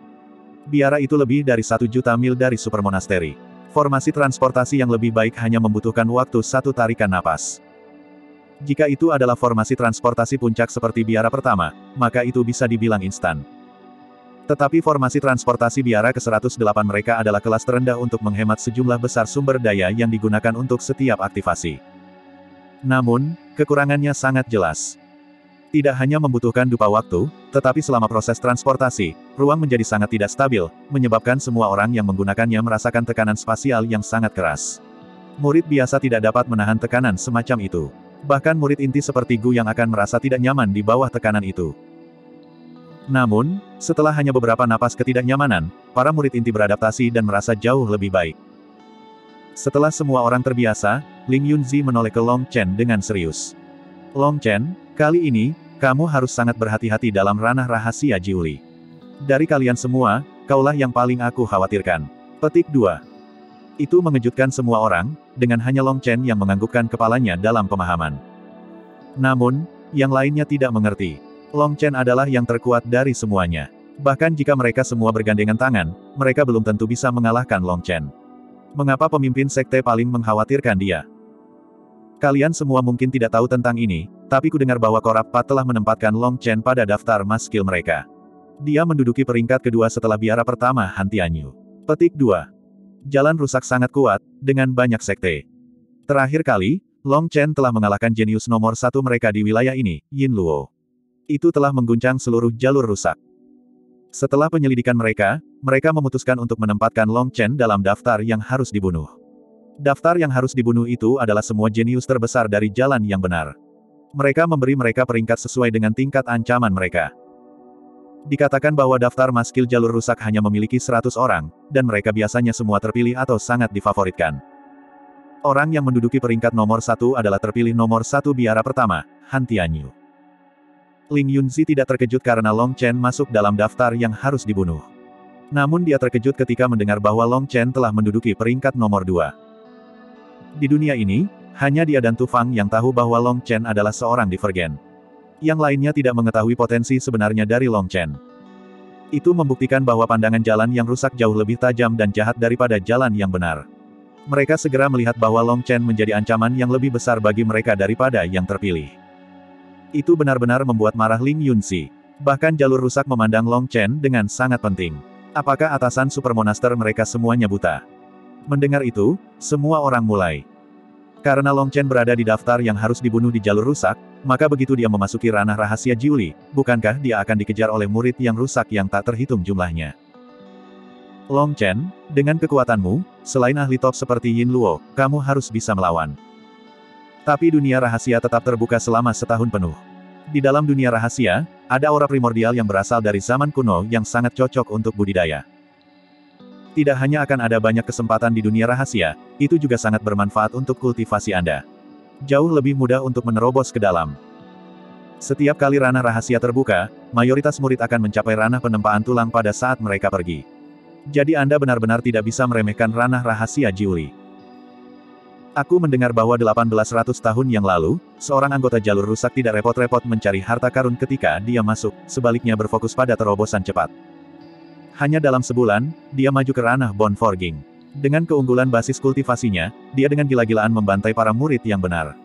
Biara itu lebih dari 1 juta mil dari Super Monastery. Formasi transportasi yang lebih baik hanya membutuhkan waktu 1 tarikan napas. Jika itu adalah formasi transportasi puncak seperti biara pertama, maka itu bisa dibilang instan. Tetapi formasi transportasi biara ke-108 mereka adalah kelas terendah untuk menghemat sejumlah besar sumber daya yang digunakan untuk setiap aktivasi. Namun, kekurangannya sangat jelas. Tidak hanya membutuhkan dupa waktu, tetapi selama proses transportasi, ruang menjadi sangat tidak stabil, menyebabkan semua orang yang menggunakannya merasakan tekanan spasial yang sangat keras. Murid biasa tidak dapat menahan tekanan semacam itu. Bahkan murid inti seperti Gu yang akan merasa tidak nyaman di bawah tekanan itu. Namun, setelah hanya beberapa napas ketidaknyamanan, para murid inti beradaptasi dan merasa jauh lebih baik. Setelah semua orang terbiasa, Ling Yunzi menoleh ke Long Chen dengan serius. Long Chen, kali ini, kamu harus sangat berhati-hati dalam ranah rahasia Jiuli. Dari kalian semua, kaulah yang paling aku khawatirkan. Petik 2. Itu mengejutkan semua orang, dengan hanya Long Chen yang menganggukkan kepalanya dalam pemahaman. Namun, yang lainnya tidak mengerti. Long Chen adalah yang terkuat dari semuanya. Bahkan jika mereka semua bergandengan tangan, mereka belum tentu bisa mengalahkan Long Chen. Mengapa pemimpin sekte paling mengkhawatirkan dia? Kalian semua mungkin tidak tahu tentang ini, tapi kudengar bahwa Korab Pat telah menempatkan Long Chen pada daftar mas skill mereka. Dia menduduki peringkat kedua setelah biara pertama Han Tianyu. Petik 2. Jalan rusak sangat kuat, dengan banyak sekte. Terakhir kali, Long Chen telah mengalahkan jenius nomor 1 mereka di wilayah ini, Yin Luo. Itu telah mengguncang seluruh jalur rusak. Setelah penyelidikan mereka memutuskan untuk menempatkan Long Chen dalam daftar yang harus dibunuh. Daftar yang harus dibunuh itu adalah semua jenius terbesar dari jalan yang benar. Mereka memberi mereka peringkat sesuai dengan tingkat ancaman mereka. Dikatakan bahwa daftar maskil jalur rusak hanya memiliki 100 orang, dan mereka biasanya semua terpilih atau sangat difavoritkan. Orang yang menduduki peringkat nomor 1 adalah terpilih nomor 1 biara pertama, Han Tianyu. Ling Yunzi tidak terkejut karena Long Chen masuk dalam daftar yang harus dibunuh. Namun dia terkejut ketika mendengar bahwa Long Chen telah menduduki peringkat nomor 2. Di dunia ini, hanya dia dan Tu Fang yang tahu bahwa Long Chen adalah seorang divergen. Yang lainnya tidak mengetahui potensi sebenarnya dari Long Chen. Itu membuktikan bahwa pandangan jalan yang rusak jauh lebih tajam dan jahat daripada jalan yang benar. Mereka segera melihat bahwa Long Chen menjadi ancaman yang lebih besar bagi mereka daripada yang terpilih. Itu benar-benar membuat marah Ling Yunzi. Bahkan jalur rusak memandang Long Chen dengan sangat penting. Apakah atasan supermonster mereka semuanya buta? Mendengar itu, semua orang mulai. Karena Long Chen berada di daftar yang harus dibunuh di jalur rusak, maka begitu dia memasuki ranah rahasia Jiuli, bukankah dia akan dikejar oleh murid yang rusak yang tak terhitung jumlahnya? Long Chen, dengan kekuatanmu, selain ahli top seperti Yin Luo, kamu harus bisa melawan. Tapi dunia rahasia tetap terbuka selama setahun penuh. Di dalam dunia rahasia, ada aura primordial yang berasal dari zaman kuno yang sangat cocok untuk budidaya. Tidak hanya akan ada banyak kesempatan di dunia rahasia, itu juga sangat bermanfaat untuk kultivasi Anda. Jauh lebih mudah untuk menerobos ke dalam. Setiap kali ranah rahasia terbuka, mayoritas murid akan mencapai ranah penempaan tulang pada saat mereka pergi. Jadi Anda benar-benar tidak bisa meremehkan ranah rahasia Jiuli. Aku mendengar bahwa 1800 tahun yang lalu, seorang anggota jalur rusak tidak repot-repot mencari harta karun ketika dia masuk, sebaliknya berfokus pada terobosan cepat. Hanya dalam sebulan, dia maju ke ranah Bone Forging. Dengan keunggulan basis kultivasinya, dia dengan gila-gilaan membantai para murid yang benar.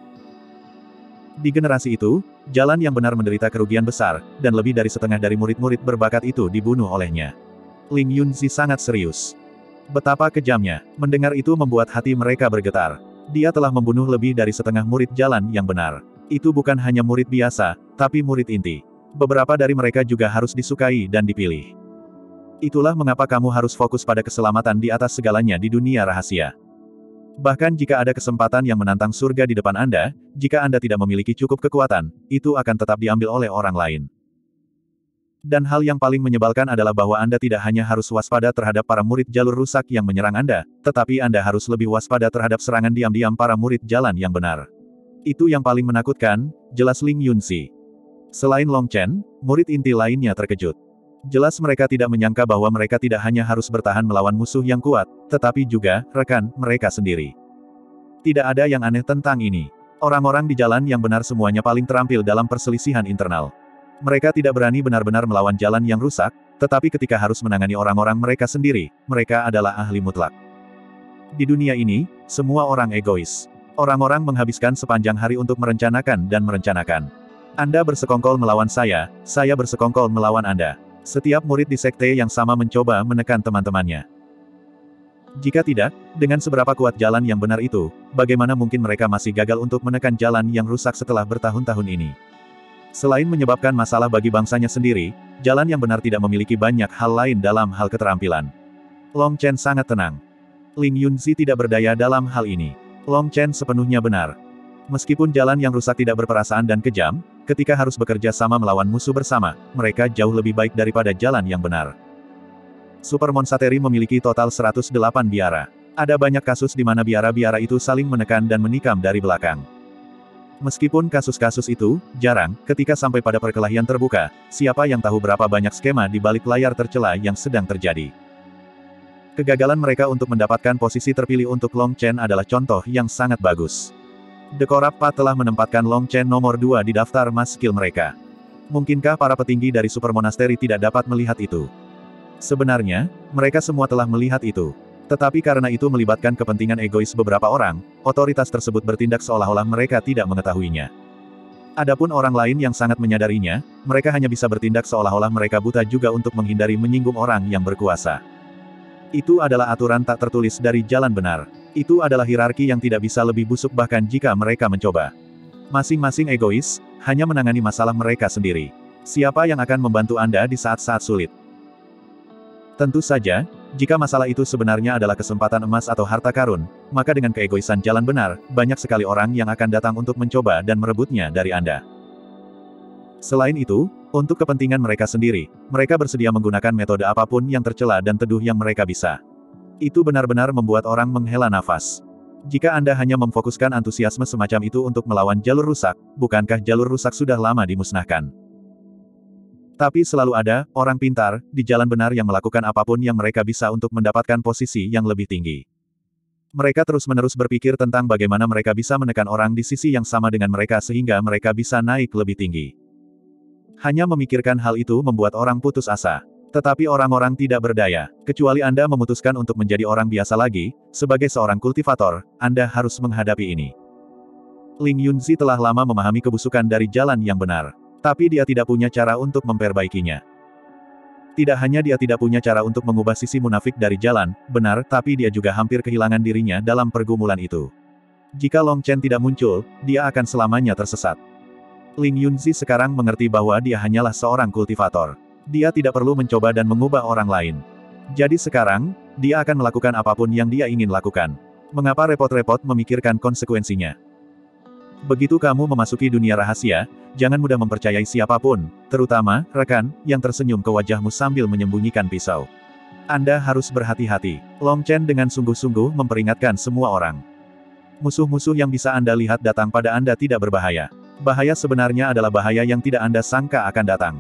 Di generasi itu, jalan yang benar menderita kerugian besar, dan lebih dari setengah dari murid-murid berbakat itu dibunuh olehnya. Ling Yunzi sangat serius. Betapa kejamnya, mendengar itu membuat hati mereka bergetar. Dia telah membunuh lebih dari setengah murid jalan yang benar. Itu bukan hanya murid biasa, tapi murid inti. Beberapa dari mereka juga harus disukai dan dipilih. Itulah mengapa kamu harus fokus pada keselamatan di atas segalanya di dunia rahasia. Bahkan jika ada kesempatan yang menantang surga di depan Anda, jika Anda tidak memiliki cukup kekuatan, itu akan tetap diambil oleh orang lain. Dan hal yang paling menyebalkan adalah bahwa Anda tidak hanya harus waspada terhadap para murid jalur rusak yang menyerang Anda, tetapi Anda harus lebih waspada terhadap serangan diam-diam para murid jalan yang benar. Itu yang paling menakutkan, jelas Ling Yunzi. Selain Long Chen, murid inti lainnya terkejut. Jelas mereka tidak menyangka bahwa mereka tidak hanya harus bertahan melawan musuh yang kuat, tetapi juga rekan mereka sendiri. Tidak ada yang aneh tentang ini. Orang-orang di jalan yang benar semuanya paling terampil dalam perselisihan internal. Mereka tidak berani benar-benar melawan jalan yang rusak, tetapi ketika harus menangani orang-orang mereka sendiri, mereka adalah ahli mutlak. Di dunia ini, semua orang egois. Orang-orang menghabiskan sepanjang hari untuk merencanakan dan merencanakan. Anda bersekongkol melawan saya bersekongkol melawan Anda. Setiap murid di sekte yang sama mencoba menekan teman-temannya. Jika tidak, dengan seberapa kuat jalan yang benar itu, bagaimana mungkin mereka masih gagal untuk menekan jalan yang rusak setelah bertahun-tahun ini? Selain menyebabkan masalah bagi bangsanya sendiri, jalan yang benar tidak memiliki banyak hal lain dalam hal keterampilan. Long Chen sangat tenang. Ling Yunzi tidak berdaya dalam hal ini. Long Chen sepenuhnya benar. Meskipun jalan yang rusak tidak berperasaan dan kejam, ketika harus bekerja sama melawan musuh bersama, mereka jauh lebih baik daripada jalan yang benar. Super Monsateri memiliki total 108 biara. Ada banyak kasus di mana biara-biara itu saling menekan dan menikam dari belakang. Meskipun kasus-kasus itu jarang, ketika sampai pada perkelahian terbuka, siapa yang tahu berapa banyak skema di balik layar tercela yang sedang terjadi. Kegagalan mereka untuk mendapatkan posisi terpilih untuk Long Chen adalah contoh yang sangat bagus. The Korab Pat telah menempatkan Long Chen nomor 2 di daftar mas skill mereka. Mungkinkah para petinggi dari Super Monasteri tidak dapat melihat itu? Sebenarnya, mereka semua telah melihat itu. Tetapi karena itu melibatkan kepentingan egois beberapa orang, otoritas tersebut bertindak seolah-olah mereka tidak mengetahuinya. Adapun orang lain yang sangat menyadarinya, mereka hanya bisa bertindak seolah-olah mereka buta juga untuk menghindari menyinggung orang yang berkuasa. Itu adalah aturan tak tertulis dari jalan benar. Itu adalah hierarki yang tidak bisa lebih busuk bahkan jika mereka mencoba. Masing-masing egois, hanya menangani masalah mereka sendiri. Siapa yang akan membantu Anda di saat-saat sulit? Tentu saja, jika masalah itu sebenarnya adalah kesempatan emas atau harta karun, maka dengan keegoisan jalan benar, banyak sekali orang yang akan datang untuk mencoba dan merebutnya dari Anda. Selain itu, untuk kepentingan mereka sendiri, mereka bersedia menggunakan metode apapun yang tercela dan teduh yang mereka bisa. Itu benar-benar membuat orang menghela nafas. Jika Anda hanya memfokuskan antusiasme semacam itu untuk melawan jalur rusak, bukankah jalur rusak sudah lama dimusnahkan? Tapi selalu ada orang pintar di jalan benar yang melakukan apapun yang mereka bisa untuk mendapatkan posisi yang lebih tinggi. Mereka terus-menerus berpikir tentang bagaimana mereka bisa menekan orang di sisi yang sama dengan mereka sehingga mereka bisa naik lebih tinggi. Hanya memikirkan hal itu membuat orang putus asa. Tetapi orang-orang tidak berdaya. Kecuali Anda memutuskan untuk menjadi orang biasa lagi, sebagai seorang kultivator, Anda harus menghadapi ini. Ling Yunzi telah lama memahami kebusukan dari jalan yang benar. Tapi dia tidak punya cara untuk memperbaikinya. Tidak hanya dia tidak punya cara untuk mengubah sisi munafik dari jalan benar, tapi dia juga hampir kehilangan dirinya dalam pergumulan itu. Jika Long Chen tidak muncul, dia akan selamanya tersesat. Ling Yunzi sekarang mengerti bahwa dia hanyalah seorang kultivator. Dia tidak perlu mencoba dan mengubah orang lain. Jadi sekarang, dia akan melakukan apapun yang dia ingin lakukan. Mengapa repot-repot memikirkan konsekuensinya? Begitu kamu memasuki dunia rahasia, jangan mudah mempercayai siapapun, terutama rekan yang tersenyum ke wajahmu sambil menyembunyikan pisau. Anda harus berhati-hati. Long Chen dengan sungguh-sungguh memperingatkan semua orang. Musuh-musuh yang bisa Anda lihat datang pada Anda tidak berbahaya. Bahaya sebenarnya adalah bahaya yang tidak Anda sangka akan datang.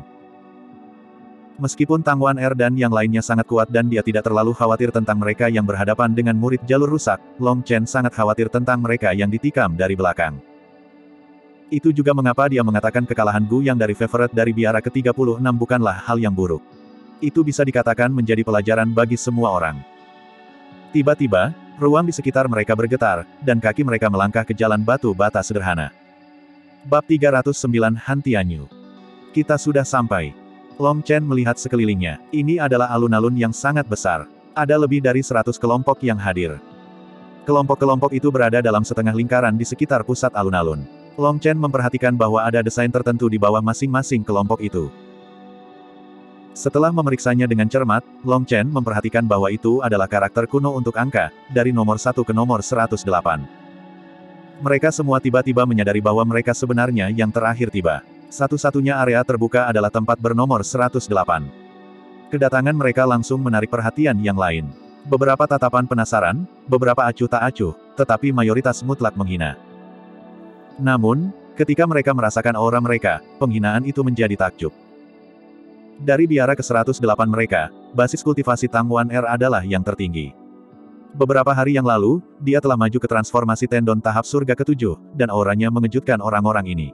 Meskipun Tang Wan Er dan yang lainnya sangat kuat dan dia tidak terlalu khawatir tentang mereka yang berhadapan dengan murid jalur rusak, Long Chen sangat khawatir tentang mereka yang ditikam dari belakang. Itu juga mengapa dia mengatakan kekalahan Gu Yang dari Favorite dari biara ke-36 bukanlah hal yang buruk. Itu bisa dikatakan menjadi pelajaran bagi semua orang. Tiba-tiba, ruang di sekitar mereka bergetar, dan kaki mereka melangkah ke jalan batu bata sederhana. Bab 309 Han Tianyu. Kita sudah sampai. Long Chen melihat sekelilingnya. Ini adalah alun-alun yang sangat besar. Ada lebih dari 100 kelompok yang hadir. Kelompok-kelompok itu berada dalam setengah lingkaran di sekitar pusat alun-alun. Long Chen memperhatikan bahwa ada desain tertentu di bawah masing-masing kelompok itu. Setelah memeriksanya dengan cermat, Long Chen memperhatikan bahwa itu adalah karakter kuno untuk angka, dari nomor 1 ke nomor 108. Mereka semua tiba-tiba menyadari bahwa mereka sebenarnya yang terakhir tiba. Satu-satunya area terbuka adalah tempat bernomor 108. Kedatangan mereka langsung menarik perhatian yang lain. Beberapa tatapan penasaran, beberapa acuh tak acuh, tetapi mayoritas mutlak menghina. Namun, ketika mereka merasakan aura mereka, penghinaan itu menjadi takjub. Dari biara ke-108 mereka, basis kultivasi Tang Wan Er adalah yang tertinggi. Beberapa hari yang lalu, dia telah maju ke transformasi tendon tahap surga ke-7, dan auranya mengejutkan orang-orang ini.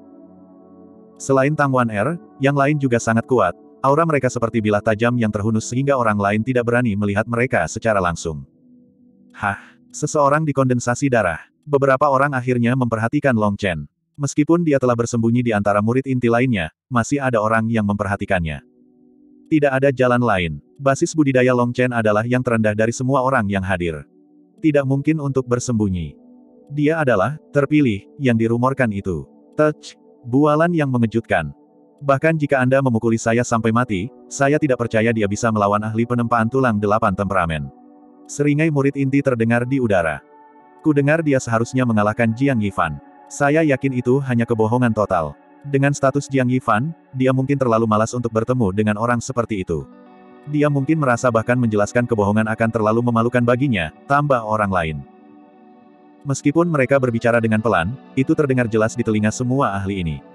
Selain Tang Wan Er, yang lain juga sangat kuat, aura mereka seperti bilah tajam yang terhunus sehingga orang lain tidak berani melihat mereka secara langsung. Hah, seseorang dikondensasi darah. Beberapa orang akhirnya memperhatikan Long Chen. Meskipun dia telah bersembunyi di antara murid inti lainnya, masih ada orang yang memperhatikannya. Tidak ada jalan lain. Basis budidaya Long Chen adalah yang terendah dari semua orang yang hadir. Tidak mungkin untuk bersembunyi. Dia adalah terpilih yang dirumorkan itu. Touch, bualan yang mengejutkan. Bahkan jika Anda memukuli saya sampai mati, saya tidak percaya dia bisa melawan ahli penempaan tulang 8 temperamen. Seringai murid inti terdengar di udara. Ku dengar dia seharusnya mengalahkan Jiang Yifan. Saya yakin itu hanya kebohongan total. Dengan status Jiang Yifan, dia mungkin terlalu malas untuk bertemu dengan orang seperti itu. Dia mungkin merasa bahkan menjelaskan kebohongan akan terlalu memalukan baginya, tambah orang lain. Meskipun mereka berbicara dengan pelan, itu terdengar jelas di telinga semua ahli ini.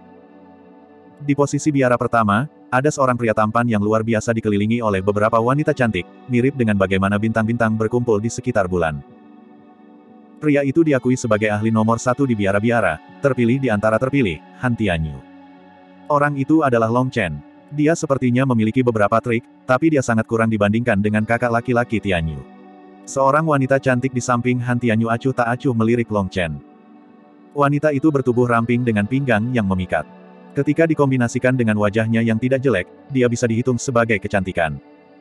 Di posisi biara pertama, ada seorang pria tampan yang luar biasa dikelilingi oleh beberapa wanita cantik, mirip dengan bagaimana bintang-bintang berkumpul di sekitar bulan. Pria itu diakui sebagai ahli nomor 1 di biara-biara, terpilih di antara terpilih, Han Tianyu. Orang itu adalah Long Chen. Dia sepertinya memiliki beberapa trik, tapi dia sangat kurang dibandingkan dengan kakak laki-laki Tianyu. Seorang wanita cantik di samping Han Tianyu acuh tak acuh melirik Long Chen. Wanita itu bertubuh ramping dengan pinggang yang memikat. Ketika dikombinasikan dengan wajahnya yang tidak jelek, dia bisa dihitung sebagai kecantikan.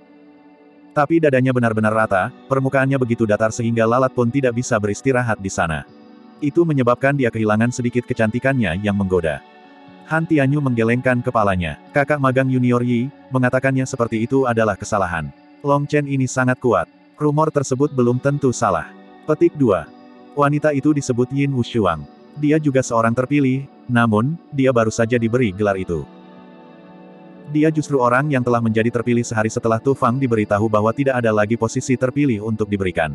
Tapi dadanya benar-benar rata, permukaannya begitu datar sehingga lalat pun tidak bisa beristirahat di sana. Itu menyebabkan dia kehilangan sedikit kecantikannya yang menggoda. Han Tianyu menggelengkan kepalanya. Kakak magang Junior Yi, mengatakannya seperti itu adalah kesalahan. Long Chen ini sangat kuat. Rumor tersebut belum tentu salah. Petik 2. Wanita itu disebut Yin Wushuang. Dia juga seorang terpilih, namun, dia baru saja diberi gelar itu. Dia justru orang yang telah menjadi terpilih sehari setelah Tu Fang diberitahu bahwa tidak ada lagi posisi terpilih untuk diberikan.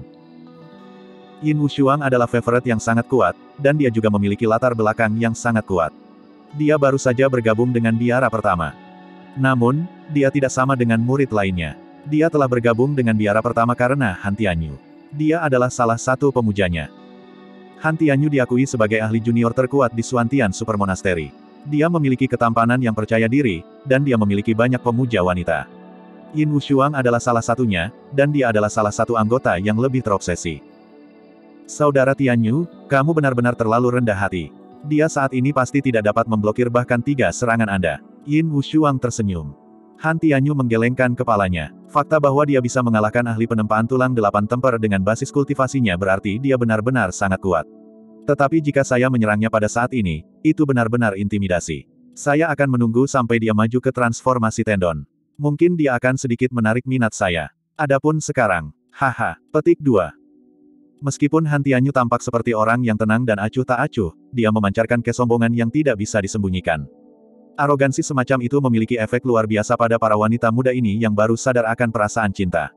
Yin Wushuang adalah favorite yang sangat kuat, dan dia juga memiliki latar belakang yang sangat kuat. Dia baru saja bergabung dengan biara pertama. Namun, dia tidak sama dengan murid lainnya. Dia telah bergabung dengan biara pertama karena Han Tianyu. Dia adalah salah satu pemujanya. Han Tianyu diakui sebagai ahli junior terkuat di Suantian Super Monastery. Dia memiliki ketampanan yang percaya diri, dan dia memiliki banyak pemuja wanita. Yin Wushuang adalah salah satunya, dan dia adalah salah satu anggota yang lebih terobsesi. Saudara Tianyu, kamu benar-benar terlalu rendah hati. Dia saat ini pasti tidak dapat memblokir bahkan 3 serangan Anda. Yin Wushuang tersenyum. Han Tianyu menggelengkan kepalanya. Fakta bahwa dia bisa mengalahkan ahli penempaan tulang 8 temper dengan basis kultivasinya berarti dia benar-benar sangat kuat. Tetapi jika saya menyerangnya pada saat ini, itu benar-benar intimidasi. Saya akan menunggu sampai dia maju ke transformasi tendon. Mungkin dia akan sedikit menarik minat saya. Adapun sekarang, haha, petik 2. Meskipun Han Tianyu tampak seperti orang yang tenang dan acuh tak acuh, dia memancarkan kesombongan yang tidak bisa disembunyikan. Arogansi semacam itu memiliki efek luar biasa pada para wanita muda ini yang baru sadar akan perasaan cinta.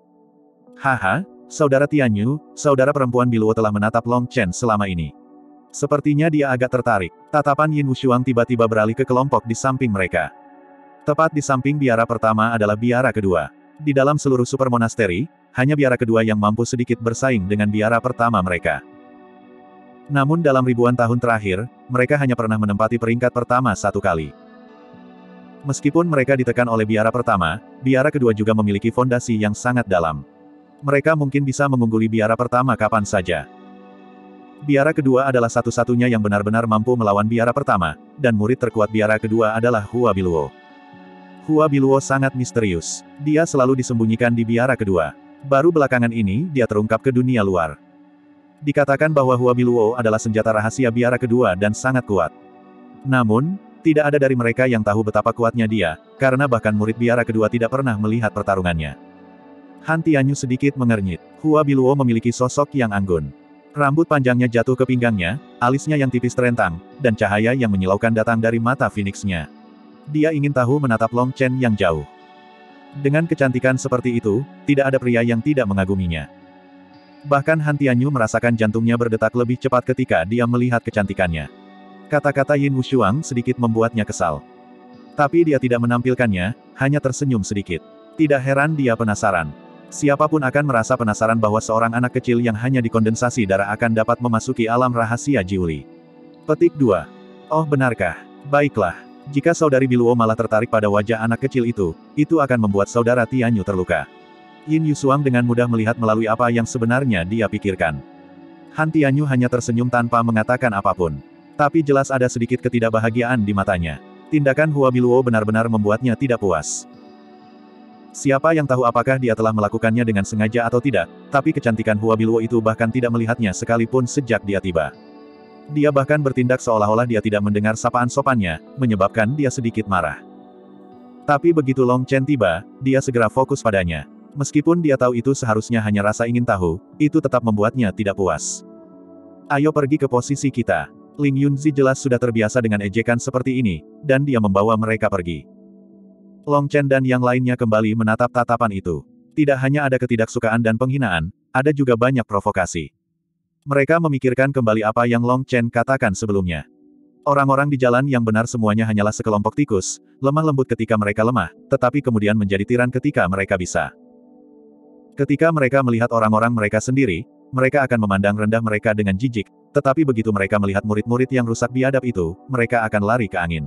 Haha, saudara Tianyu, saudara perempuan Biluo telah menatap Long Chen selama ini. Sepertinya dia agak tertarik. Tatapan Yin Wushuang tiba-tiba beralih ke kelompok di samping mereka. Tepat di samping biara pertama adalah biara kedua. Di dalam seluruh Super Monastery, hanya biara kedua yang mampu sedikit bersaing dengan biara pertama mereka. Namun dalam ribuan tahun terakhir, mereka hanya pernah menempati peringkat pertama 1 kali. Meskipun mereka ditekan oleh biara pertama, biara kedua juga memiliki fondasi yang sangat dalam. Mereka mungkin bisa mengungguli biara pertama kapan saja. Biara kedua adalah satu-satunya yang benar-benar mampu melawan biara pertama, dan murid terkuat biara kedua adalah Hua Biluo. Hua Biluo sangat misterius. Dia selalu disembunyikan di biara kedua. Baru belakangan ini, dia terungkap ke dunia luar. Dikatakan bahwa Hua Biluo adalah senjata rahasia biara kedua dan sangat kuat. Namun, tidak ada dari mereka yang tahu betapa kuatnya dia, karena bahkan murid biara kedua tidak pernah melihat pertarungannya. Han Tianyu sedikit mengernyit. Hua Biluo memiliki sosok yang anggun. Rambut panjangnya jatuh ke pinggangnya, alisnya yang tipis terentang, dan cahaya yang menyilaukan datang dari mata Phoenix-nya. Dia ingin tahu menatap Long Chen yang jauh. Dengan kecantikan seperti itu, tidak ada pria yang tidak mengaguminya. Bahkan Han Tianyu merasakan jantungnya berdetak lebih cepat ketika dia melihat kecantikannya. Kata-kata Yin Wushuang sedikit membuatnya kesal. Tapi dia tidak menampilkannya, hanya tersenyum sedikit. Tidak heran dia penasaran. Siapapun akan merasa penasaran bahwa seorang anak kecil yang hanya dikondensasi darah akan dapat memasuki alam rahasia Jiuli. Petik 2. Oh benarkah? Baiklah. Jika saudari Biluo malah tertarik pada wajah anak kecil itu akan membuat saudara Tianyu terluka. Yin Wushuang dengan mudah melihat melalui apa yang sebenarnya dia pikirkan. Han Tianyu hanya tersenyum tanpa mengatakan apapun. Tapi jelas ada sedikit ketidakbahagiaan di matanya. Tindakan Hua Biluo benar-benar membuatnya tidak puas. Siapa yang tahu apakah dia telah melakukannya dengan sengaja atau tidak, tapi kecantikan Hua Biluo itu bahkan tidak melihatnya sekalipun sejak dia tiba. Dia bahkan bertindak seolah-olah dia tidak mendengar sapaan sopannya, menyebabkan dia sedikit marah. Tapi begitu Long Chen tiba, dia segera fokus padanya. Meskipun dia tahu itu seharusnya hanya rasa ingin tahu, itu tetap membuatnya tidak puas. Ayo pergi ke posisi kita. Ling Yunzi jelas sudah terbiasa dengan ejekan seperti ini, dan dia membawa mereka pergi. Long Chen dan yang lainnya kembali menatap tatapan itu. Tidak hanya ada ketidaksukaan dan penghinaan, ada juga banyak provokasi. Mereka memikirkan kembali apa yang Long Chen katakan sebelumnya. Orang-orang di jalan yang benar semuanya hanyalah sekelompok tikus, lemah lembut ketika mereka lemah, tetapi kemudian menjadi tiran ketika mereka bisa. Ketika mereka melihat orang-orang mereka sendiri, mereka akan memandang rendah mereka dengan jijik, tetapi begitu mereka melihat murid-murid yang rusak biadab itu, mereka akan lari ke angin.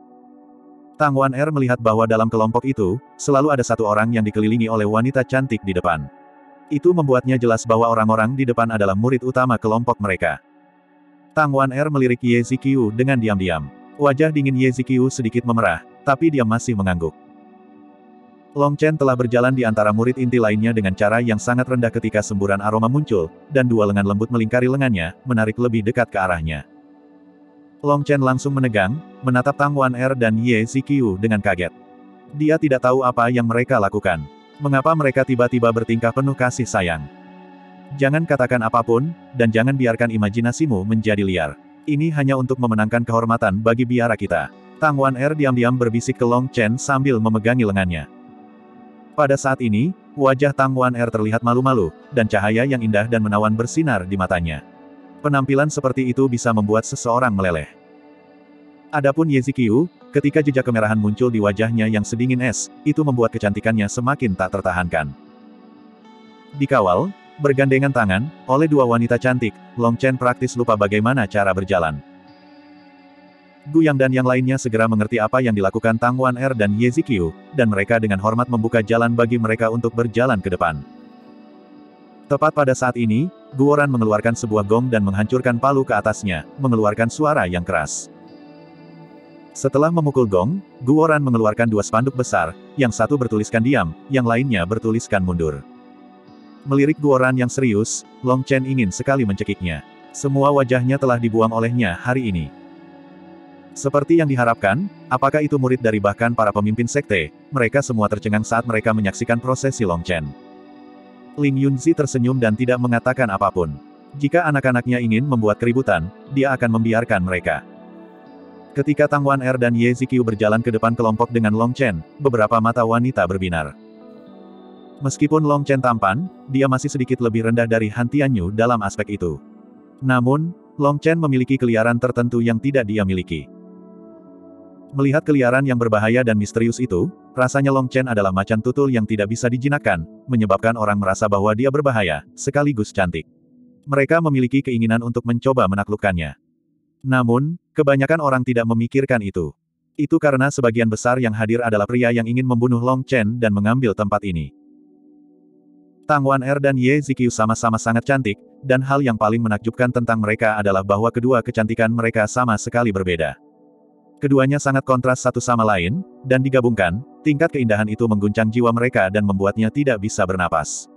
Tang Wan Er melihat bahwa dalam kelompok itu, selalu ada satu orang yang dikelilingi oleh wanita cantik di depan. Itu membuatnya jelas bahwa orang-orang di depan adalah murid utama kelompok mereka. Tang Wan-er melirik Ye Ziqiu dengan diam-diam. Wajah dingin Ye Ziqiu sedikit memerah, tapi dia masih mengangguk. Long Chen telah berjalan di antara murid inti lainnya dengan cara yang sangat rendah ketika semburan aroma muncul, dan dua lengan lembut melingkari lengannya, menarik lebih dekat ke arahnya. Long Chen langsung menegang, menatap Tang Wan-er dan Ye Ziqiu dengan kaget. Dia tidak tahu apa yang mereka lakukan. Mengapa mereka tiba-tiba bertingkah penuh kasih sayang? Jangan katakan apapun, dan jangan biarkan imajinasimu menjadi liar. Ini hanya untuk memenangkan kehormatan bagi biara kita. Tang Wan-er diam-diam berbisik ke Long Chen sambil memegangi lengannya. Pada saat ini, wajah Tang Wan-er terlihat malu-malu, dan cahaya yang indah dan menawan bersinar di matanya. Penampilan seperti itu bisa membuat seseorang meleleh. Adapun Ye Ziqiu, ketika jejak kemerahan muncul di wajahnya yang sedingin es, itu membuat kecantikannya semakin tak tertahankan. Dikawal, bergandengan tangan, oleh dua wanita cantik, Long Chen praktis lupa bagaimana cara berjalan. Gu Yang dan yang lainnya segera mengerti apa yang dilakukan Tang Wan-er dan Ye Ziqiu, dan mereka dengan hormat membuka jalan bagi mereka untuk berjalan ke depan. Tepat pada saat ini, Guoran mengeluarkan sebuah gong dan menghancurkan palu ke atasnya, mengeluarkan suara yang keras. Setelah memukul gong, Guoran mengeluarkan dua spanduk besar, yang satu bertuliskan diam, yang lainnya bertuliskan mundur. Melirik Guoran yang serius, Long Chen ingin sekali mencekiknya. Semua wajahnya telah dibuang olehnya hari ini. Seperti yang diharapkan, apakah itu murid dari bahkan para pemimpin sekte, mereka semua tercengang saat mereka menyaksikan prosesi Long Chen. Ling Yunzi tersenyum dan tidak mengatakan apapun. Jika anak-anaknya ingin membuat keributan, dia akan membiarkan mereka. Ketika Tang Wan-er dan Ye Ziqiu berjalan ke depan kelompok dengan Long Chen, beberapa mata wanita berbinar. Meskipun Long Chen tampan, dia masih sedikit lebih rendah dari Han Tianyu dalam aspek itu. Namun, Long Chen memiliki keliaran tertentu yang tidak dia miliki. Melihat keliaran yang berbahaya dan misterius itu, rasanya Long Chen adalah macan tutul yang tidak bisa dijinakkan, menyebabkan orang merasa bahwa dia berbahaya, sekaligus cantik. Mereka memiliki keinginan untuk mencoba menaklukkannya. Namun, kebanyakan orang tidak memikirkan itu. Itu karena sebagian besar yang hadir adalah pria yang ingin membunuh Long Chen dan mengambil tempat ini. Tang Wan-er dan Ye Ziqiu sama-sama sangat cantik, dan hal yang paling menakjubkan tentang mereka adalah bahwa kedua kecantikan mereka sama sekali berbeda. Keduanya sangat kontras satu sama lain, dan digabungkan, tingkat keindahan itu mengguncang jiwa mereka dan membuatnya tidak bisa bernapas.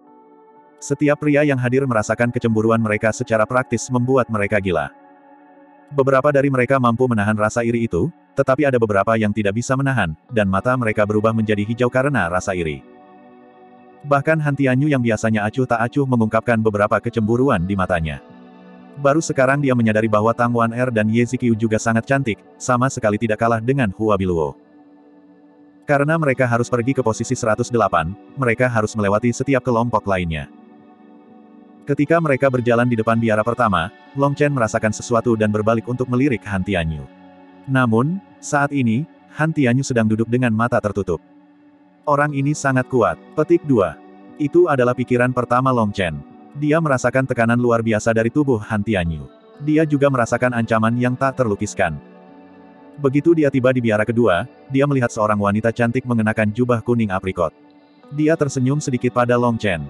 Setiap pria yang hadir merasakan kecemburuan mereka secara praktis membuat mereka gila. Beberapa dari mereka mampu menahan rasa iri itu, tetapi ada beberapa yang tidak bisa menahan, dan mata mereka berubah menjadi hijau karena rasa iri. Bahkan Han Tianyu yang biasanya acuh tak acuh mengungkapkan beberapa kecemburuan di matanya. Baru sekarang dia menyadari bahwa Tang Wan-er dan Ye Ziqiu juga sangat cantik, sama sekali tidak kalah dengan Hua Biluo. Karena mereka harus pergi ke posisi 108, mereka harus melewati setiap kelompok lainnya. Ketika mereka berjalan di depan biara pertama, Long Chen merasakan sesuatu dan berbalik untuk melirik Han Tianyu. Namun, saat ini, Han Tianyu sedang duduk dengan mata tertutup. Orang ini sangat kuat. Petik 2. Itu adalah pikiran pertama Long Chen. Dia merasakan tekanan luar biasa dari tubuh Han Tianyu. Dia juga merasakan ancaman yang tak terlukiskan. Begitu dia tiba di biara kedua, dia melihat seorang wanita cantik mengenakan jubah kuning aprikot. Dia tersenyum sedikit pada Long Chen.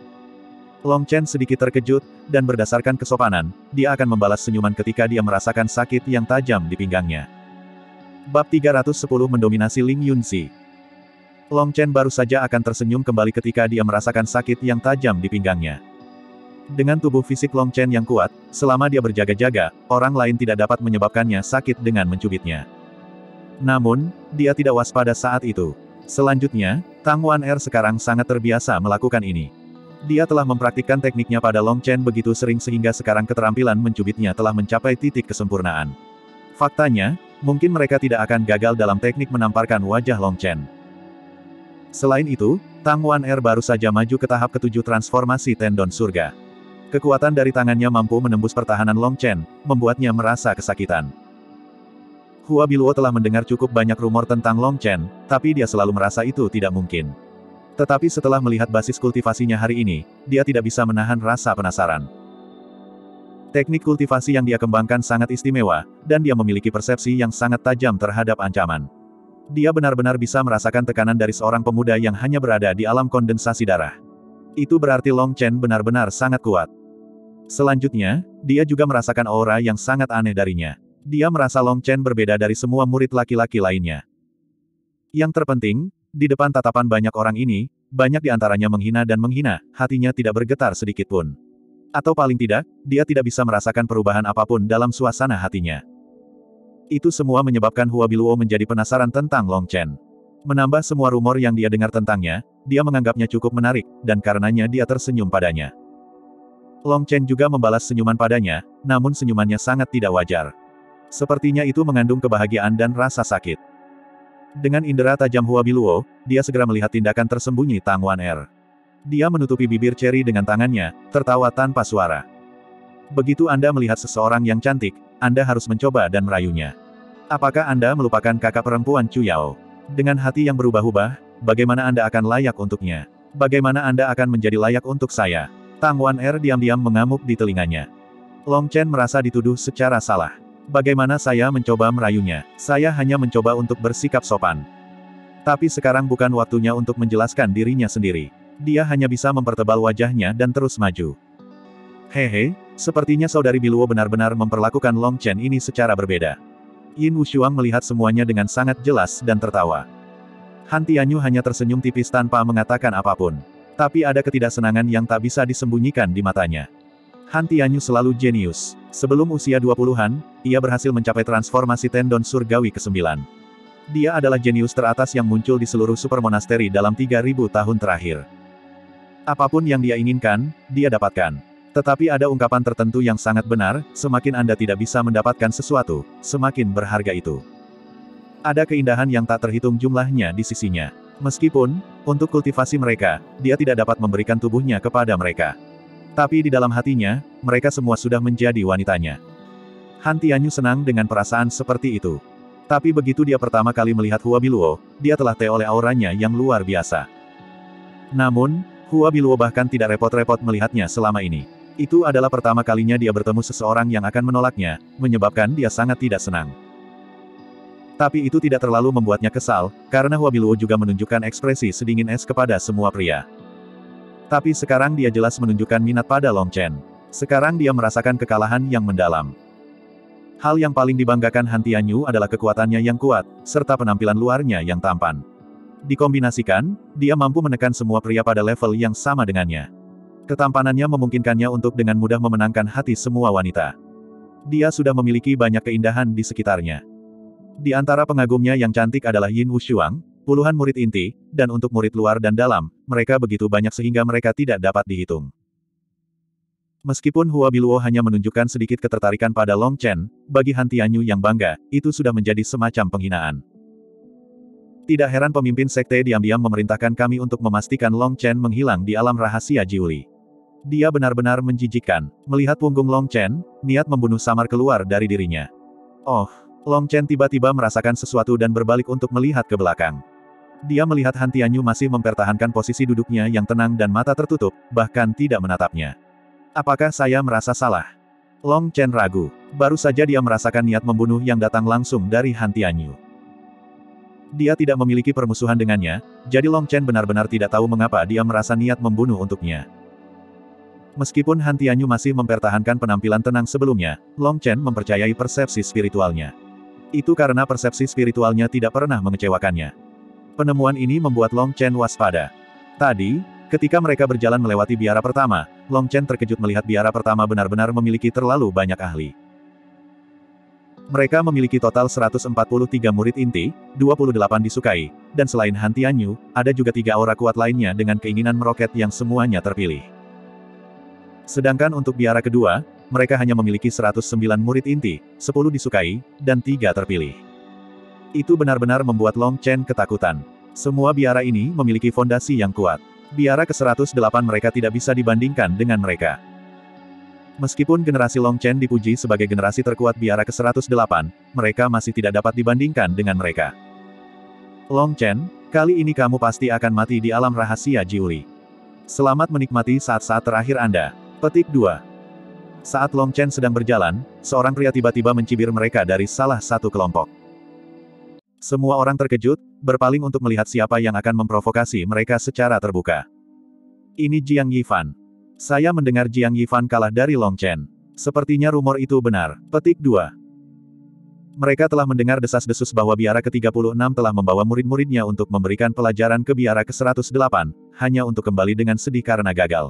Long Chen sedikit terkejut, dan berdasarkan kesopanan, dia akan membalas senyuman ketika dia merasakan sakit yang tajam di pinggangnya. Bab 310 mendominasi Ling Yunzi. Long Chen baru saja akan tersenyum kembali ketika dia merasakan sakit yang tajam di pinggangnya. Dengan tubuh fisik Long Chen yang kuat, selama dia berjaga-jaga, orang lain tidak dapat menyebabkannya sakit dengan mencubitnya. Namun, dia tidak waspada saat itu. Selanjutnya, Tang Wan-er sekarang sangat terbiasa melakukan ini. Dia telah mempraktikkan tekniknya pada Long Chen begitu sering sehingga sekarang keterampilan mencubitnya telah mencapai titik kesempurnaan. Faktanya, mungkin mereka tidak akan gagal dalam teknik menamparkan wajah Long Chen. Selain itu, Tang Wan-er baru saja maju ke tahap ketujuh transformasi tendon surga. Kekuatan dari tangannya mampu menembus pertahanan Long Chen, membuatnya merasa kesakitan. Hua Biluo telah mendengar cukup banyak rumor tentang Long Chen, tapi dia selalu merasa itu tidak mungkin. Tetapi setelah melihat basis kultivasinya hari ini, dia tidak bisa menahan rasa penasaran. Teknik kultivasi yang dia kembangkan sangat istimewa, dan dia memiliki persepsi yang sangat tajam terhadap ancaman. Dia benar-benar bisa merasakan tekanan dari seorang pemuda yang hanya berada di alam kondensasi darah. Itu berarti Long Chen benar-benar sangat kuat. Selanjutnya, dia juga merasakan aura yang sangat aneh darinya. Dia merasa Long Chen berbeda dari semua murid laki-laki lainnya. Yang terpenting, di depan tatapan banyak orang ini, banyak di antaranya menghina dan menghina, hatinya tidak bergetar sedikit pun. Atau paling tidak, dia tidak bisa merasakan perubahan apapun dalam suasana hatinya. Itu semua menyebabkan Hua Biluo menjadi penasaran tentang Long Chen. Menambah semua rumor yang dia dengar tentangnya, dia menganggapnya cukup menarik, dan karenanya dia tersenyum padanya. Long Chen juga membalas senyuman padanya, namun senyumannya sangat tidak wajar. Sepertinya itu mengandung kebahagiaan dan rasa sakit. Dengan indera tajam Hua Biluo, dia segera melihat tindakan tersembunyi Tang Wan Er. Dia menutupi bibir Cherry dengan tangannya, tertawa tanpa suara. Begitu Anda melihat seseorang yang cantik, Anda harus mencoba dan merayunya. Apakah Anda melupakan kakak perempuan Chu Yao? Dengan hati yang berubah-ubah, bagaimana Anda akan layak untuknya? Bagaimana Anda akan menjadi layak untuk saya? Tang Wan Er diam-diam mengamuk di telinganya. Long Chen merasa dituduh secara salah. Bagaimana saya mencoba merayunya? Saya hanya mencoba untuk bersikap sopan. Tapi sekarang bukan waktunya untuk menjelaskan dirinya sendiri. Dia hanya bisa mempertebal wajahnya dan terus maju. Hehe, sepertinya saudari Biluo benar-benar memperlakukan Long Chen ini secara berbeda. Yin Wushuang melihat semuanya dengan sangat jelas dan tertawa. Han Tianyu hanya tersenyum tipis tanpa mengatakan apapun. Tapi ada ketidaksenangan yang tak bisa disembunyikan di matanya. Han Tianyu selalu jenius. Sebelum usia 20-an, ia berhasil mencapai transformasi tendon surgawi ke-9. Dia adalah jenius teratas yang muncul di seluruh super monasteri dalam 3.000 tahun terakhir. Apapun yang dia inginkan, dia dapatkan. Tetapi ada ungkapan tertentu yang sangat benar, semakin Anda tidak bisa mendapatkan sesuatu, semakin berharga itu. Ada keindahan yang tak terhitung jumlahnya di sisinya. Meskipun, untuk kultivasi mereka, dia tidak dapat memberikan tubuhnya kepada mereka. Tapi di dalam hatinya, mereka semua sudah menjadi wanitanya. Han Tianyu senang dengan perasaan seperti itu. Tapi begitu dia pertama kali melihat Hua Biluo, dia telah oleh auranya yang luar biasa. Namun, Hua Biluo bahkan tidak repot-repot melihatnya selama ini. Itu adalah pertama kalinya dia bertemu seseorang yang akan menolaknya, menyebabkan dia sangat tidak senang. Tapi itu tidak terlalu membuatnya kesal, karena Hua Biluo juga menunjukkan ekspresi sedingin es kepada semua pria. Tapi sekarang dia jelas menunjukkan minat pada Long Chen. Sekarang dia merasakan kekalahan yang mendalam. Hal yang paling dibanggakan Han Tianyu adalah kekuatannya yang kuat, serta penampilan luarnya yang tampan. Dikombinasikan, dia mampu menekan semua pria pada level yang sama dengannya. Ketampanannya memungkinkannya untuk dengan mudah memenangkan hati semua wanita. Dia sudah memiliki banyak keindahan di sekitarnya. Di antara pengagumnya yang cantik adalah Yin Wushuang, puluhan murid inti, dan untuk murid luar dan dalam, mereka begitu banyak sehingga mereka tidak dapat dihitung. Meskipun Hua Biluo hanya menunjukkan sedikit ketertarikan pada Long Chen, bagi Han Tianyu yang bangga, itu sudah menjadi semacam penghinaan. Tidak heran pemimpin sekte diam-diam memerintahkan kami untuk memastikan Long Chen menghilang di alam rahasia Jiuli. Dia benar-benar menjijikkan. Melihat punggung Long Chen, niat membunuh samar keluar dari dirinya. Oh, Long Chen tiba-tiba merasakan sesuatu dan berbalik untuk melihat ke belakang. Dia melihat Han Tianyu masih mempertahankan posisi duduknya yang tenang dan mata tertutup, bahkan tidak menatapnya. Apakah saya merasa salah? Long Chen ragu. Baru saja dia merasakan niat membunuh yang datang langsung dari Han Tianyu. Dia tidak memiliki permusuhan dengannya, jadi Long Chen benar-benar tidak tahu mengapa dia merasa niat membunuh untuknya. Meskipun Han Tianyu masih mempertahankan penampilan tenang sebelumnya, Long Chen mempercayai persepsi spiritualnya. Itu karena persepsi spiritualnya tidak pernah mengecewakannya. Penemuan ini membuat Long Chen waspada. Tadi, ketika mereka berjalan melewati biara pertama, Long Chen terkejut melihat biara pertama benar-benar memiliki terlalu banyak ahli. Mereka memiliki total 143 murid inti, 28 disukai, dan selain Han Tianyu, ada juga 3 aura kuat lainnya dengan keinginan meroket yang semuanya terpilih. Sedangkan untuk biara kedua, mereka hanya memiliki 109 murid inti, 10 disukai, dan 3 terpilih. Itu benar-benar membuat Long Chen ketakutan. Semua biara ini memiliki fondasi yang kuat. Biara ke-108 mereka tidak bisa dibandingkan dengan mereka. Meskipun generasi Long Chen dipuji sebagai generasi terkuat biara ke-108, mereka masih tidak dapat dibandingkan dengan mereka. Long Chen, kali ini kamu pasti akan mati di alam rahasia Jiuli. Selamat menikmati saat-saat terakhir Anda. Petik 2. Saat Long Chen sedang berjalan, seorang pria tiba-tiba mencibir mereka dari salah satu kelompok. Semua orang terkejut, berpaling untuk melihat siapa yang akan memprovokasi mereka secara terbuka. Ini Jiang Yifan. Saya mendengar Jiang Yifan kalah dari Long Chen. Sepertinya rumor itu benar. Petik 2. Mereka telah mendengar desas-desus bahwa biara ke-36 telah membawa murid-muridnya untuk memberikan pelajaran ke biara ke-108, hanya untuk kembali dengan sedih karena gagal.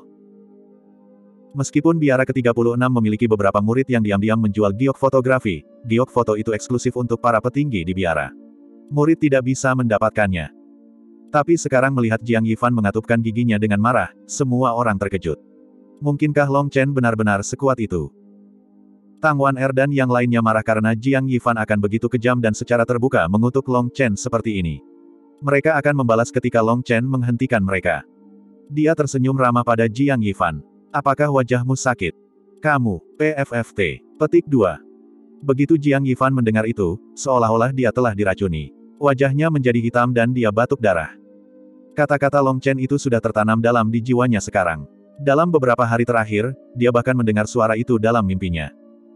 Meskipun biara ke-36 memiliki beberapa murid yang diam-diam menjual giok fotografi, giok foto itu eksklusif untuk para petinggi di biara. Murid tidak bisa mendapatkannya. Tapi sekarang melihat Jiang Yifan mengatupkan giginya dengan marah, semua orang terkejut. Mungkinkah Long Chen benar-benar sekuat itu? Tang Wan-er dan yang lainnya marah karena Jiang Yifan akan begitu kejam dan secara terbuka mengutuk Long Chen seperti ini. Mereka akan membalas ketika Long Chen menghentikan mereka. Dia tersenyum ramah pada Jiang Yifan. Apakah wajahmu sakit? Kamu, PFFT. Petik 2. Begitu Jiang Yifan mendengar itu, seolah-olah dia telah diracuni. Wajahnya menjadi hitam dan dia batuk darah. Kata-kata Long Chen itu sudah tertanam dalam di jiwanya sekarang. Dalam beberapa hari terakhir, dia bahkan mendengar suara itu dalam mimpinya.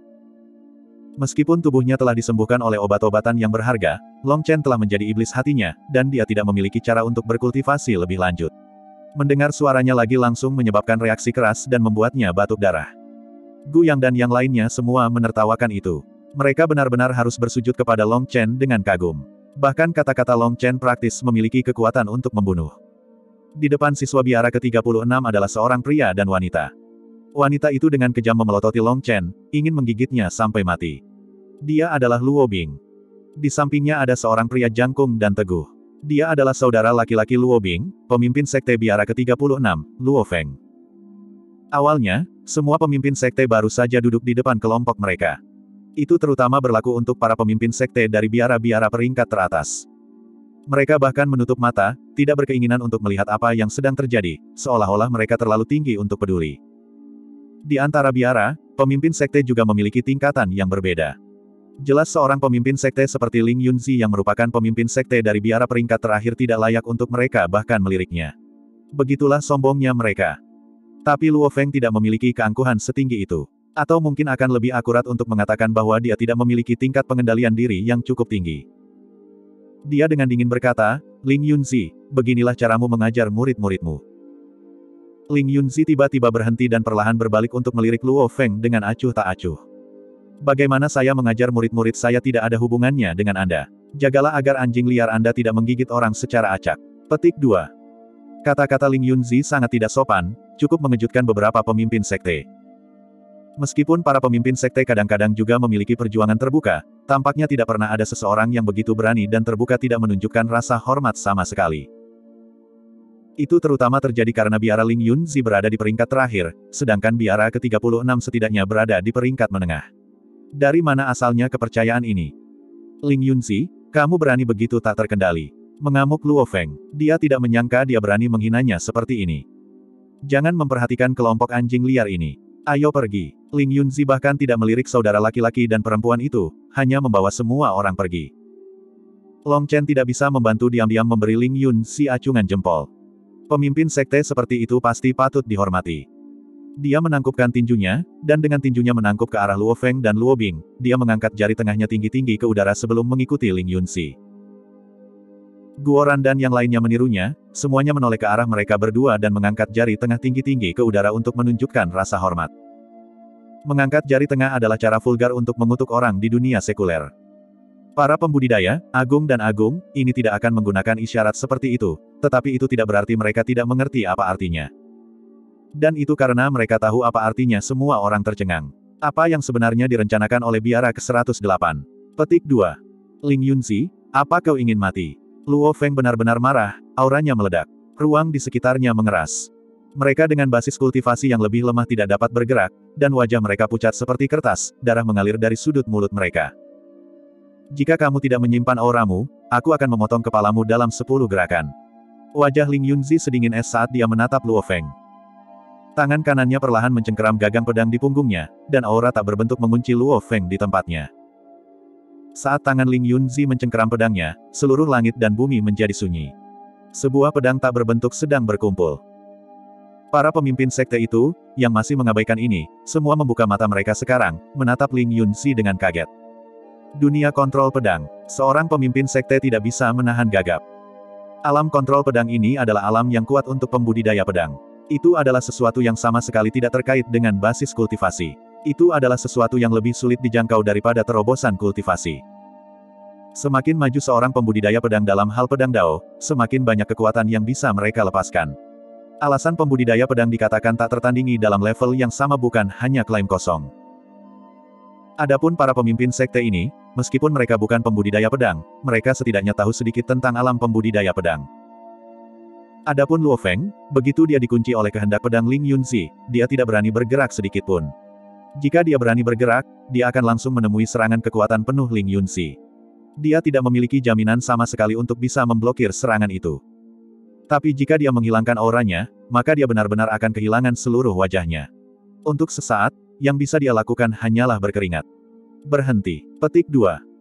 Meskipun tubuhnya telah disembuhkan oleh obat-obatan yang berharga, Long Chen telah menjadi iblis hatinya, dan dia tidak memiliki cara untuk berkultivasi lebih lanjut. Mendengar suaranya lagi langsung menyebabkan reaksi keras dan membuatnya batuk darah. Gu Yang dan yang lainnya semua menertawakan itu. Mereka benar-benar harus bersujud kepada Long Chen dengan kagum. Bahkan kata-kata Long Chen praktis memiliki kekuatan untuk membunuh. Di depan siswa biara ke-36 adalah seorang pria dan wanita. Wanita itu dengan kejam memelototi Long Chen, ingin menggigitnya sampai mati. Dia adalah Luo Bing. Di sampingnya ada seorang pria jangkung dan teguh. Dia adalah saudara laki-laki Luo Bing, pemimpin sekte biara ke-36, Luo Feng. Awalnya, semua pemimpin sekte baru saja duduk di depan kelompok mereka. Itu terutama berlaku untuk para pemimpin sekte dari biara-biara peringkat teratas. Mereka bahkan menutup mata, tidak berkeinginan untuk melihat apa yang sedang terjadi, seolah-olah mereka terlalu tinggi untuk peduli. Di antara biara, pemimpin sekte juga memiliki tingkatan yang berbeda. Jelas seorang pemimpin sekte seperti Ling Yunzi yang merupakan pemimpin sekte dari biara peringkat terakhir tidak layak untuk mereka bahkan meliriknya. Begitulah sombongnya mereka. Tapi Luo Feng tidak memiliki keangkuhan setinggi itu. Atau mungkin akan lebih akurat untuk mengatakan bahwa dia tidak memiliki tingkat pengendalian diri yang cukup tinggi. Dia dengan dingin berkata, Ling Yunzi, beginilah caramu mengajar murid-muridmu. Ling Yunzi tiba-tiba berhenti dan perlahan berbalik untuk melirik Luo Feng dengan acuh tak acuh. Bagaimana saya mengajar murid-murid saya tidak ada hubungannya dengan Anda. Jagalah agar anjing liar Anda tidak menggigit orang secara acak. Petik 2. Kata-kata Ling Yunzi sangat tidak sopan, cukup mengejutkan beberapa pemimpin sekte. Meskipun para pemimpin sekte kadang-kadang juga memiliki perjuangan terbuka, tampaknya tidak pernah ada seseorang yang begitu berani dan terbuka tidak menunjukkan rasa hormat sama sekali. Itu terutama terjadi karena biara Ling Yunzi berada di peringkat terakhir, sedangkan biara ke-36 setidaknya berada di peringkat menengah. Dari mana asalnya kepercayaan ini? Ling Yunzi, kamu berani begitu tak terkendali. Mengamuk Luo Feng. Dia tidak menyangka dia berani menghinanya seperti ini. Jangan memperhatikan kelompok anjing liar ini. Ayo pergi. Ling Yunzi bahkan tidak melirik saudara laki-laki dan perempuan itu, hanya membawa semua orang pergi. Long Chen tidak bisa membantu diam-diam memberi Ling Yunzi acungan jempol. Pemimpin sekte seperti itu pasti patut dihormati. Dia menangkupkan tinjunya, dan dengan tinjunya menangkup ke arah Luo Feng dan Luo Bing, dia mengangkat jari tengahnya tinggi-tinggi ke udara sebelum mengikuti Ling Yunzi. Guoran dan yang lainnya menirunya, semuanya menoleh ke arah mereka berdua dan mengangkat jari tengah tinggi-tinggi ke udara untuk menunjukkan rasa hormat. Mengangkat jari tengah adalah cara vulgar untuk mengutuk orang di dunia sekuler. Para pembudidaya, agung dan agung, ini tidak akan menggunakan isyarat seperti itu, tetapi itu tidak berarti mereka tidak mengerti apa artinya. Dan itu karena mereka tahu apa artinya semua orang tercengang. Apa yang sebenarnya direncanakan oleh biara ke-108. Petik 2. Ling Yunzi, apa kau ingin mati? Luo Feng benar-benar marah, auranya meledak. Ruang di sekitarnya mengeras. Mereka dengan basis kultivasi yang lebih lemah tidak dapat bergerak, dan wajah mereka pucat seperti kertas, darah mengalir dari sudut mulut mereka. Jika kamu tidak menyimpan auramu, aku akan memotong kepalamu dalam 10 gerakan. Wajah Ling Yunzi sedingin es saat dia menatap Luo Feng. Tangan kanannya perlahan mencengkeram gagang pedang di punggungnya, dan aura tak berbentuk mengunci Luo Feng di tempatnya. Saat tangan Ling Yunzi mencengkeram pedangnya, seluruh langit dan bumi menjadi sunyi. Sebuah pedang tak berbentuk sedang berkumpul. Para pemimpin sekte itu, yang masih mengabaikan ini, semua membuka mata mereka sekarang, menatap Ling Yunzi dengan kaget. Dunia kontrol pedang. Seorang pemimpin sekte tidak bisa menahan gagap. Alam kontrol pedang ini adalah alam yang kuat untuk pembudidaya pedang. Itu adalah sesuatu yang sama sekali tidak terkait dengan basis kultivasi. Itu adalah sesuatu yang lebih sulit dijangkau daripada terobosan kultivasi. Semakin maju seorang pembudidaya pedang dalam hal pedang Dao, semakin banyak kekuatan yang bisa mereka lepaskan. Alasan pembudidaya pedang dikatakan tak tertandingi dalam level yang sama bukan hanya klaim kosong. Adapun para pemimpin sekte ini, meskipun mereka bukan pembudidaya pedang, mereka setidaknya tahu sedikit tentang alam pembudidaya pedang. Adapun Luo Feng, begitu dia dikunci oleh kehendak pedang Ling Yunzi, dia tidak berani bergerak sedikitpun. Jika dia berani bergerak, dia akan langsung menemui serangan kekuatan penuh Ling Yunzi. Dia tidak memiliki jaminan sama sekali untuk bisa memblokir serangan itu. Tapi jika dia menghilangkan auranya, maka dia benar-benar akan kehilangan seluruh wajahnya. Untuk sesaat, yang bisa dia lakukan hanyalah berkeringat. Berhenti. Petik 2.